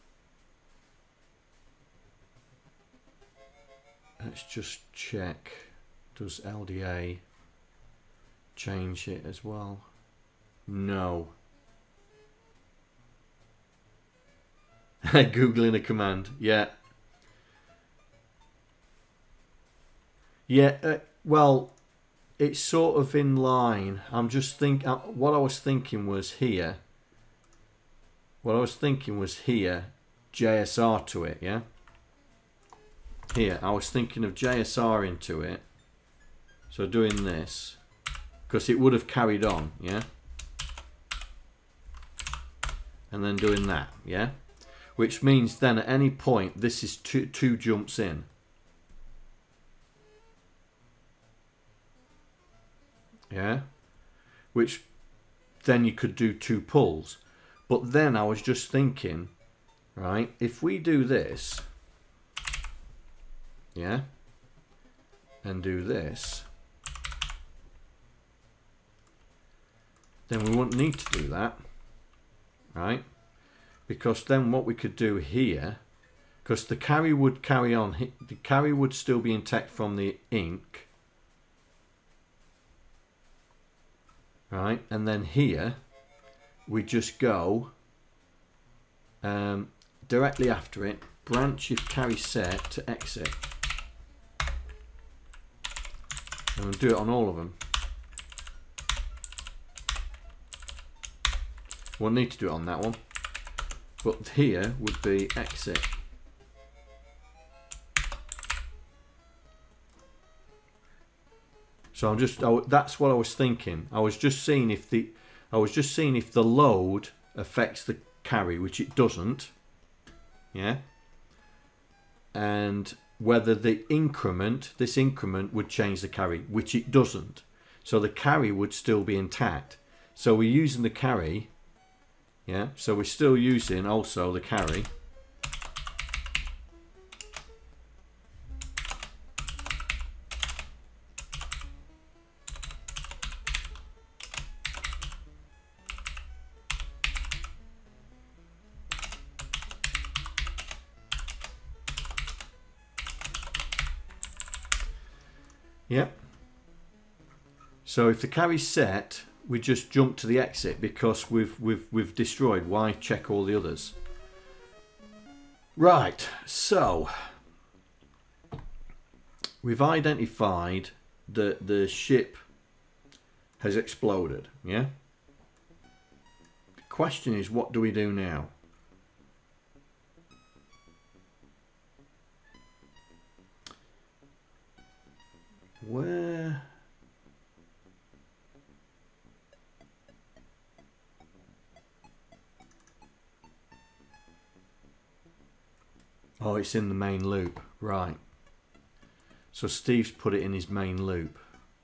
Let's just check. Does L D A change it as well? No. Googling a command. Yeah. Yeah, uh, well, it's sort of in line. I'm just think. Uh, what I was thinking was here. What I was thinking was here, J S R to it, yeah? Here, I was thinking of J S R into it. So doing this, because it would have carried on, yeah? And then doing that, yeah? Which means then at any point, this is two, two jumps in. Yeah, which then you could do two pulls. But then I was just thinking, right, if we do this, yeah, and do this, then we wouldn't need to do that, right? Because then what we could do here, because the carry would carry on, the carry would still be intact from the ink. Right, and then here we just go um, directly after it, branch if carry set to exit. And we'll do it on all of them. We'll need to do it on that one, but here would be exit. So I'm just, I, that's what I was thinking. I was just seeing if the, I was just seeing if the load affects the carry, which it doesn't. Yeah. And whether the increment, this increment would change the carry, which it doesn't. So the carry would still be intact. So we're using the carry. Yeah. So we're still using also the carry. Yep. So if the carry's set, we just jump to the exit because we've we've we've destroyed. Why check all the others? Right. So we've identified that the ship has exploded. Yeah. The question is, what do we do now? Where? Oh, it's in the main loop, right. So Steve's put it in his main loop.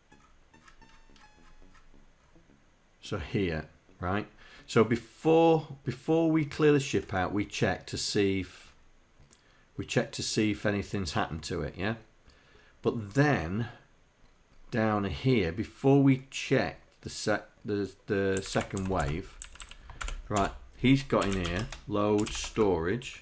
So here, right. So before before we clear the ship out, we check to see if we check to see if anything's happened to it, yeah. But then down here, before we check the sec the the second wave, right, he's got in here load storage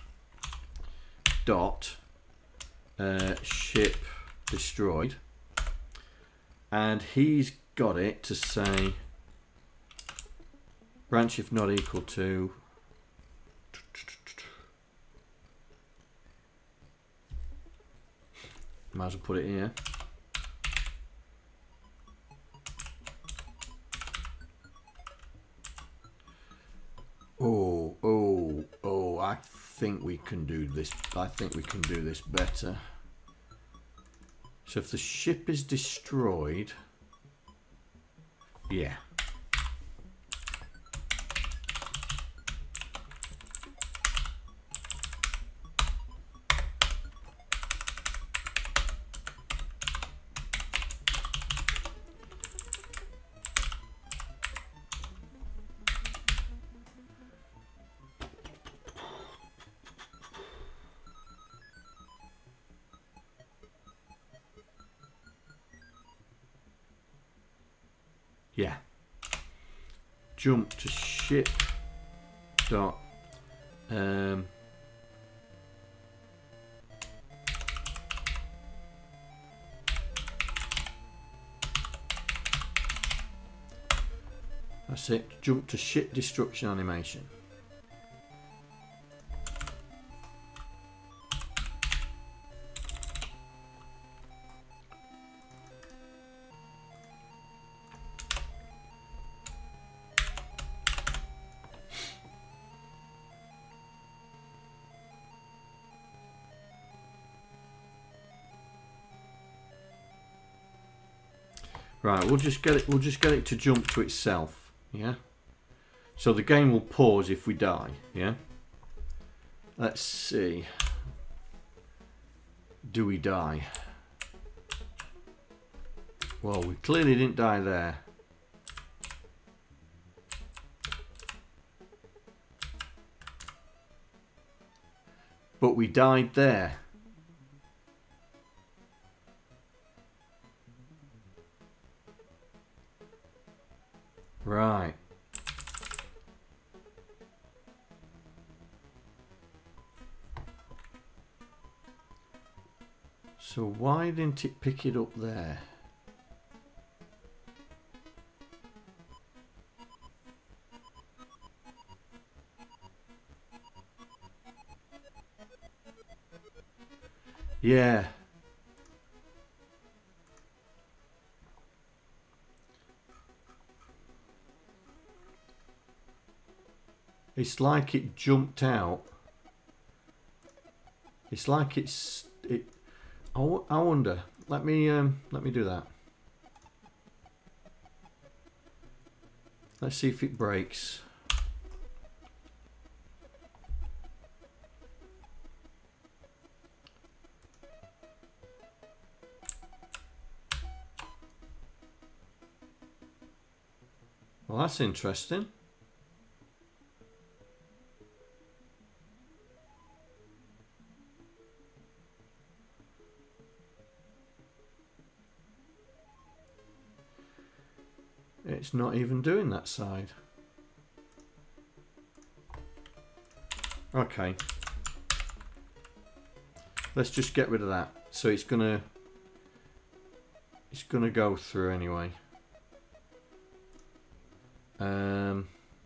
dot uh, ship destroyed, and he's got it to say branch if not equal to might as well put it here. Oh, oh, oh, I think we can do this. I think we can do this better. So if the ship is destroyed, yeah. Yeah. Jump to ship dot um that's it. Jump to ship destruction animation. Right, we'll just get it. We'll just get it to jump to itself. Yeah. So the game will pause if we die. Yeah. Let's see. Do we die? Well, we clearly didn't die there. But we died there. Right. So why didn't it pick it up there? Yeah. It's like it jumped out. It's like it's it. I, w I wonder. Let me um. Let me do that. Let's see if it breaks. Well, that's interesting. It's not even doing that side. Okay. Let's just get rid of that. So it's gonna it's gonna go through anyway. Um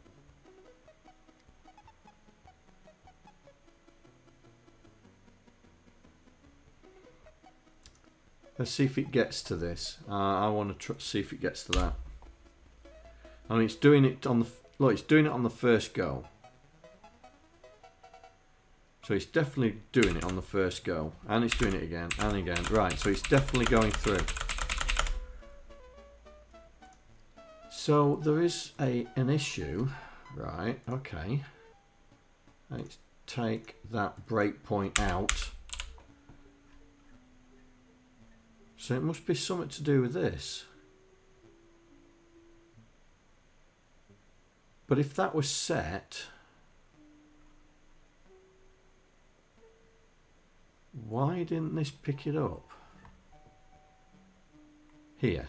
Let's see if it gets to this. Uh, I want to see if it gets to that. I mean, it's doing it on the look. It's doing it on the first go. So it's definitely doing it on the first go, and it's doing it again and again. Right. So it's definitely going through. So there is a an issue, right? Okay. Let's take that breakpoint out. So it must be something to do with this. But if that was set, why didn't this pick it up? Here.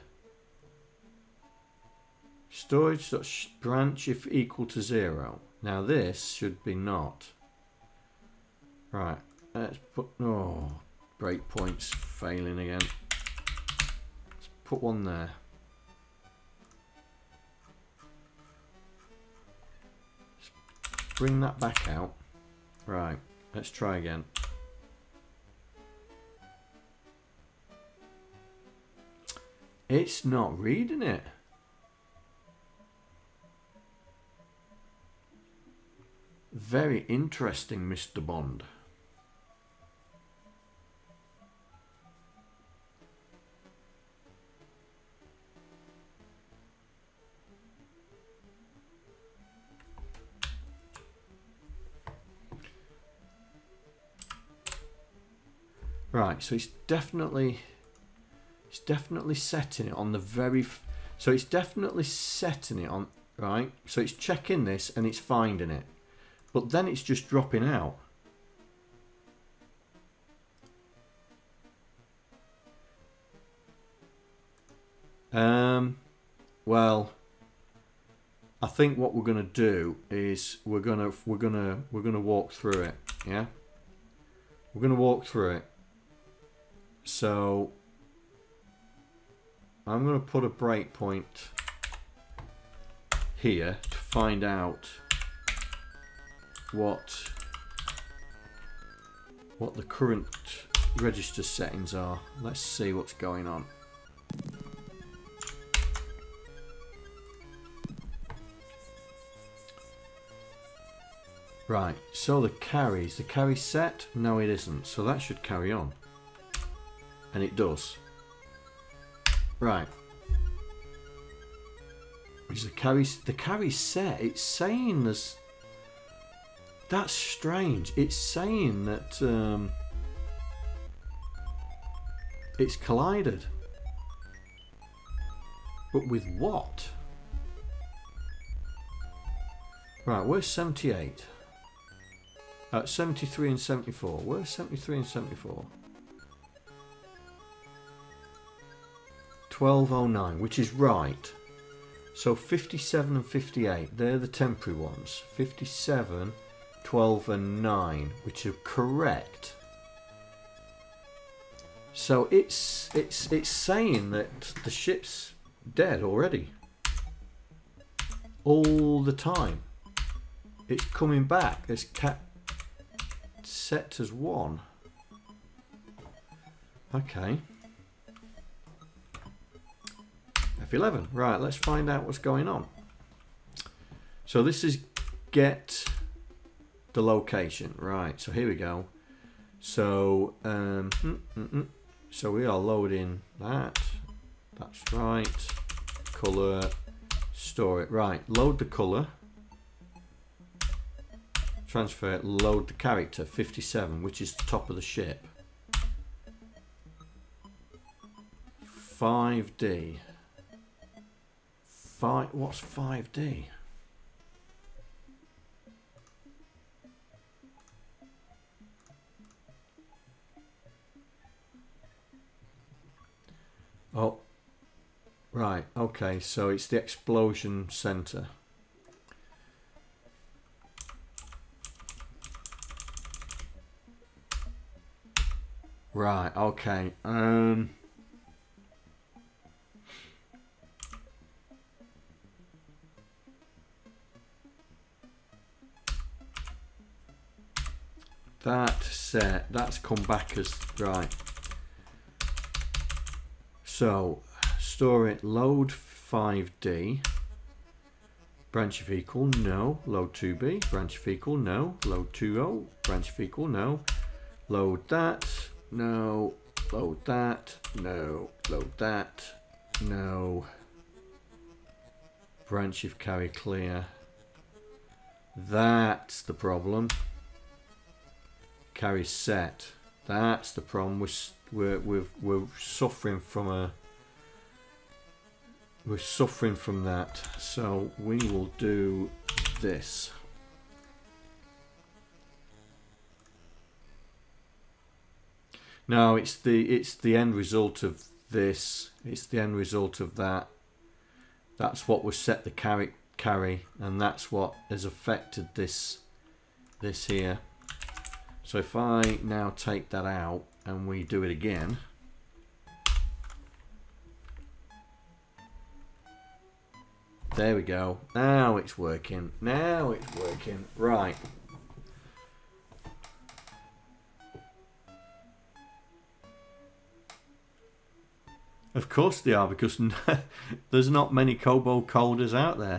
Storage branch if equal to zero. Now this should be not. Right. Let's put, oh, breakpoints failing again. Let's put one there. Bring that back out. Right, let's try again. It's not reading it. Very interesting, Mister Bond. Right, so it's definitely it's definitely setting it on the very f so it's definitely setting it on, right, so it's checking this and it's finding it, but then it's just dropping out. Um well, I think what we're gonna do is we're gonna we're gonna we're gonna walk through it. Yeah, we're gonna walk through it. So I'm gonna put a breakpoint here to find out what what the current register settings are. Let's see what's going on. Right, so the carries, the carry set? No, it isn't. So that should carry on. And it does. Right. Is the carry, the carry set? It's saying there's... That's strange. It's saying that um, it's collided. But with what? Right, where's seventy-eight? Uh, seventy-three and seventy-four. Where's seventy-three and seventy-four? twelve oh nine, which is right. So fifty-seven and fifty-eight, they're the temporary ones. fifty-seven, twelve and nine, which are correct. So it's it's it's saying that the ship's dead already. All the time. It's coming back. It's cat set as one. Okay. F eleven. Right, let's find out what's going on. So this is get the location. Right, so here we go. So um mm, mm, mm. so we are loading that. That's right. Color, store it. Right, load the color. Transfer it, load the character, fifty-seven, which is the top of the ship. five D. Five, what's five D? Oh, right, okay, so it's the explosion center. Right, okay. Um, that set, that's come back as, right. So, store it, load five D. Branch of equal, no. Load two B. Branch of equal, no. Load two O. Branch of equal, no. Load that. No, load that, no, load that, no. Branch of carry clear. That's the problem. Carry set. That's the problem. We're we're we're, we're suffering from a. We're suffering from that. So we will do this. No, it's the it's the end result of this. It's the end result of that. That's what was set the carry carry, and that's what has affected this this here. So if I now take that out and we do it again, there we go. Now it's working. Now it's working. Right. Of course they are, because there's not many Kobo coders out there.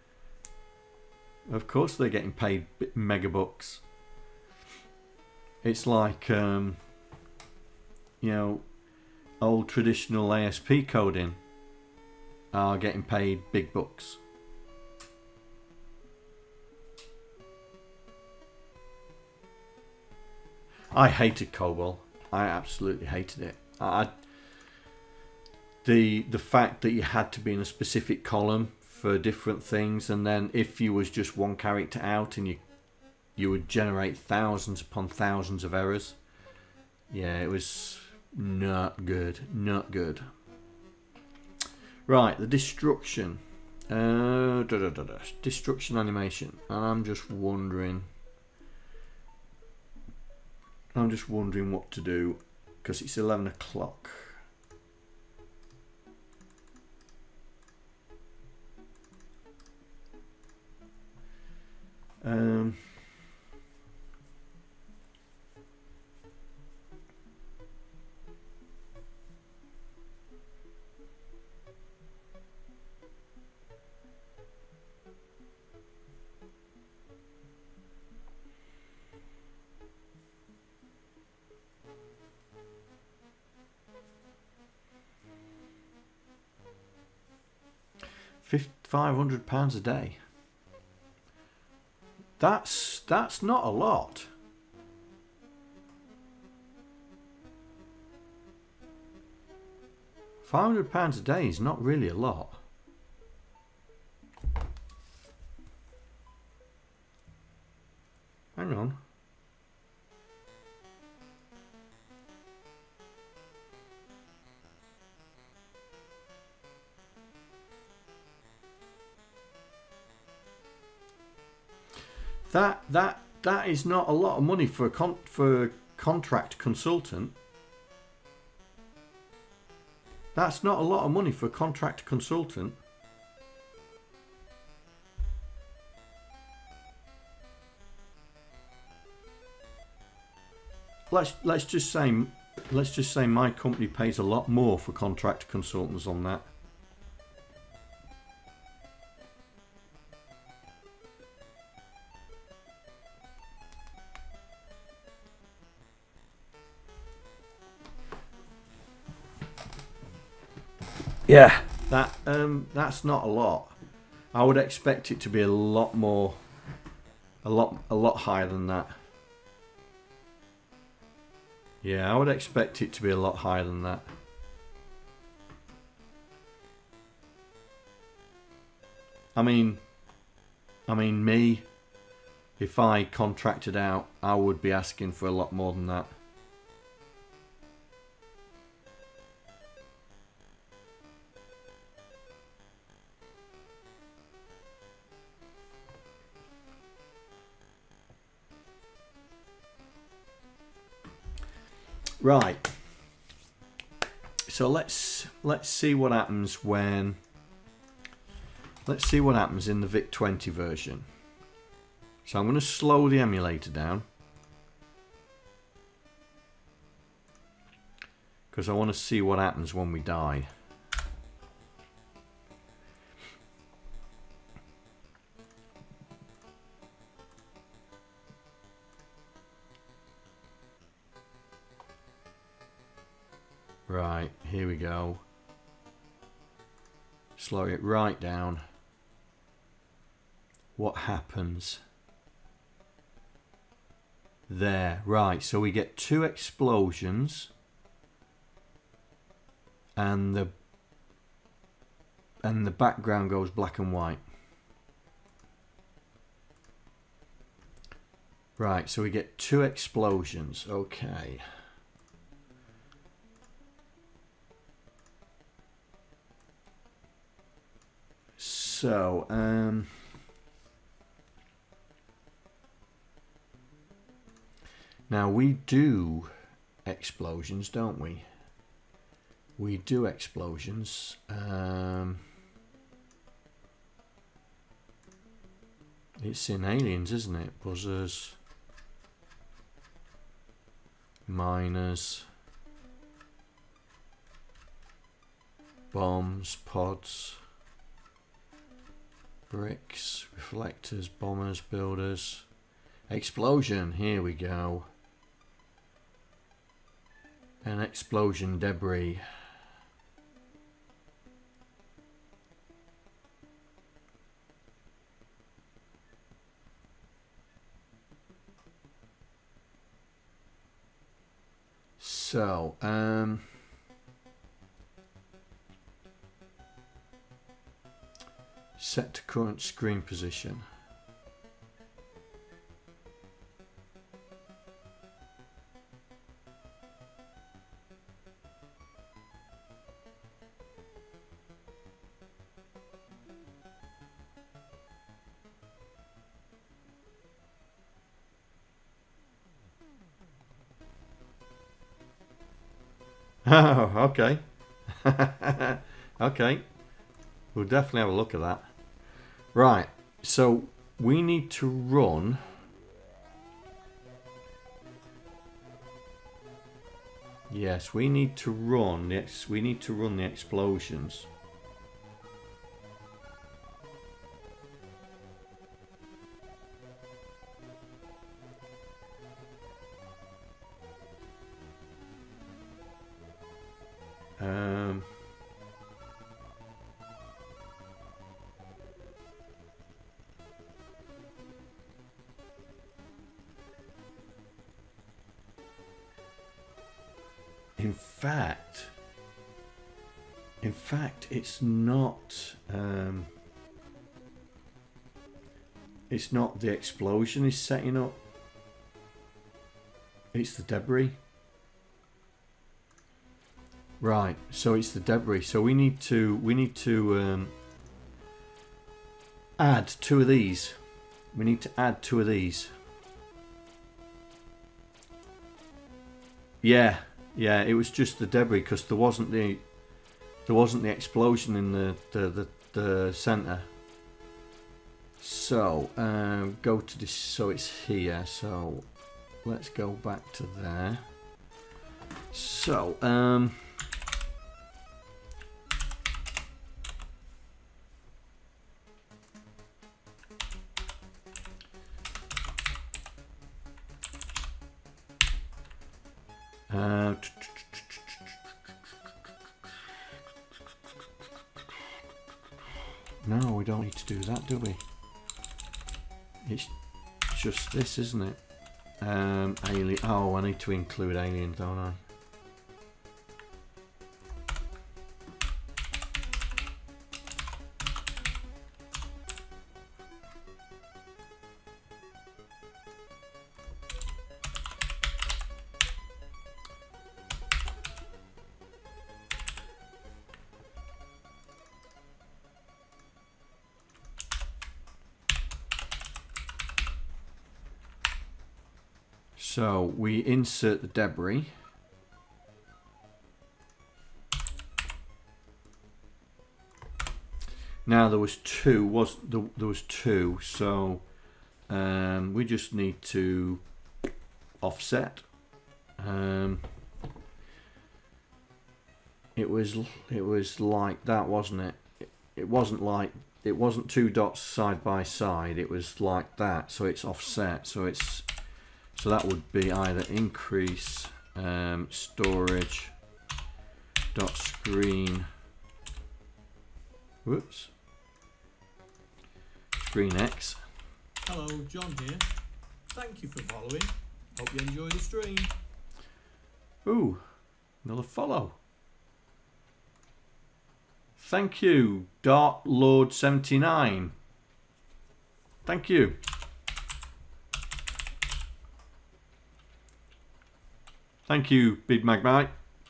Of course they're getting paid megabucks. It's like, um, you know, old traditional A S P coding are getting paid big bucks. I hated COBOL. I absolutely hated it. I... The the fact that you had to be in a specific column for different things, and then if you was just one character out, and you you would generate thousands upon thousands of errors. Yeah, it was not good, not good. Right, the destruction. Uh, da, da, da, da. Destruction animation. And I'm just wondering. I'm just wondering what to do because it's eleven o'clock. Um. five hundred pounds a day. That's that's not a lot. five hundred pounds a day is not really a lot. Hang on. That that that is not a lot of money for a con for a contract consultant. That's not a lot of money for a contract consultant. Let's let's just say let's just say my company pays a lot more for contract consultants on that. Yeah, that um, that's not a lot. I would expect it to be a lot more, a lot, a lot higher than that. Yeah, I would expect it to be a lot higher than that. I mean, I mean, me, if I contracted out, I would be asking for a lot more than that. Right, so let's let's see what happens when let's see what happens in the Vic twenty version. So I'm going to slow the emulator down because I want to see what happens when we die. Right, here we go. Slow it right down. What happens? There, right, so we get two explosions and the and the background goes black and white. Right, so we get two explosions, okay. So, um, now we do explosions, don't we? We do explosions. Um, it's in Aliens, isn't it? Buzzers, miners, bombs, pods. Bricks, reflectors, bombers, builders. Explosion, here we go. An explosion debris. So, um... set to current screen position. Oh, okay. Okay. We'll definitely have a look at that. Right. So we need to run. Yes, we need to run the ex we need to run the explosions. Um In fact, in fact, it's not. Um, it's not the explosion is setting up. It's the debris. Right. So it's the debris. So we need to. We need to um, add two of these. We need to add two of these. Yeah. Yeah, it was just the debris because there wasn't the there wasn't the explosion in the the the, the center. So um, go to this. So it's here. So let's go back to there. So um. Uh, no, we don't need to do that, do we? It's just this, isn't it? Um, alien. Oh, I need to include aliens, don't I? So we insert the debris. Now there was two, was there, there was two, so um, we just need to offset. Um, it was it was like that, wasn't it? it? It wasn't like it wasn't two dots side by side. It was like that, so it's offset. So it's So that would be either increase um, storage dot screen. Whoops. Screen X. Hello, John here. Thank you for following. Hope you enjoy the stream. Ooh, another follow. Thank you, Dark Lord seventy-nine. Thank you. Thank you, Big Magmite.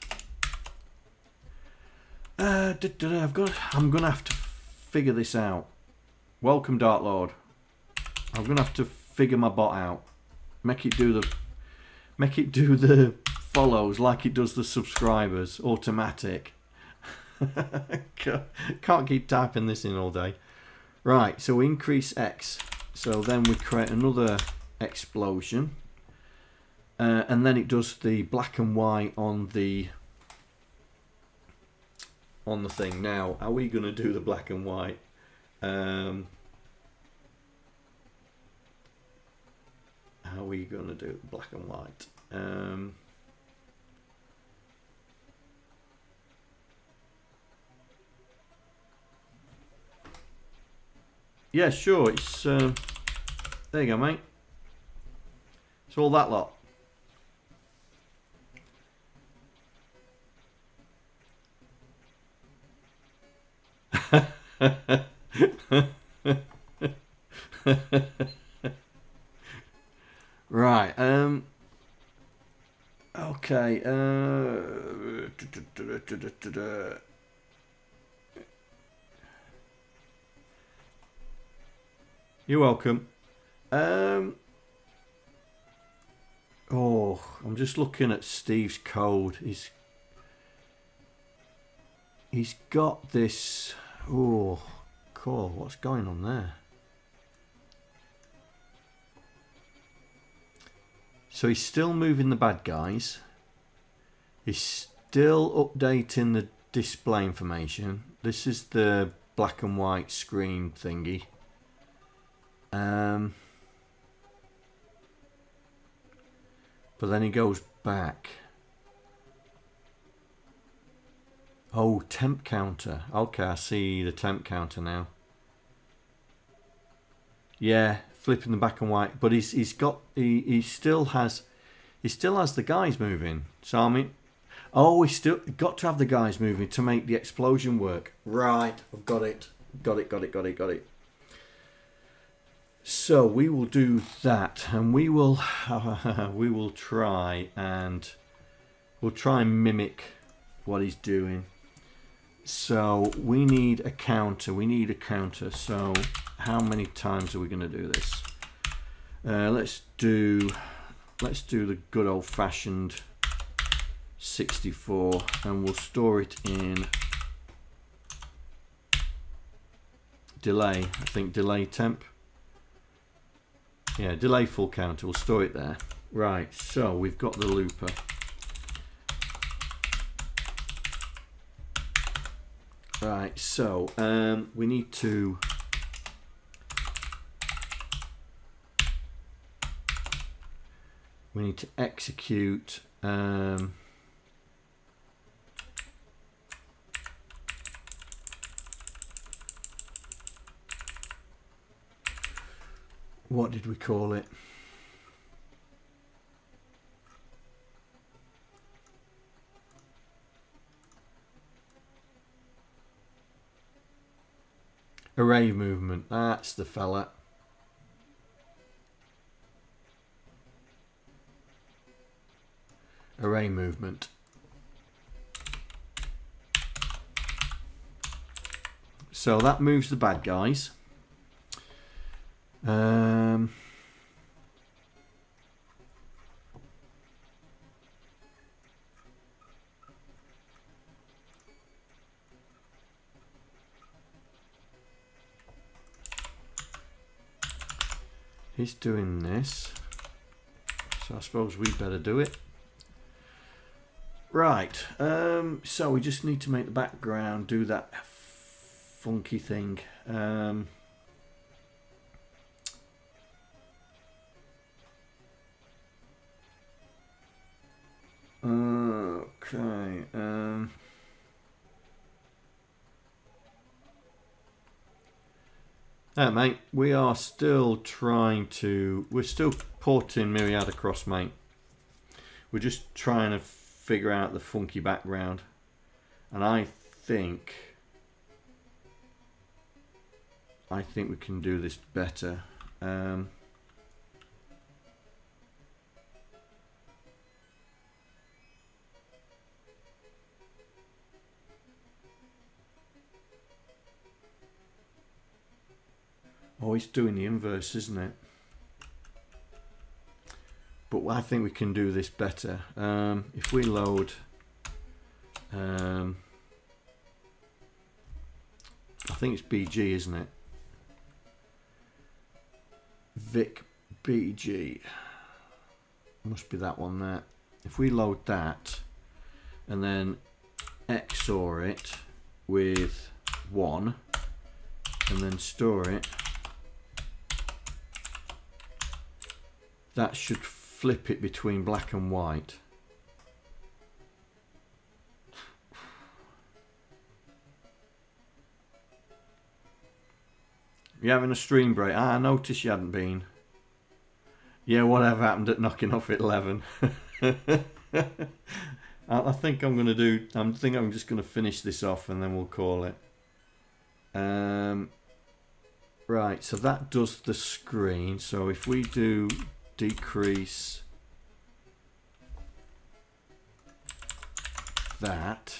Uh, da, da, da, I've got. I'm gonna have to figure this out. Welcome, Dark Lord. I'm gonna have to figure my bot out. Make it do the. Make it do the follows like it does the subscribers. Automatic. Can't keep typing this in all day. Right. So we increase X. So then we create another explosion. Uh, and then it does the black and white on the on the thing. Now, are we going to do the black and white? Um, how are we going to do black and white? Um, yeah, sure. It's uh, there you go, mate. It's all that lot. Right. Um. Okay. Uh. You're welcome. Um. Oh, I'm just looking at Steve's code. He's he's got this. Oh, cool. What's going on there? So he's still moving the bad guys. He's still updating the display information. This is the black and white screen thingy. Um, but then he goes back. Oh, temp counter. Okay, I see the temp counter now. Yeah, flipping the black and white. But he's he's got he he still has he still has the guys moving. So I mean, oh, he's still got to have the guys moving to make the explosion work. Right, I've got it, got it, got it, got it, got it. So we will do that, and we will we will try and we'll try and mimic what he's doing. So we need a counter. We need a counter. So how many times are we going to do this? Uh, let's do let's do the good old-fashioned sixty-four, and we'll store it in delay. I think delay temp. Yeah, delay full counter. We'll store it there. Right. So we've got the looper. Right, so um, we need to we need to execute um, what did we call it? Array movement, that's the fella. Array movement. So that moves the bad guys. Um, He's doing this, so I suppose we better do it. Right, um, so we just need to make the background do that funky thing. Um, okay. Um, Yeah, mate, we are still trying to, we're still porting Myriad across, mate. We're just trying to figure out the funky background. And I think, I think we can do this better. Um, Oh, he's doing the inverse, isn't it? But I think we can do this better. Um, if we load... Um, I think it's B G, isn't it? Vic B G. Must be that one there. If we load that and then X O R it with one and then store it, that should flip it between black and white. You having a stream break? Ah, I noticed you hadn't been. Yeah, whatever happened at knocking off at eleven. I think I'm gonna do. I think I'm just gonna finish this off and then we'll call it. Um, right. So that does the screen. So if we do decrease that,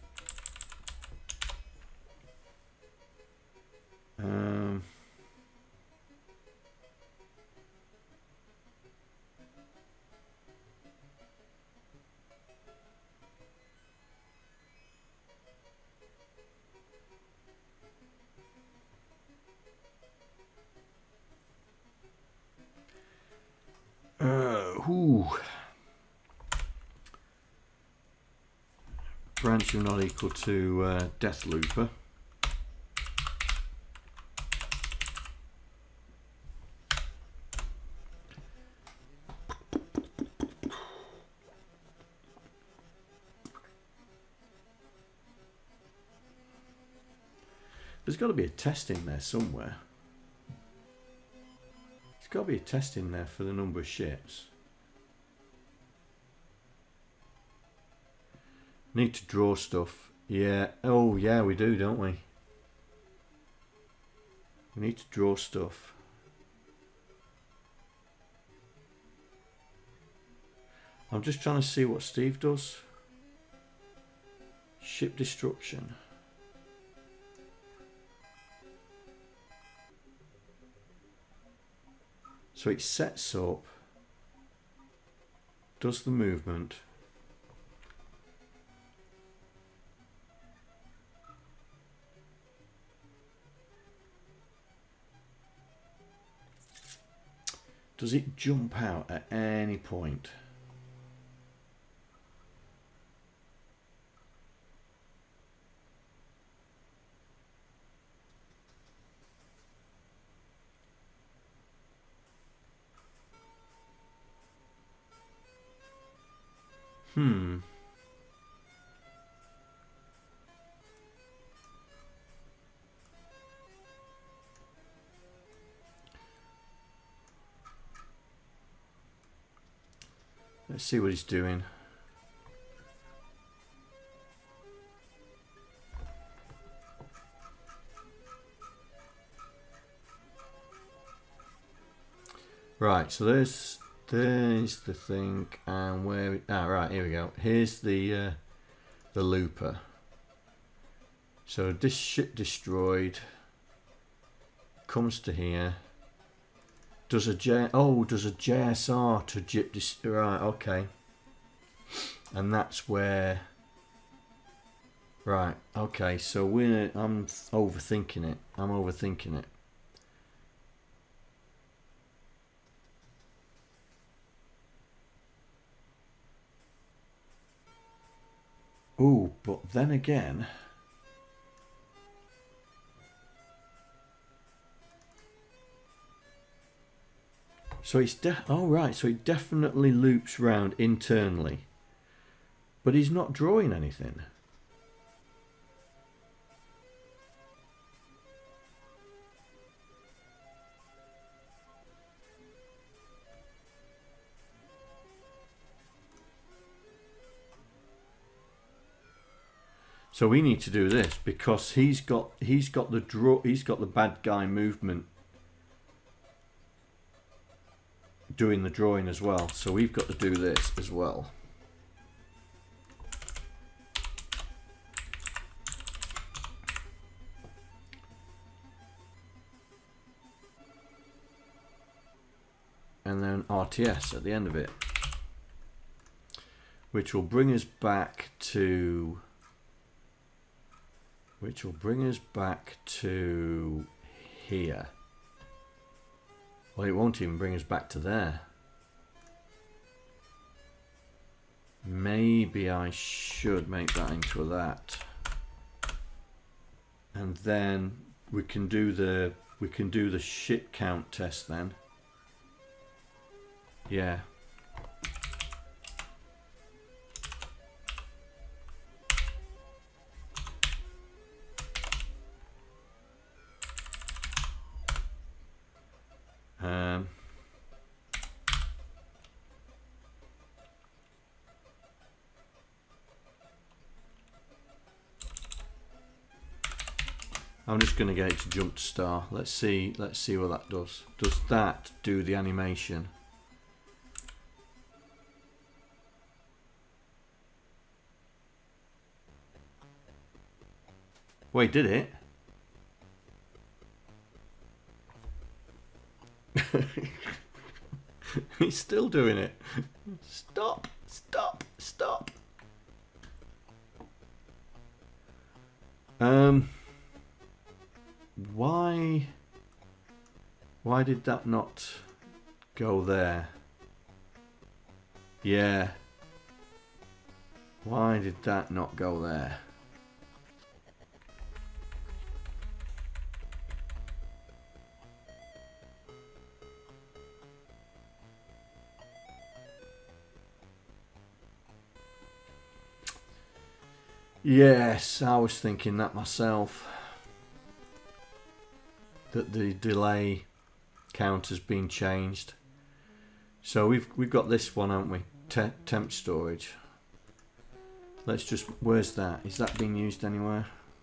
um, Uh, ooh. Branch of not equal to uh, Death Looper. There's got to be a test in there somewhere. There's got to be a test in there for the number of ships. Need to draw stuff. Yeah. Oh, yeah, we do, don't we? We need to draw stuff. I'm just trying to see what Steve does. Ship destruction. So it sets up, does the movement. Does it jump out at any point? Hmm. Let's see what he's doing. Right, so there's there's the thing, and where we, ah right, here we go. Here's the uh, the looper. So this ship destroyed comes to here. Does a J oh does a J S R to jip dis right, okay. And that's where right, okay, so we're I'm overthinking it. I'm overthinking it. Oh, but then again, so it's de oh right, so it definitely loops round internally, but he's not drawing anything. So we need to do this because he's got he's got the draw he's got the bad guy movement doing the drawing as well. So we've got to do this as well. And then R T S at the end of it, which will bring us back to which will bring us back to here. Well, it won't even bring us back to there. Maybe I should make that into that. And then we can do the we can do the ship count test then. Yeah. Um, I'm just going to get it to jump to star. Let's see. Let's see what that does. Does that do the animation? Wait, did it? He's still doing it. Stop, stop, stop. Um, why? Why did that not go there? Yeah. Why did that not go there? Yes, I was thinking that myself. That the delay count has been changed. So we've we've got this one, haven't we? Te temp storage. Let's just, where's that? Is that being used anywhere?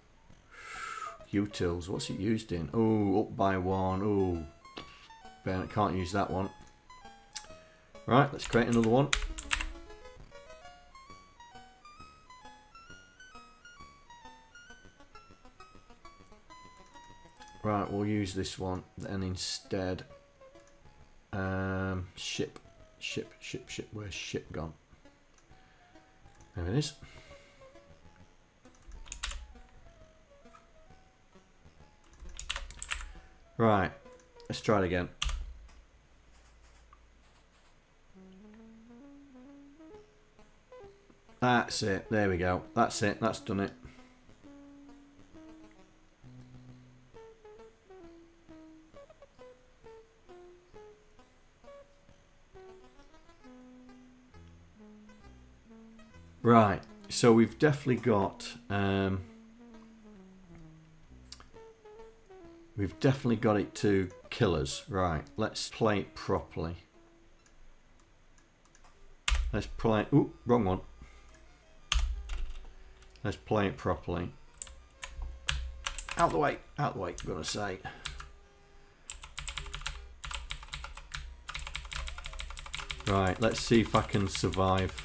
Utils, what's it used in? Oh, up by one. Oh, Ben, can't use that one. Right, let's create another one. Right, we'll use this one then instead. Um, ship, ship, ship, ship. Where's ship gone? There it is. Right, let's try it again. That's it. There we go. That's it. That's done it. Right, so we've definitely got um, we've definitely got it to kill us. Right, let's play it properly. Let's play. Ooh, wrong one. Let's play it properly. Out the way, out the way. I'm gonna say. Right, let's see if I can survive.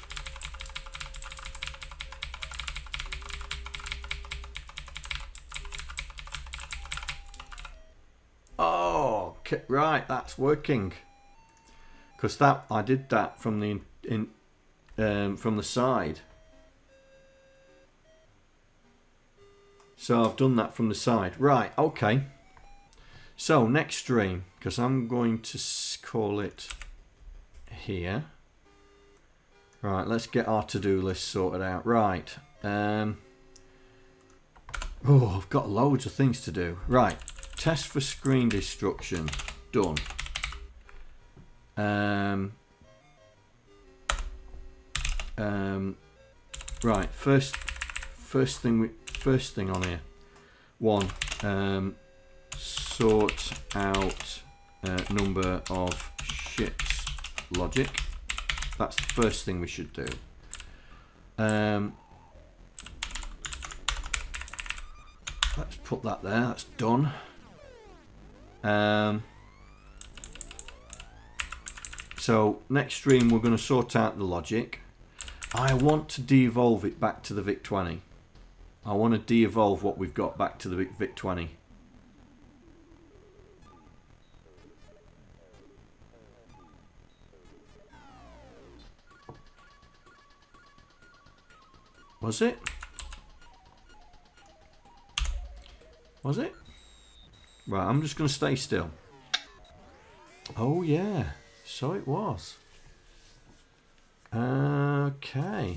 Oh, okay, right, that's working. Because that I did that from the in um, from the side. So I've done that from the side. Right, okay. So next stream, because I'm going to call it here. Right, let's get our to-do list sorted out. Right. Um, oh, I've got loads of things to do. Right. Test for screen destruction. Done. Um, um, right. First, first thing we, first thing on here. One. Um, sort out uh, number of ships logic. That's the first thing we should do. Um, let's put that there. That's done. Um, so next stream we're going to sort out the logic. I want to de-evolve it back to the VIC twenty. I want to de-evolve what we've got back to the VIC twenty. Was it? Was it? Right, I'm just going to stay still. Oh yeah, so it was. Okay.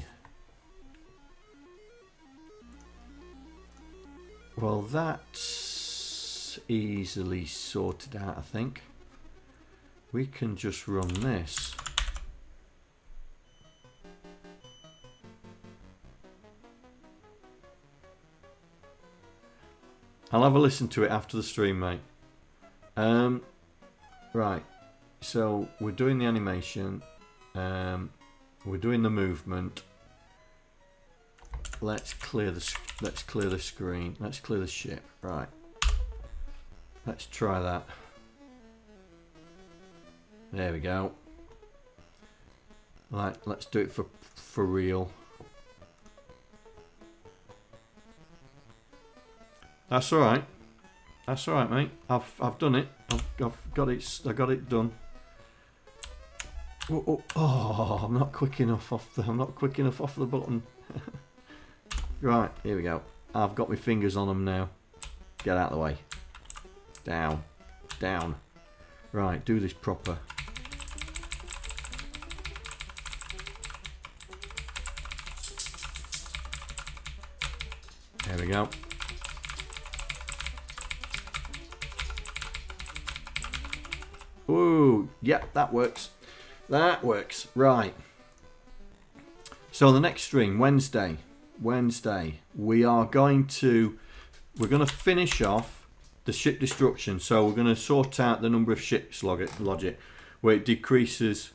Well, that's easily sorted out, I think. We can just run this. I'll have a listen to it after the stream, mate. Um, right, so we're doing the animation. Um, we're doing the movement. Let's clear the let's clear the screen. Let's clear the ship. Right. Let's try that. There we go. Right, let's do it for for real. That's all right. That's all right, mate. I've I've done it. I've I've got it. I got it done. Oh, oh, oh, I'm not quick enough off the. I'm not quick enough off the button. Right, here we go. I've got my fingers on them now. Get out of the way. Down, down. Right, do this proper. There we go. Ooh, yeah, that works. That works. Right. So the next stream, Wednesday. Wednesday, we are going to we're going to finish off the ship destruction. So we're going to sort out the number of ships logic, logic where it decreases.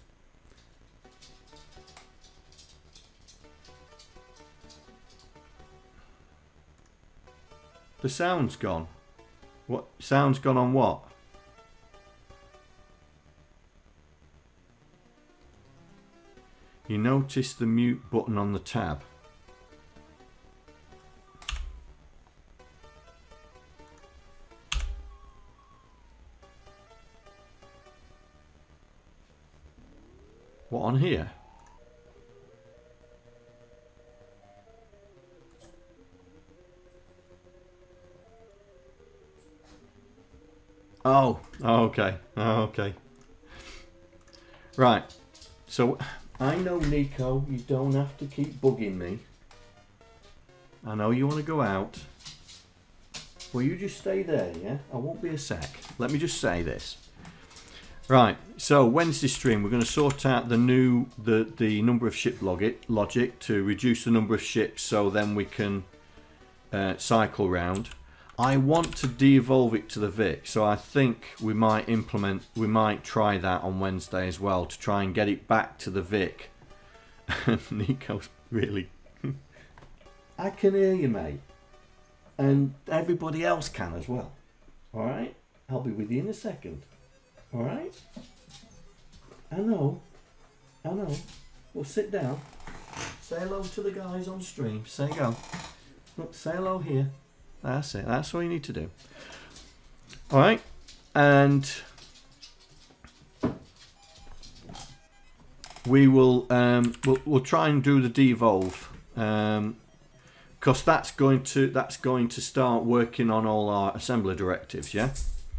The sound's gone. What sound's gone on what? You notice the mute button on the tab. What, on here? Oh, oh okay, oh, okay. Right, so I know, Nico, you don't have to keep bugging me. I know you want to go out. Well, you just stay there, yeah? I won't be a sec. Let me just say this. Right, so Wednesday stream, we're going to sort out the new the the number of ship logic logic to reduce the number of ships, so then we can uh, cycle round. I want to de-evolve it to the Vic, so I think we might implement, we might try that on Wednesday as well to try and get it back to the Vic. Nico's really, I can hear you, mate, and everybody else can as well. All right, I'll be with you in a second. All right. I know. I know. Well, sit down. Say hello to the guys on stream. Say go. Look, say hello here. That's it. That's all you need to do. All right. And we will. Um, we'll, we'll try and do the devolve. Um, because that's going to that's going to start working on all our assembler directives. Yeah.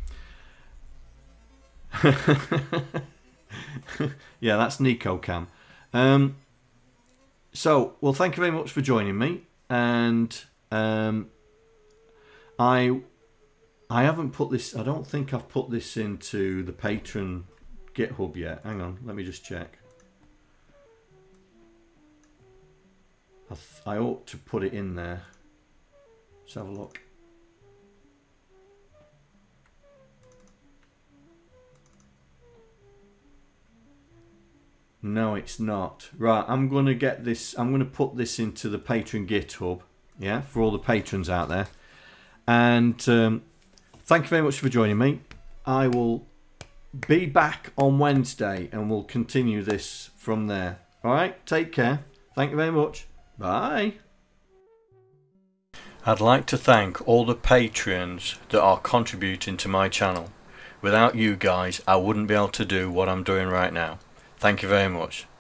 Yeah, that's Nico Cam. Um, so, well, thank you very much for joining me, and um, I I haven't put this. I don't think I've put this into the Patreon GitHub yet. Hang on, let me just check. I, th I ought to put it in there. Let's have a look. No, it's not. Right, I'm going to get this, I'm going to put this into the Patreon GitHub, yeah, for all the patrons out there. And um, thank you very much for joining me. I will be back on Wednesday and we'll continue this from there. All right, take care. Thank you very much. Bye. I'd like to thank all the patrons that are contributing to my channel. Without you guys, I wouldn't be able to do what I'm doing right now. Thank you very much.